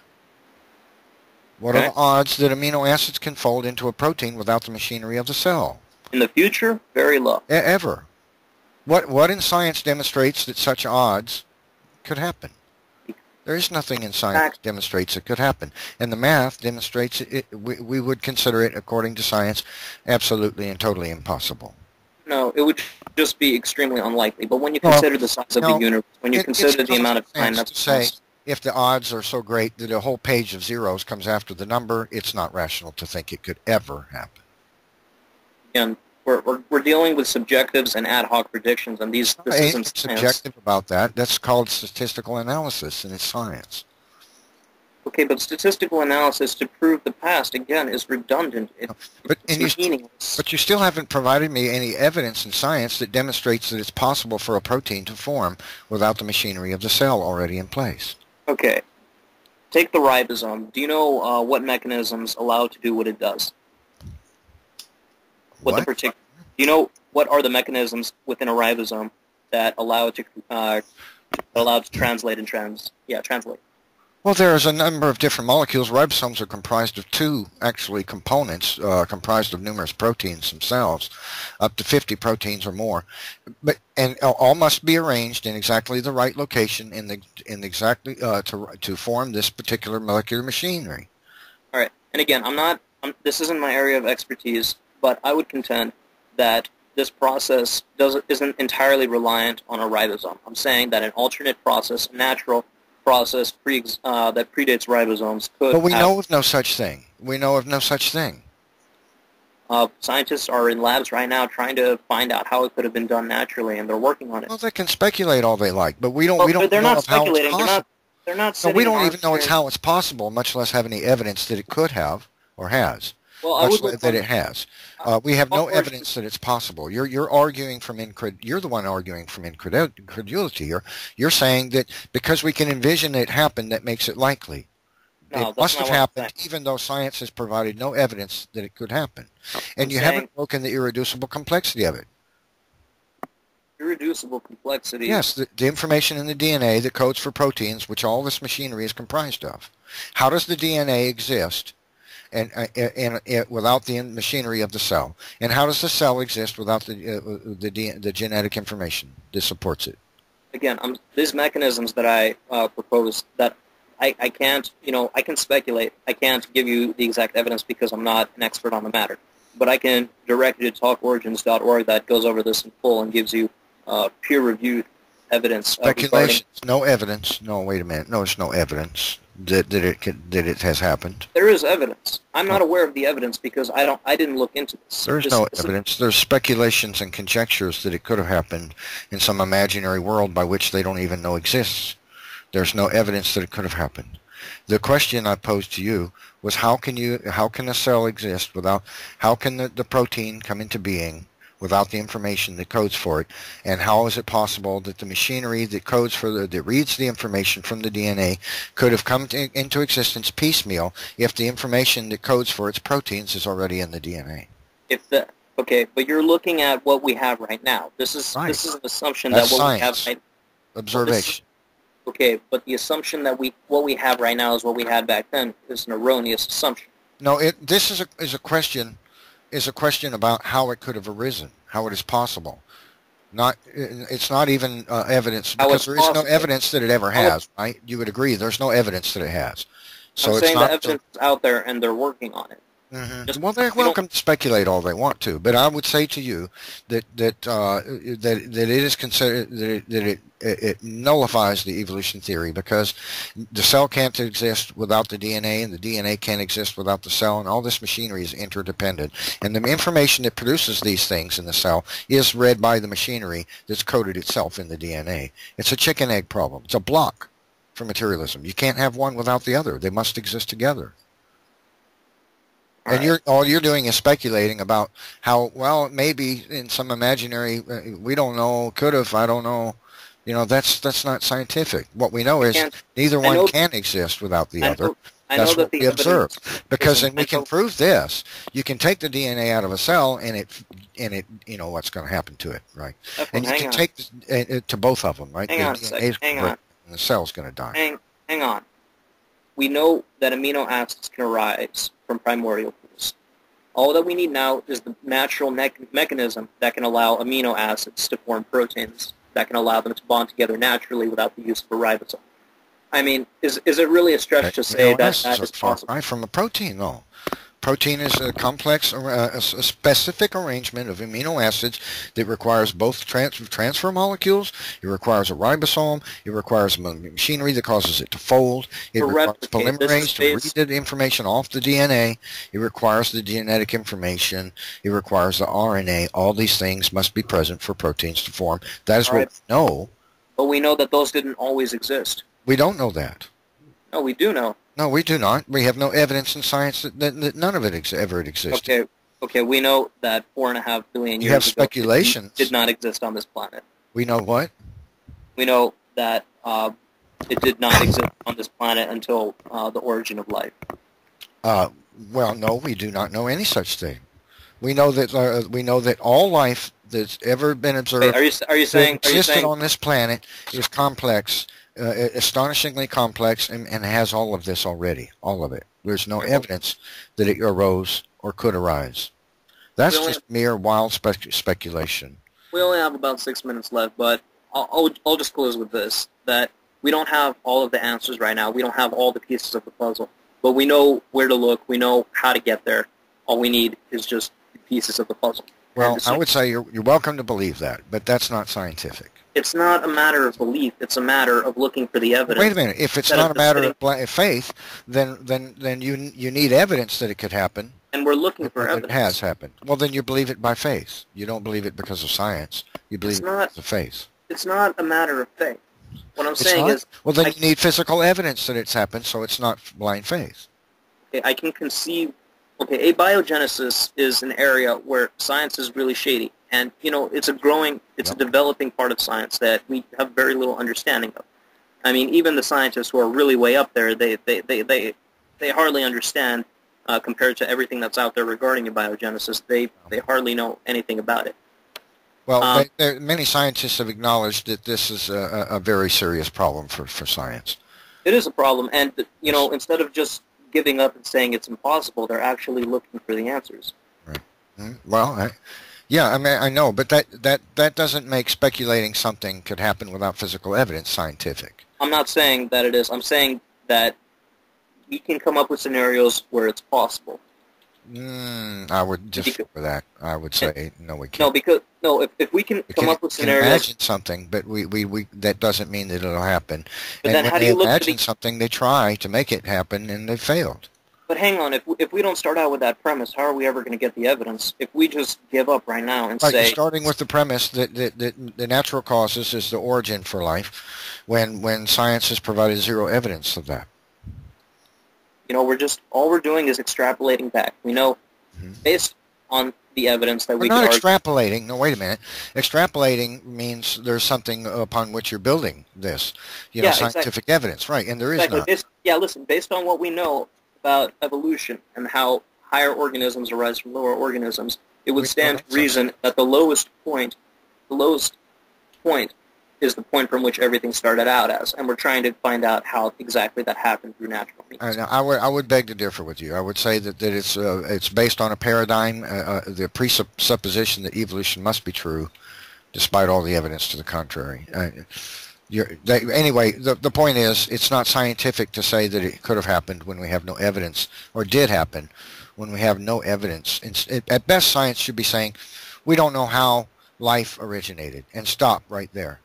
What okay. are the odds that amino acids can fold into a protein without the machinery of the cell? In the future, very low. E ever. What, what in science demonstrates that such odds could happen? There is nothing in science that demonstrates it could happen. And the math demonstrates it, it we, we would consider it, according to science, absolutely and totally impossible. No, it would just be extremely unlikely. But when you consider well, the size of no, the universe, when you it, consider the amount of time that's to say, if the odds are so great that a whole page of zeros comes after the number, it's not rational to think it could ever happen. Again, we're, we're, we're dealing with subjectives and ad hoc predictions, and these this Ain't isn't subjective about that. That's called statistical analysis, and it's science. Okay, but statistical analysis to prove the past, again, is redundant. It, but, it's and you, meaningless. But you still haven't provided me any evidence in science that demonstrates that it's possible for a protein to form without the machinery of the cell already in place. Okay. Take the ribosome. Do you know uh, what mechanisms allow it to do what it does? what the What? particular. Do you know what are the mechanisms within a ribosome that allow it to uh, allow it to translate and trans yeah translate? Well, there's a number of different molecules. Ribosomes are comprised of two, actually, components, uh, comprised of numerous proteins themselves, up to fifty proteins or more. But and all must be arranged in exactly the right location in the in exactly uh, to to form this particular molecular machinery. All right, and again, I'm not. I'm, this isn't my area of expertise, but I would contend that this process doesn't isn't entirely reliant on a ribosome. I'm saying that an alternate process, a natural process pre, uh, that predates ribosomes could But we have, know of no such thing. We know of no such thing. uh, scientists are in labs right now trying to find out how it could have been done naturally, and they're working on it. Well, they can speculate all they like, but we don't. Well, we don't they're know not of how it's speculating. They're possible. not. They're not. No, Sitting we don't in even know it's armchairs. how it's possible, much less have any evidence that it could have or has. Well, I Much would less look that on- it has. Uh, we have no Well, evidence that it's possible. You're you're arguing from incred. You're the one arguing from incred- incredulity. You're you're saying that because we can envision it happen, that makes it likely. No, It that's must not have what I'm happened, saying. even though science has provided no evidence that it could happen, and I'm you saying- haven't broken the irreducible complexity of it. Irreducible complexity. Yes, the, the information in the D N A that codes for proteins, which all this machinery is comprised of. How does the D N A exist and, uh, and, and without the machinery of the cell? And how does the cell exist without the uh, the, D, the genetic information that supports it? Again, I'm, these mechanisms that I uh, propose that I, I can't, you know, I can speculate. I can't give you the exact evidence because I'm not an expert on the matter. But I can direct you to talk origins dot org that goes over this in full and gives you uh, peer-reviewed evidence. Uh, Speculations, no evidence. No, wait a minute. No, there's no evidence that that it could, that it has happened. There is evidence. I'm not aware of the evidence because I don't. I didn't look into this. There's this, no this evidence. There's speculations and conjectures that it could have happened in some imaginary world by which they don't even know exists. There's no evidence that it could have happened. The question I posed to you was how can you how can a cell exist without how can the, the protein come into being without the information that codes for it, and how is it possible that the machinery that codes for the that reads the information from the D N A could have come to, into existence piecemeal if the information that codes for its proteins is already in the D N A? If the okay, but you're looking at what we have right now. This is Right. this is an assumption That's that what science. we have right. Observation. Okay, but the assumption that we what we have right now is what we had back then is an erroneous assumption. No, it this is a is a question is a question about how it could have arisen, how it is possible. Not it's not even uh, evidence How because it's there is no possible. evidence that it ever How has, right? You would agree there's no evidence that it has. So I'm it's saying not the evidence is out there and they're working on it. Mhm. Just- Well, they're we don't- welcome to speculate all they want to, but I would say to you that that uh, that that it is considered that it, that it it nullifies the evolution theory because the cell can't exist without the D N A, and the D N A can't exist without the cell, and all this machinery is interdependent. And the information that produces these things in the cell is read by the machinery that's coded itself in the D N A. It's a chicken egg problem. It's a block for materialism. You can't have one without the other. They must exist together. All And right. you're all you're doing is speculating about how well maybe in some imaginary uh, we don't know could have I don't know, you know that's that's not scientific. What we know I is can't- neither I one know- can exist without the I other. know, I know That's that what the we observe. evidence Because isn't- then we I can know- prove this. You can take the D N A out of a cell and it and it you know what's going to happen to it, right? Ethel, And you hang can on. take this, uh, uh, to both of them, right? Hang the on a D N A second, is hang gonna break on. and the cell's going to die. Hang, hang on. We know that amino acids can arise from primordial pools. All that we need now is the natural ne- mechanism that can allow amino acids to form proteins that can allow them to bond together naturally without the use of a ribosome. I mean, is is it really a stretch to say Amino that acids that are is far possible? cry from a protein, though. Protein is a complex, uh, a, a specific arrangement of amino acids that requires both trans transfer molecules. It requires a ribosome. It requires machinery that causes it to fold. It To requires replicate. This is polymerase to read based- the information off the D N A. It requires the genetic information. It requires the R N A. All these things must be present for proteins to form. That is All what right. we know. But we know that those didn't always exist. We don't know that. No, we do know. No, we do not. We have no evidence in science that, that, that none of it ex ever existed. Okay, okay, we know that four and a half billion You years have ago speculations. it did not exist on this planet. We know what? We know that uh, it did not exist on this planet until uh, the origin of life. Uh, well, no, we do not know any such thing. We know that uh, we know that all life that's ever been observed, Wait, are you are you saying are you existed saying on this planet, is complex, uh, astonishingly complex, and, and has all of this already, all of it. There's no evidence that it arose or could arise. That's only, just mere wild spec speculation. We only have about six minutes left, but I'll, I'll, I'll just close with this, that we don't have all of the answers right now. We don't have all the pieces of the puzzle, but we know where to look. We know how to get there. All we need is just the pieces of the puzzle. Well, I would say you're, you're welcome to believe that, but that's not scientific. It's not a matter of belief. It's a matter of looking for the evidence. Wait a minute. If it's not a matter of faith, then then then you you need evidence that it could happen. And we're looking for evidence. It has happened. Well, then you believe it by faith. You don't believe it because of science. You believe it because of faith. It's not a matter of faith. What I'm it's saying not? is... Well, then I, you need physical evidence that it's happened, so it's not blind faith. Okay, I can conceive... Okay, abiogenesis is an area where science is really shady. And, you know, it's a growing, it's yep. a developing part of science that we have very little understanding of. I mean, even the scientists who are really way up there, they, they, they, they, they hardly understand, uh, compared to everything that's out there regarding abiogenesis. They, they hardly know anything about it. Well, um, they, there, many scientists have acknowledged that this is a, a very serious problem for, for science. It is a problem, and, you know, instead of just giving up and saying it's impossible, they're actually looking for the answers. Right. Mm-hmm. Well, I... Yeah, I mean, I know, but that, that, that doesn't make speculating something could happen without physical evidence scientific. I'm not saying that it is. I'm saying that we can come up with scenarios where it's possible. Mm, I would just because, for that. I would say no, we can't. No, because no, if if we can we come can, up with can scenarios, imagine something, but we, we, we that doesn't mean that it'll happen. But and then when how do they you look imagine the, something, they try to make it happen, and they failed. But hang on, if we, if we don't start out with that premise, how are we ever going to get the evidence? If we just give up right now and right, say... starting with the premise that, that, that the natural causes is the origin for life, when, when science has provided zero evidence of that. You know, we're just... All we're doing is extrapolating back. We know, mm-hmm. based on the evidence that we're we... We're not argue, extrapolating. No, wait a minute. Extrapolating means there's something upon which you're building this. You know, yeah, scientific exactly. evidence. Right, and there is exactly. not. Based, yeah, listen, based on what we know about evolution and how higher organisms arise from lower organisms, it would stand to reason that the lowest point, the lowest point is the point from which everything started out as, and we're trying to find out how exactly that happened through natural means. I, I would I would beg to differ with you. I would say that, that it's uh, it's based on a paradigm, uh, uh, the presupposition that evolution must be true, despite all the evidence to the contrary. Uh, You're, they, anyway, the, the point is, it's not scientific to say that it could have happened when we have no evidence, or did happen when we have no evidence. It's, it, at best, science should be saying, we don't know how life originated, and stop right there.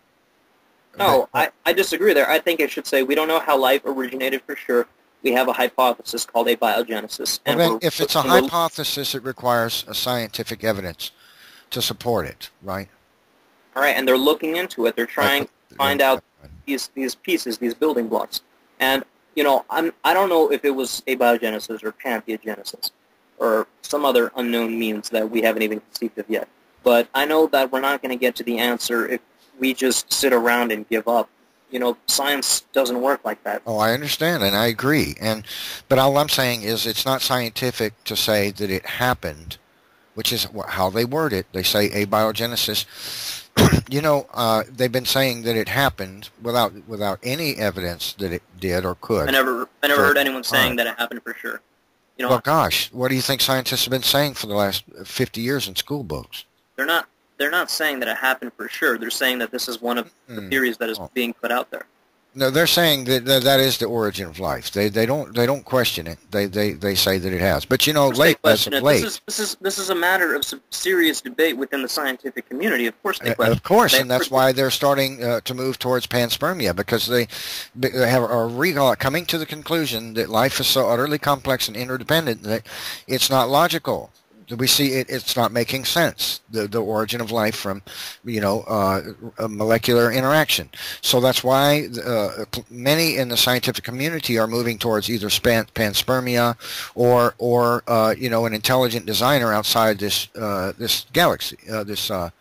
No, but, I, I disagree there. I think it should say, we don't know how life originated for sure. We have a hypothesis called abiogenesis. And well, then, if it's a hypothesis, it requires a scientific evidence to support it, right? All right, and they're looking into it. They're trying... find out these these pieces, these building blocks, and you know, I'm I don't know if it was abiogenesis or pantheogenesis, or some other unknown means that we haven't even conceived of yet. But I know that we're not going to get to the answer if we just sit around and give up. You know, science doesn't work like that. Oh, I understand, and I agree. And but all I'm saying is, it's not scientific to say that it happened, which is how they word it. They say abiogenesis. You know, uh, they've been saying that it happened without without any evidence that it did or could. I never, I never heard anyone saying that it happened for sure. You know, well, gosh, what do you think scientists have been saying for the last fifty years in school books? They're not. They're not saying that it happened for sure. They're saying that this is one of the mm. theories that is oh. being put out there. No, they're saying that that, that is the origin of life. They they don't they don't question it. They they, they say that it has. But you know, late as of late. This is this is this is a matter of some serious debate within the scientific community. Of course, they question. Uh, of course, they, and that's why they're starting uh, to move towards panspermia, because they they have are re coming to the conclusion that life is so utterly complex and interdependent that it's not logical. We see it, it's not making sense, the, the origin of life from, you know, uh, a molecular interaction. So that's why uh, many in the scientific community are moving towards either span, panspermia or, or uh, you know, an intelligent designer outside this, uh, this galaxy, uh, this uh,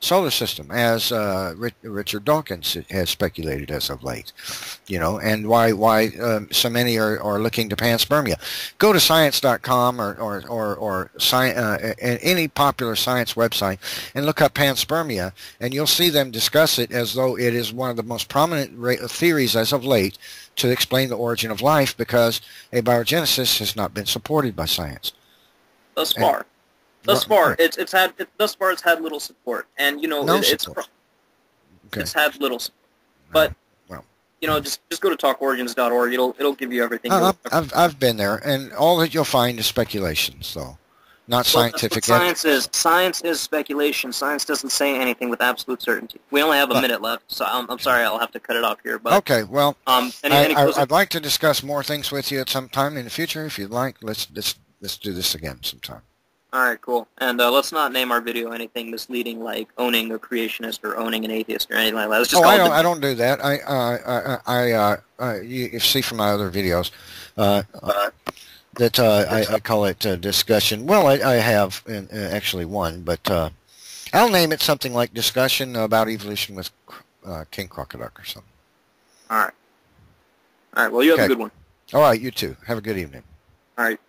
solar system, as uh, Rich, Richard Dawkins has speculated as of late. You know, and why why um, so many are, are looking to panspermia. Go to science dot com or or or, or sci uh, any popular science website and look up panspermia, and you'll see them discuss it as though it is one of the most prominent theories as of late to explain the origin of life, because abiogenesis has not been supported by science. Thus far. And, thus far, right. it's it's had it, thus far it's had little support, and you know no it, it's okay. it's had little support. But well, you know, just just go to talk origins dot org. It'll it'll give you everything. Uh, I've I've been there, and all that you'll find is speculations, though, not well, scientific. That's what science is science is speculation. Science doesn't say anything with absolute certainty. We only have a but, minute left, so I'm I'm sorry, I'll have to cut it off here. But okay, well, um, any, I, any I, I'd like to discuss more things with you at some time in the future, if you'd like. Let's let's let's do this again sometime. All right, cool. And uh, let's not name our video anything misleading, like owning a creationist or owning an atheist or anything like that. Let's just oh, call I it don't. the... I don't do that. I, uh, I, I, uh, uh, you, you see from my other videos uh, uh, that uh, I, I call it uh, discussion. Well, I, I have in, uh, actually one, but uh, I'll name it something like discussion about evolution with uh, KingCrocoduck or something. All right. All right. Well, you have okay. a good one. All right. You too. Have a good evening. All right.